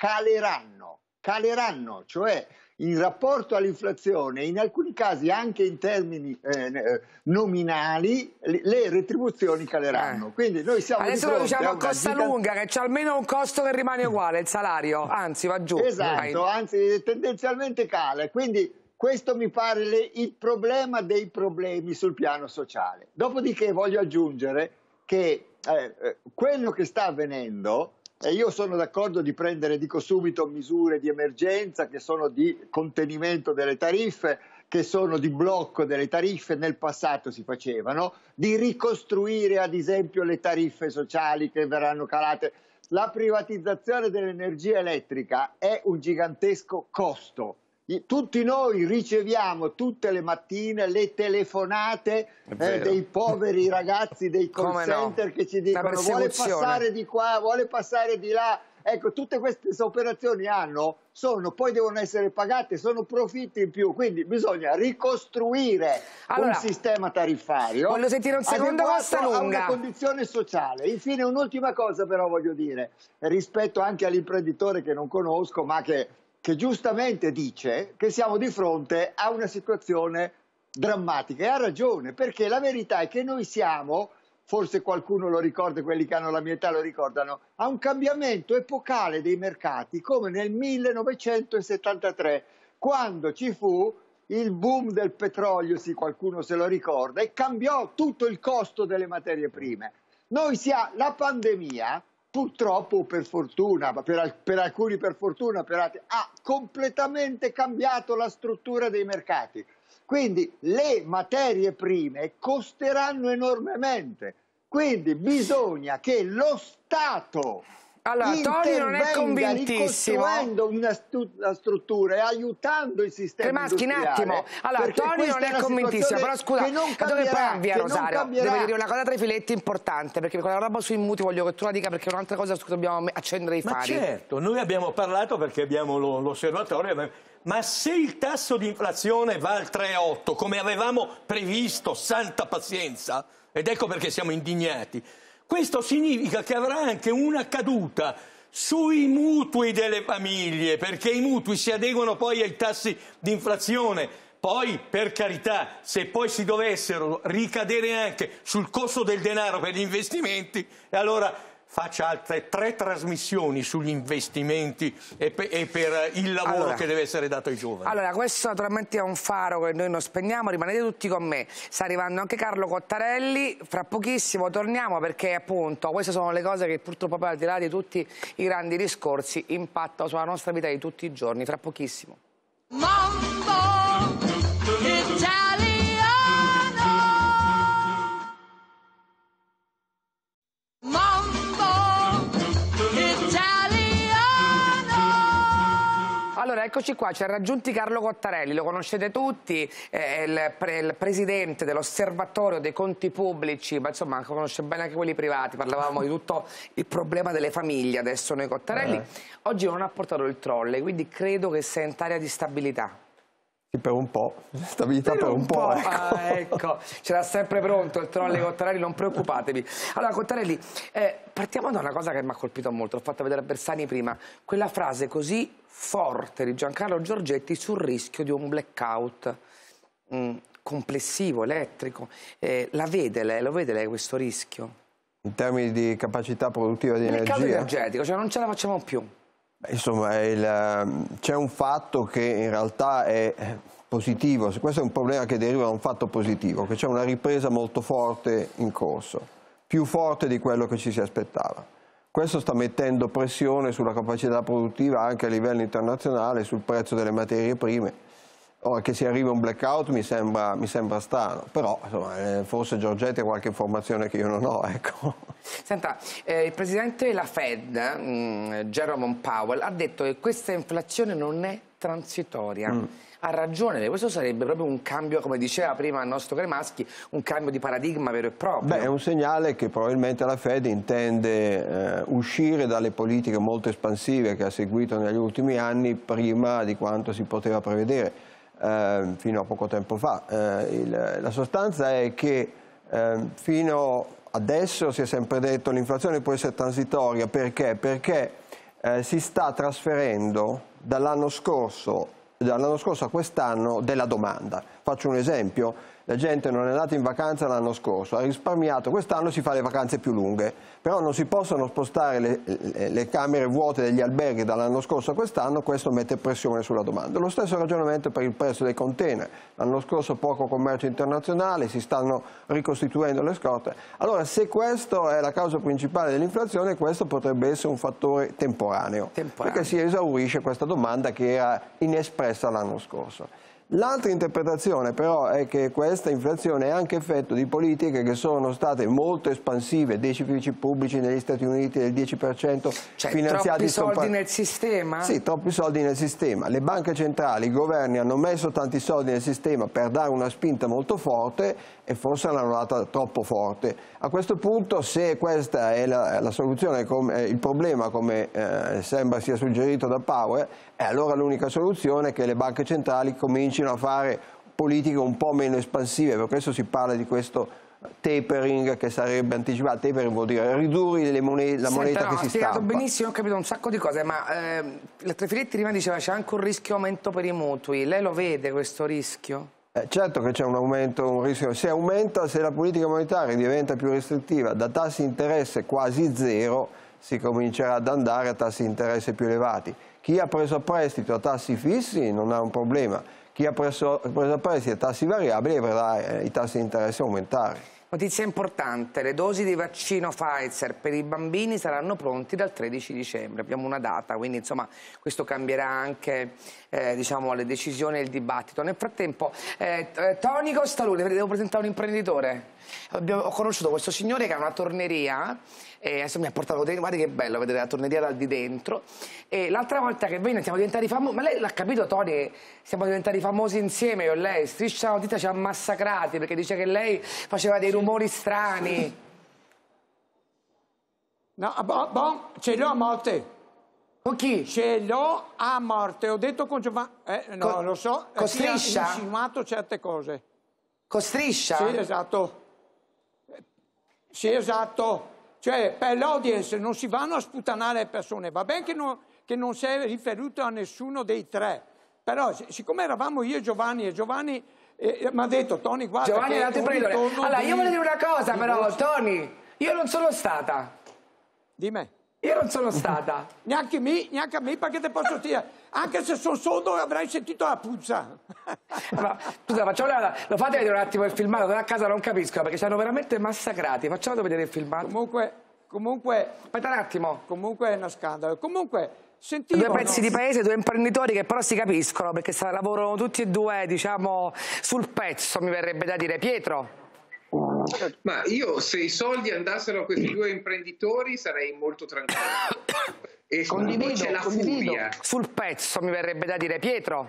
Speaker 27: caleranno, cioè in rapporto all'inflazione, in alcuni casi anche in termini nominali, le retribuzioni caleranno. Quindi noi siamo
Speaker 1: adesso lo diciamo a Costa Lunga, che c'è almeno un costo che rimane uguale, il salario, anzi va giù.
Speaker 27: Esatto, anzi tendenzialmente cala, quindi questo mi pare il problema dei problemi sul piano sociale. Dopodiché voglio aggiungere che quello che sta avvenendo, e io sono d'accordo di prendere, dico subito, misure di emergenza che sono di contenimento delle tariffe, che sono di blocco delle tariffe, nel passato si facevano, di ricostruire ad esempio le tariffe sociali che verranno calate. La privatizzazione dell'energia elettrica è un gigantesco costo. Tutti noi riceviamo tutte le mattine le telefonate dei poveri ragazzi dei call center che ci dicono vuole passare di qua, vuole passare di là. Ecco, tutte queste operazioni poi devono essere pagate, sono profitti in più, quindi bisogna ricostruire un sistema tariffario
Speaker 1: voglio sentire un secondo Costa Lunga.
Speaker 27: A una condizione sociale. Infine un'ultima cosa però voglio dire, rispetto anche all'imprenditore che non conosco, ma che giustamente dice che siamo di fronte a una situazione drammatica, e ha ragione, perché la verità è che noi siamo, forse qualcuno lo ricorda, quelli che hanno la mia età lo ricordano, a un cambiamento epocale dei mercati come nel 1973, quando ci fu il boom del petrolio, sì, qualcuno se lo ricorda, e cambiò tutto il costo delle materie prime. La pandemia, purtroppo o per fortuna, per alcuni per fortuna, per altri, ha completamente cambiato la struttura dei mercati. Quindi le materie prime costeranno enormemente. Quindi bisogna che lo Stato
Speaker 1: Tony non è convintissimo,
Speaker 27: ricostruendo una struttura e aiutando il sistema industriale.
Speaker 1: Un attimo, Tony non è convintissimo, però scusa, dove poi via Rosario? Devo dire una cosa tra i filetti importante, perché quella roba sui mutui voglio che tu la dica, perché è un'altra cosa su cui dobbiamo accendere i fari.
Speaker 2: Ma certo, noi abbiamo parlato perché abbiamo l'osservatorio, ma se il tasso di inflazione va al 3,8 come avevamo previsto, santa pazienza, ed ecco perché siamo indignati, questo significa che avrà anche una caduta sui mutui delle famiglie, perché i mutui si adeguano poi ai tassi di inflazione. Poi, per carità, se poi si dovessero ricadere anche sul costo del denaro per gli investimenti, e allora faccia altre 3 trasmissioni sugli investimenti e per il lavoro che deve essere dato ai giovani.
Speaker 1: Allora, questo naturalmente è un faro che noi non spegniamo, rimanete tutti con me. Sta arrivando anche Carlo Cottarelli, fra pochissimo torniamo perché appunto queste sono le cose che purtroppo al di là di tutti i grandi discorsi impattano sulla nostra vita di tutti i giorni, fra pochissimo.
Speaker 4: Mambo Italiano.
Speaker 1: Allora, eccoci qua, ci ha raggiunti Carlo Cottarelli, lo conoscete tutti, è il presidente dell'Osservatorio dei Conti Pubblici, ma insomma conosce bene anche quelli privati, parlavamo di tutto il problema delle famiglie adesso noi Cottarelli. Oggi non ha portato il trolley, quindi credo che senta aria di stabilità.
Speaker 7: Sì, per un po', stabilità per un po'. Ecco.
Speaker 1: Ah, ecco, c'era sempre pronto il trolley Cottarelli, non preoccupatevi. Allora Cottarelli, partiamo da una cosa che mi ha colpito molto, l'ho fatta vedere a Bersani prima, quella frase così forte di Giancarlo Giorgetti sul rischio di un blackout complessivo, elettrico. Lo vede lei questo rischio?
Speaker 7: In termini di capacità produttiva di energia?
Speaker 1: Blackout energetico, cioè non ce la facciamo più.
Speaker 7: Insomma, c'è un fatto che in realtà è positivo, questo è un problema che deriva da un fatto positivo, che c'è una ripresa molto forte in corso, più forte di quello che ci si aspettava. Questo sta mettendo pressione sulla capacità produttiva anche a livello internazionale, sul prezzo delle materie prime. Ora che si arriva a un blackout mi sembra strano, però insomma, forse Giorgetti ha qualche informazione che io non ho. Ecco.
Speaker 1: Senta, il presidente della Fed, Jerome Powell, ha detto che questa inflazione non è transitoria. Ha ragione, questo sarebbe proprio un cambio, come diceva prima il nostro Cremaschi, un cambio di paradigma vero e proprio.
Speaker 7: Beh, è un segnale che probabilmente la Fed intende uscire dalle politiche molto espansive che ha seguito negli ultimi anni prima di quanto si poteva prevedere fino a poco tempo fa. La sostanza è che fino adesso si è sempre detto che l'inflazione può essere transitoria. Perché? Perché si sta trasferendo dall'anno scorso a quest'anno della domanda. Faccio un esempio, la gente non è andata in vacanza l'anno scorso, ha risparmiato, quest'anno si fa le vacanze più lunghe, però non si possono spostare le camere vuote degli alberghi dall'anno scorso a quest'anno, questo mette pressione sulla domanda. Lo stesso ragionamento per il prezzo dei container, l'anno scorso poco commercio internazionale, si stanno ricostituendo le scorte. Allora se questa è la causa principale dell'inflazione, questo potrebbe essere un fattore temporaneo, perché si esaurisce questa domanda che era inespressa l'anno scorso. L'altra interpretazione però è che questa inflazione è anche effetto di politiche che sono state molto espansive, deficit pubblici negli Stati Uniti del 10%,
Speaker 1: cioè,
Speaker 7: finanziati
Speaker 1: troppi soldi nel sistema?
Speaker 7: Sì, troppi soldi nel sistema. Le banche centrali, i governi hanno messo tanti soldi nel sistema per dare una spinta molto forte e forse l'hanno data troppo forte. A questo punto, se questa è la soluzione, il problema come sembra sia suggerito da Powell, allora l'unica soluzione è che le banche centrali comincino a fare politiche un po' meno espansive, per questo si parla di questo tapering che sarebbe anticipato. Tapering vuol dire ridurre la moneta che si stampa. Ha spiegato benissimo, ho capito un sacco di cose, ma
Speaker 1: Trefiletti prima diceva c'è anche un rischio aumento per i mutui, lei lo vede questo rischio?
Speaker 7: Certo che c'è un rischio, se la politica monetaria diventa più restrittiva da tassi di interesse quasi zero, si comincerà ad andare a tassi di interesse più elevati. Chi ha preso a prestito a tassi fissi non ha un problema, chi ha preso a prestito a tassi variabili vedrà i tassi di interesse aumentare.
Speaker 1: Notizia importante, le dosi di vaccino Pfizer per i bambini saranno pronti dal 13 dicembre, abbiamo una data, quindi insomma questo cambierà anche diciamo, le decisioni e il dibattito. Nel frattempo, Tony Costaluni, devo presentare un imprenditore. Ho conosciuto questo signore che ha una torneria e adesso mi ha portato dentro, guarda che bello vedere la torneria dal di dentro. E l'altra volta che noi siamo diventati famosi, ma lei l'ha capito Tony, siamo diventati famosi insieme io e lei, Striscia la Notizia ci ha massacrati perché dice che lei faceva dei rumori strani.
Speaker 28: No, ce l'ho a morte.
Speaker 1: Con chi?
Speaker 28: Ce l'ho a morte, ho detto con Giovanni, no, lo so,
Speaker 1: con Striscia?
Speaker 28: Ha insinuato certe cose.
Speaker 1: Con Striscia?
Speaker 28: Sì, esatto. Sì, esatto. Cioè, per l'audience non si vanno a sputanare le persone, va bene che non si è riferito a nessuno dei tre, però siccome eravamo io e Giovanni mi ha detto Tony guarda
Speaker 1: Giovanni
Speaker 28: che
Speaker 1: allora io voglio dire una cosa però Tony, io non sono stata.
Speaker 28: Di me?
Speaker 1: Io non sono stata.
Speaker 28: neanche a me perché te posso dire, anche se sono sordo avrei sentito la puzza.
Speaker 1: Ma, scusa, lo fate vedere un attimo il filmato, da casa non capisco perché ci hanno veramente massacrati, facciamo vedere il filmato.
Speaker 28: Comunque
Speaker 1: aspetta un attimo.
Speaker 28: Comunque è uno scandalo. Comunque sentivo,
Speaker 1: due pezzi di paese, due imprenditori che però si capiscono perché lavorano tutti e due, diciamo, sul pezzo, mi verrebbe da dire. Pietro.
Speaker 5: Ma io, se i soldi andassero a questi due imprenditori, sarei molto tranquillo. E poi c'è la furia.
Speaker 1: Sul pezzo, mi verrebbe da dire. Pietro.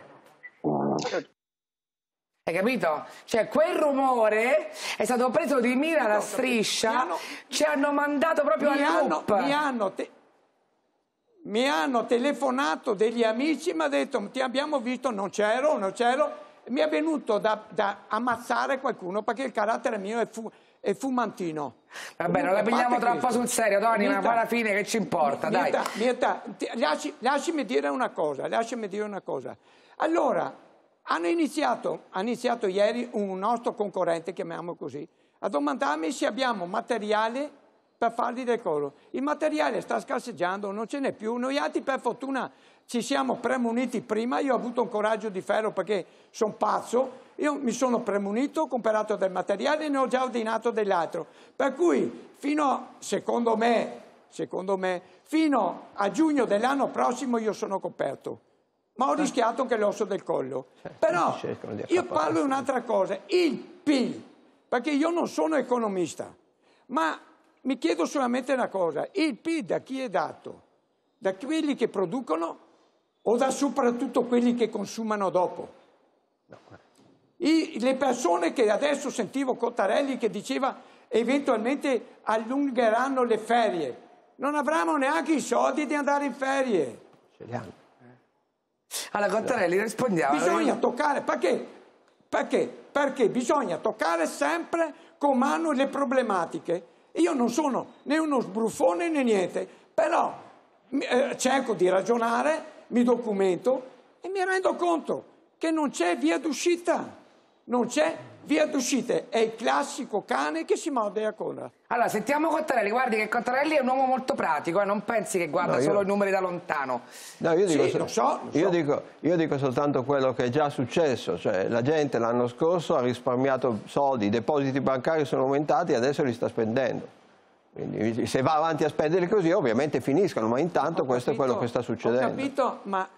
Speaker 1: Hai capito? Cioè, quel rumore è stato preso di mira alla striscia, ci hanno mandato proprio al loop.
Speaker 28: Mi hanno telefonato degli amici e mi hanno detto ti abbiamo visto, non c'ero. Mi è venuto da ammazzare qualcuno perché il carattere mio è fumantino.
Speaker 1: Vabbè, non la pigliamo troppo sul serio, Tony, ma poi alla fine che ci importa, dai.
Speaker 28: Lasciami dire una cosa. Allora, hanno iniziato ieri un nostro concorrente, chiamiamolo così, a domandarmi se abbiamo materiale per fargli del coro. Il materiale sta scarseggiando, non ce n'è più. Noi altri per fortuna ci siamo premuniti prima, io ho avuto un coraggio di ferro perché sono pazzo, io mi sono premunito, ho comprato del materiale e ne ho già ordinato dell'altro. Per cui secondo me, fino a giugno dell'anno prossimo io sono coperto. Ma ho rischiato anche l'osso del collo. Però io parlo di un'altra cosa, il PIL, perché io non sono economista, ma mi chiedo solamente una cosa, il PIL da chi è dato? Da quelli che producono o da soprattutto quelli che consumano dopo? Le persone che adesso sentivo Cottarelli che diceva eventualmente allungheranno le ferie, non avranno neanche i soldi di andare in ferie.
Speaker 7: Ce li hanno.
Speaker 1: Allora Cottarelli rispondiamo.
Speaker 28: Bisogna toccare, perché? Perché bisogna toccare sempre con mano le problematiche. Io non sono né uno sbruffone né niente, però cerco di ragionare, mi documento e mi rendo conto che non c'è via d'uscita. Non c'è via d'uscita, è il classico cane che si morde la coda.
Speaker 1: Allora, sentiamo Cottarelli, guardi che Cottarelli è un uomo molto pratico, non pensi che guarda solo i numeri da lontano.
Speaker 7: No, io dico,
Speaker 28: sì, lo so.
Speaker 7: Io dico soltanto quello che è già successo, cioè la gente l'anno scorso ha risparmiato soldi, i depositi bancari sono aumentati e adesso li sta spendendo. Quindi se va avanti a spenderli così ovviamente finiscono, ma intanto questo è quello che sta succedendo.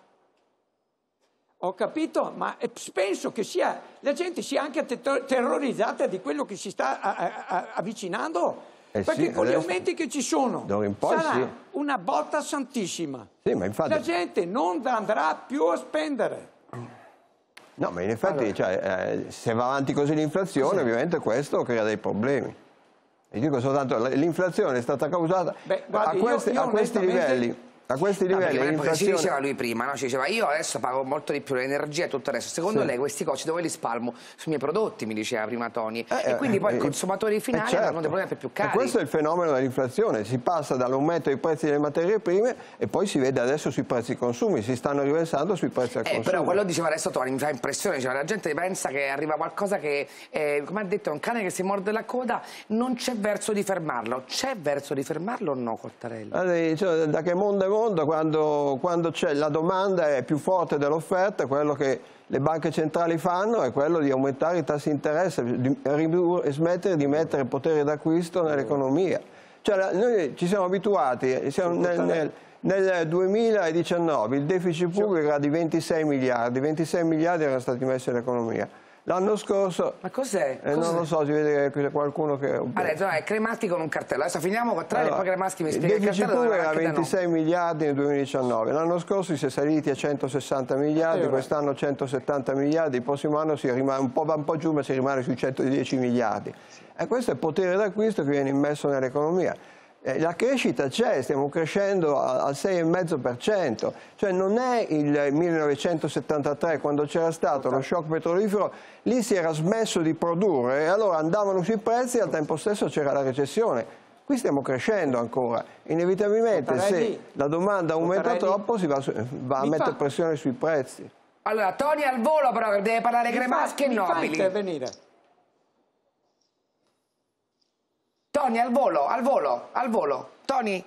Speaker 28: Ho capito, ma penso che la gente sia anche terrorizzata di quello che si sta avvicinando, perché con gli aumenti che ci sono sarà una botta santissima.
Speaker 7: Sì, ma infatti...
Speaker 28: La gente non andrà più a spendere.
Speaker 7: No, ma in effetti se va avanti così l'inflazione, ovviamente questo crea dei problemi. E dico soltanto, l'inflazione è stata causata a questi livelli. A questi livelli l'inflazione...
Speaker 1: Ci diceva lui prima, no? Ci diceva io adesso pago molto di più l'energia e tutto il resto. Secondo lei questi costi dove li spalmo? Sui miei prodotti, mi diceva prima Tony. E quindi poi i consumatori finali hanno dei problemi più cari.
Speaker 7: E questo è il fenomeno dell'inflazione. Si passa dall'aumento dei prezzi delle materie prime e poi si vede adesso sui prezzi ai consumi. Si stanno riversando sui prezzi al consumo.
Speaker 1: Però quello diceva adesso Tony, mi fa impressione. Diceva, la gente pensa che arriva qualcosa che, come ha detto, è un cane che si morde la coda. Non c'è verso di fermarlo. C'è verso di fermarlo o no, Cottarelli?
Speaker 7: Allora, da che mondo è mondo, quando c'è la domanda è più forte dell'offerta, quello che le banche centrali fanno è quello di aumentare i tassi di interesse e smettere di mettere potere d'acquisto nell'economia. Cioè, noi ci siamo abituati, nel 2019 il deficit pubblico era di 26 miliardi erano stati messi nell'economia. L'anno scorso...
Speaker 1: Ma cos'è?
Speaker 7: Non lo so, si vede che c'è qualcuno che...
Speaker 1: Adesso è Cremaschi con un cartello. Adesso finiamo con tre e poi Cremaschi mi spiega il cartello.
Speaker 7: Il deficit pubblico era 26 miliardi nel 2019. L'anno scorso si è saliti a 160 miliardi, quest'anno 170 miliardi, il prossimo anno si rimane un po' giù, ma si rimane sui 110 miliardi. E questo è il potere d'acquisto che viene immesso nell'economia. La crescita c'è, stiamo crescendo al 6,5%, cioè non è il 1973 quando c'era stato lo shock petrolifero, lì si era smesso di produrre e allora andavano sui prezzi e al tempo stesso c'era la recessione. Qui stiamo crescendo ancora, inevitabilmente se la domanda aumenta troppo si va a mettere pressione sui prezzi.
Speaker 1: Allora, Tony al volo però, che deve parlare Cremaschi e Nobili.
Speaker 28: Intervenire.
Speaker 1: Tony al volo. Tony?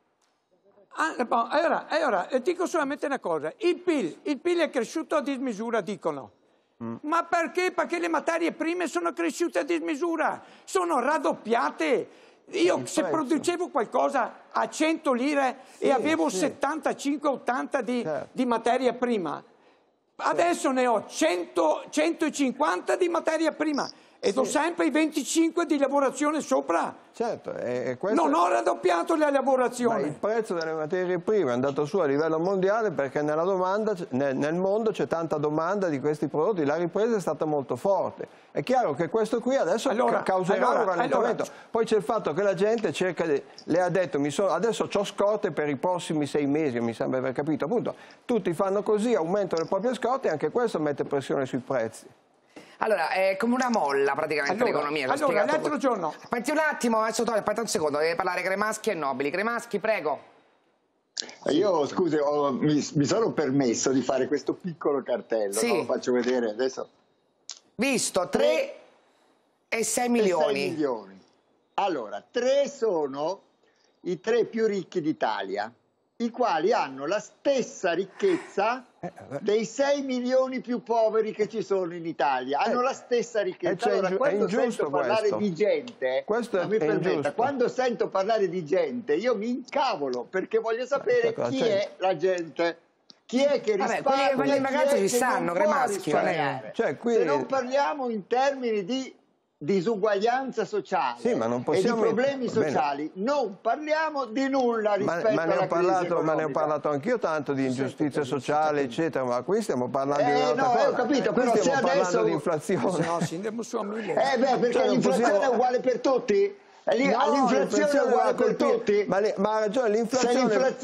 Speaker 28: Allora, dico solamente una cosa, il PIL è cresciuto a dismisura, dicono. Ma perché? Perché le materie prime sono cresciute a dismisura, sono raddoppiate. Io se producevo qualcosa a 100 lire e avevo 75-80 di materia prima, adesso ne ho 150 di materia prima e do sempre i 25 di lavorazione sopra.
Speaker 7: Certo,
Speaker 28: non ho raddoppiato la lavorazione.
Speaker 7: Ma il prezzo delle materie prime è andato su a livello mondiale perché nella domanda, nel mondo c'è tanta domanda di questi prodotti, la ripresa è stata molto forte. È chiaro che questo qui adesso causerà un rallentamento. Poi c'è il fatto che la gente cerca le ha detto adesso c'ho scorte per i prossimi 6 mesi, mi sembra aver capito. Appunto, tutti fanno così, aumentano le proprie scorte e anche questo mette pressione sui prezzi.
Speaker 1: Allora, è come una molla praticamente l'economia.
Speaker 28: Allora, l'altro giorno...
Speaker 1: Aspetti un attimo, aspetta un secondo, deve parlare Cremaschi e Nobili. Cremaschi, prego.
Speaker 27: Io, scusi, mi sono permesso di fare questo piccolo cartello,
Speaker 1: sì.
Speaker 27: No? Lo faccio vedere adesso.
Speaker 1: Visto, 3 e 6 milioni.
Speaker 27: 6 milioni. Allora, 3 sono i 3 più ricchi d'Italia, i quali hanno la stessa ricchezza dei 6 milioni più poveri che ci sono in Italia. Hanno la stessa ricchezza. Allora, quando sento parlare di gente, quando sento parlare di gente, io mi incavolo perché voglio sapere chi è la gente. Chi è che risparmia?
Speaker 1: Quelli che ragazzi ci stanno, Cremaschi.
Speaker 27: Se non parliamo in termini di disuguaglianza sociale e di problemi sociali, non parliamo di nulla rispetto alla crisi economica.
Speaker 7: Ma ne ho parlato anch'io tanto di ingiustizia sociale, eccetera, ma qui stiamo parlando di un'altra cosa.
Speaker 27: Ho capito, però se
Speaker 7: stiamo parlando
Speaker 27: adesso...
Speaker 7: di inflazione.
Speaker 28: No, scendiamo su a 1000.
Speaker 27: Perché l'inflazione è uguale per tutti? L'inflazione è uguale per tutti?
Speaker 7: Ma ha ragione, l'inflazione...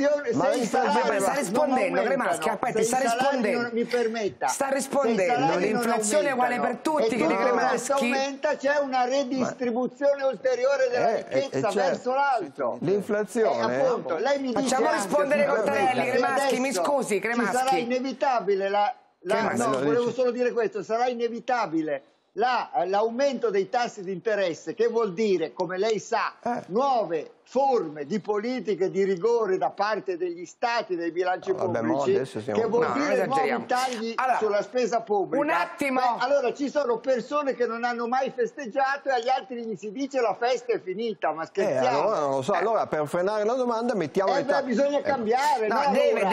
Speaker 1: sta rispondendo, Cremaschi, aspetta, sta rispondendo.
Speaker 27: Mi permetta.
Speaker 1: Sta rispondendo, l'inflazione è uguale per tutti, che Cremaschi...
Speaker 27: aumenta, c'è una redistribuzione ulteriore della ricchezza verso l'alto.
Speaker 7: L'inflazione...
Speaker 27: appunto, lei mi dice...
Speaker 1: Facciamo rispondere Cottarelli, Cremaschi, mi scusi, Cremaschi.
Speaker 27: Sarà inevitabile volevo solo dire questo, sarà inevitabile l'aumento dei tassi di interesse, che vuol dire, come lei sa, nuove forme di politiche di rigore da parte degli stati, dei bilanci pubblici, che vuol dire nuovi tagli sulla spesa pubblica.
Speaker 1: Un attimo!
Speaker 27: Allora ci sono persone che non hanno mai festeggiato e agli altri gli si dice la festa è finita, ma scherziamo?
Speaker 7: Allora non lo so, allora per frenare la domanda mettiamo
Speaker 27: bisogna cambiare,
Speaker 1: però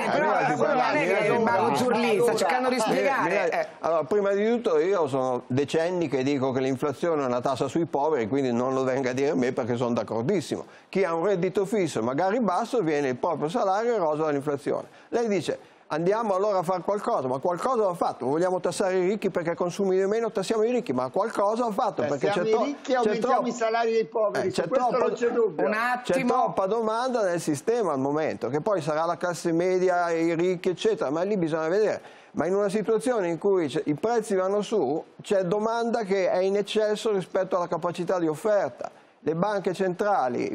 Speaker 1: non è che il Mago Zurlì sta cercando di spiegare.
Speaker 7: Allora, prima di tutto io sono decenni che dico che l'inflazione è una tassa sui poveri, quindi non lo venga a dire a me perché sono d'accordissimo. Chi ha un reddito fisso, magari basso, viene il proprio salario eroso dall'inflazione. Lei dice andiamo allora a fare qualcosa, ma qualcosa va fatto. Vogliamo tassare i ricchi perché consumi di meno, tassiamo i ricchi, ma qualcosa va fatto. Perché
Speaker 27: i ricchi, aumentiamo i salari dei poveri, su questo non c'è dubbio.
Speaker 7: C'è troppa domanda nel sistema al momento, che poi sarà la classe media, i ricchi, eccetera, ma lì bisogna vedere. Ma in una situazione in cui i prezzi vanno su, c'è domanda che è in eccesso rispetto alla capacità di offerta. Le banche centrali,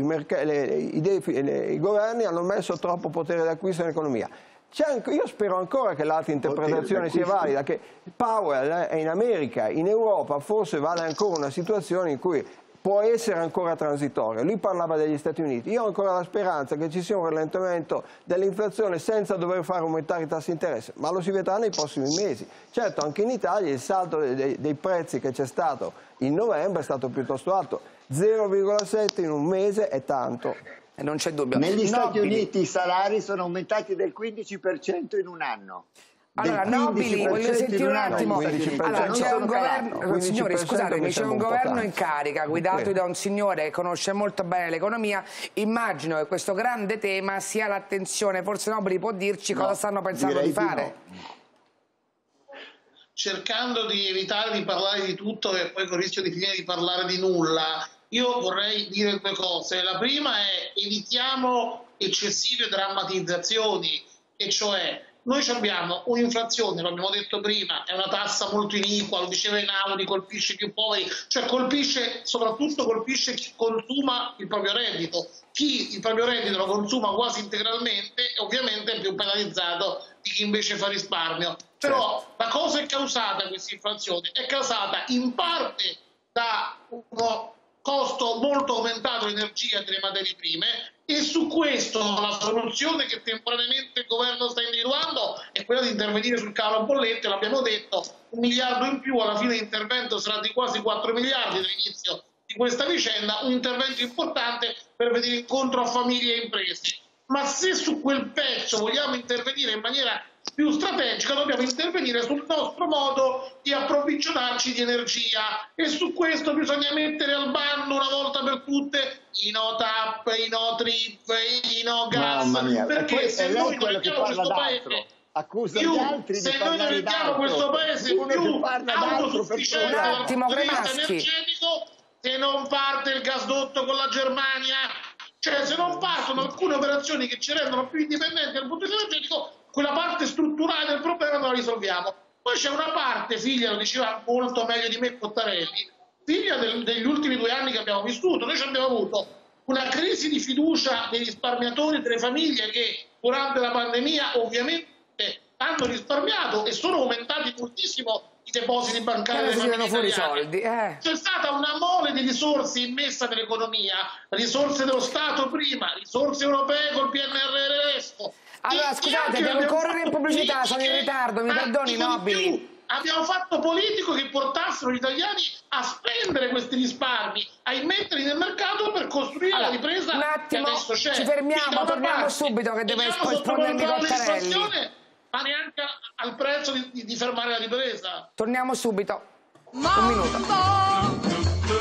Speaker 7: i governi hanno messo troppo potere d'acquisto nell'economia. Io spero ancora che l'altra interpretazione sia valida, che Powell è in America, in Europa forse vale ancora una situazione in cui può essere ancora transitorio. Lui parlava degli Stati Uniti. Io ho ancora la speranza che ci sia un rallentamento dell'inflazione senza dover fare aumentare i tassi di interesse, ma lo si vedrà nei prossimi mesi. Certo, anche in Italia il salto dei prezzi che c'è stato in novembre è stato piuttosto alto. 0,7 in un mese è tanto.
Speaker 1: Non c'è dubbio.
Speaker 27: Negli Stati Uniti i salari sono aumentati del 15% in un anno.
Speaker 1: Allora, Nobili, voglio sentire un attimo. Allora, c'è un governo, signori, scusatemi, c'è un governo in carica guidato da un signore che conosce molto bene l'economia. Immagino che questo grande tema sia l'attenzione. Forse Nobili può dirci cosa stanno pensando di fare.
Speaker 3: Cercando di evitare di parlare di tutto e poi con il rischio di finire di parlare di nulla, io vorrei dire due cose. La prima è evitiamo eccessive drammatizzazioni, e cioè Noi abbiamo un'inflazione, lo abbiamo detto prima, è una tassa molto iniqua, lo diceva Einaudi, colpisce i più poveri, cioè soprattutto colpisce chi consuma il proprio reddito. Chi il proprio reddito lo consuma quasi integralmente ovviamente è più penalizzato di chi invece fa risparmio. Però la cosa è causata, questa inflazione, è causata in parte da uno costo molto aumentato dell'energia e delle materie prime, e su questo la soluzione che temporaneamente il governo sta individuando è quella di intervenire sul calo bollette. L'abbiamo detto, 1 miliardo in più, alla fine l'intervento sarà di quasi 4 miliardi dall'inizio di questa vicenda, un intervento importante per venire incontro a famiglie e imprese. Ma se su quel pezzo vogliamo intervenire in maniera più strategica, dobbiamo intervenire sul nostro modo di approvvigionarci di energia, e su questo bisogna mettere al bando una volta per tutte i no TAP, i no TRIP, i no gas, perché se noi non mettiamo questo paese
Speaker 27: accusa gli altri di parlare d'altro.
Speaker 3: Questo paese più autosufficiente dal punto di vista energetico, se non parte il gasdotto con la Germania, cioè se non partono alcune operazioni che ci rendono più indipendenti dal punto di vista energetico, quella parte strutturale del problema non la risolviamo. Poi c'è una parte, figlia, lo diceva molto meglio di me Cottarelli, figlia degli ultimi 2 anni che abbiamo vissuto. Noi abbiamo avuto una crisi di fiducia dei risparmiatori e delle famiglie che durante la pandemia ovviamente hanno risparmiato, e sono aumentati moltissimo i depositi bancari delle famiglie
Speaker 1: fuori
Speaker 3: italiane.
Speaker 1: soldi.
Speaker 3: C'è stata una mole di risorse immessa nell'economia, risorse dello Stato prima, risorse europee col PNRR adesso.
Speaker 1: Allora scusate, devo correre in pubblicità, sono in ritardo, mi perdoni nobili.
Speaker 3: Abbiamo fatto politico che portassero gli italiani a spendere questi risparmi, a immetterli nel mercato per costruire la ripresa
Speaker 1: un attimo,
Speaker 3: che adesso c'è.
Speaker 1: ci fermiamo, torniamo subito che deve rispondermi Cottarelli.
Speaker 3: Ma neanche al prezzo di fermare la ripresa.
Speaker 1: Torniamo subito. Un minuto.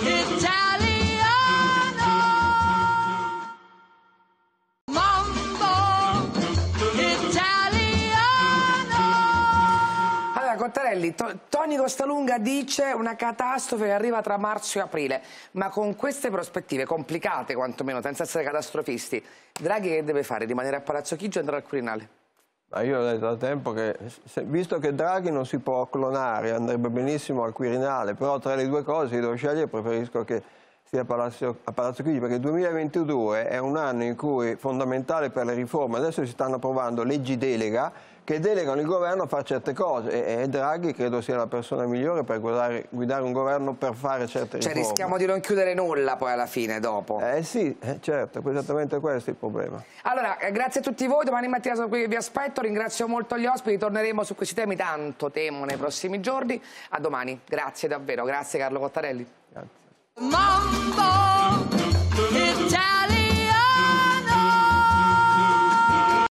Speaker 1: Cottarelli, Toni Costalunga dice una catastrofe che arriva tra marzo e aprile, ma con queste prospettive complicate quantomeno, senza essere catastrofisti, Draghi che deve fare? Rimanere a Palazzo Chigi o andare al Quirinale?
Speaker 7: Ma io ho detto da tempo che, visto che Draghi non si può clonare, andrebbe benissimo al Quirinale, però tra le due cose io devo scegliere, preferisco che sia a Palazzo Chigi, perché il 2022 è un anno in cui fondamentale per le riforme. Adesso si stanno approvando leggi delega che delegano il governo a fare certe cose, e Draghi credo sia la persona migliore per guidare un governo per fare certe riforme.
Speaker 1: Cioè rischiamo di non chiudere nulla poi alla fine dopo.
Speaker 7: Sì, certo, è esattamente questo il problema.
Speaker 1: Allora, grazie a tutti voi, domani mattina sono qui che vi aspetto, ringrazio molto gli ospiti, torneremo su questi temi, tanto temo nei prossimi giorni. A domani, grazie davvero, grazie Carlo Cottarelli.
Speaker 7: Grazie.
Speaker 4: Mambo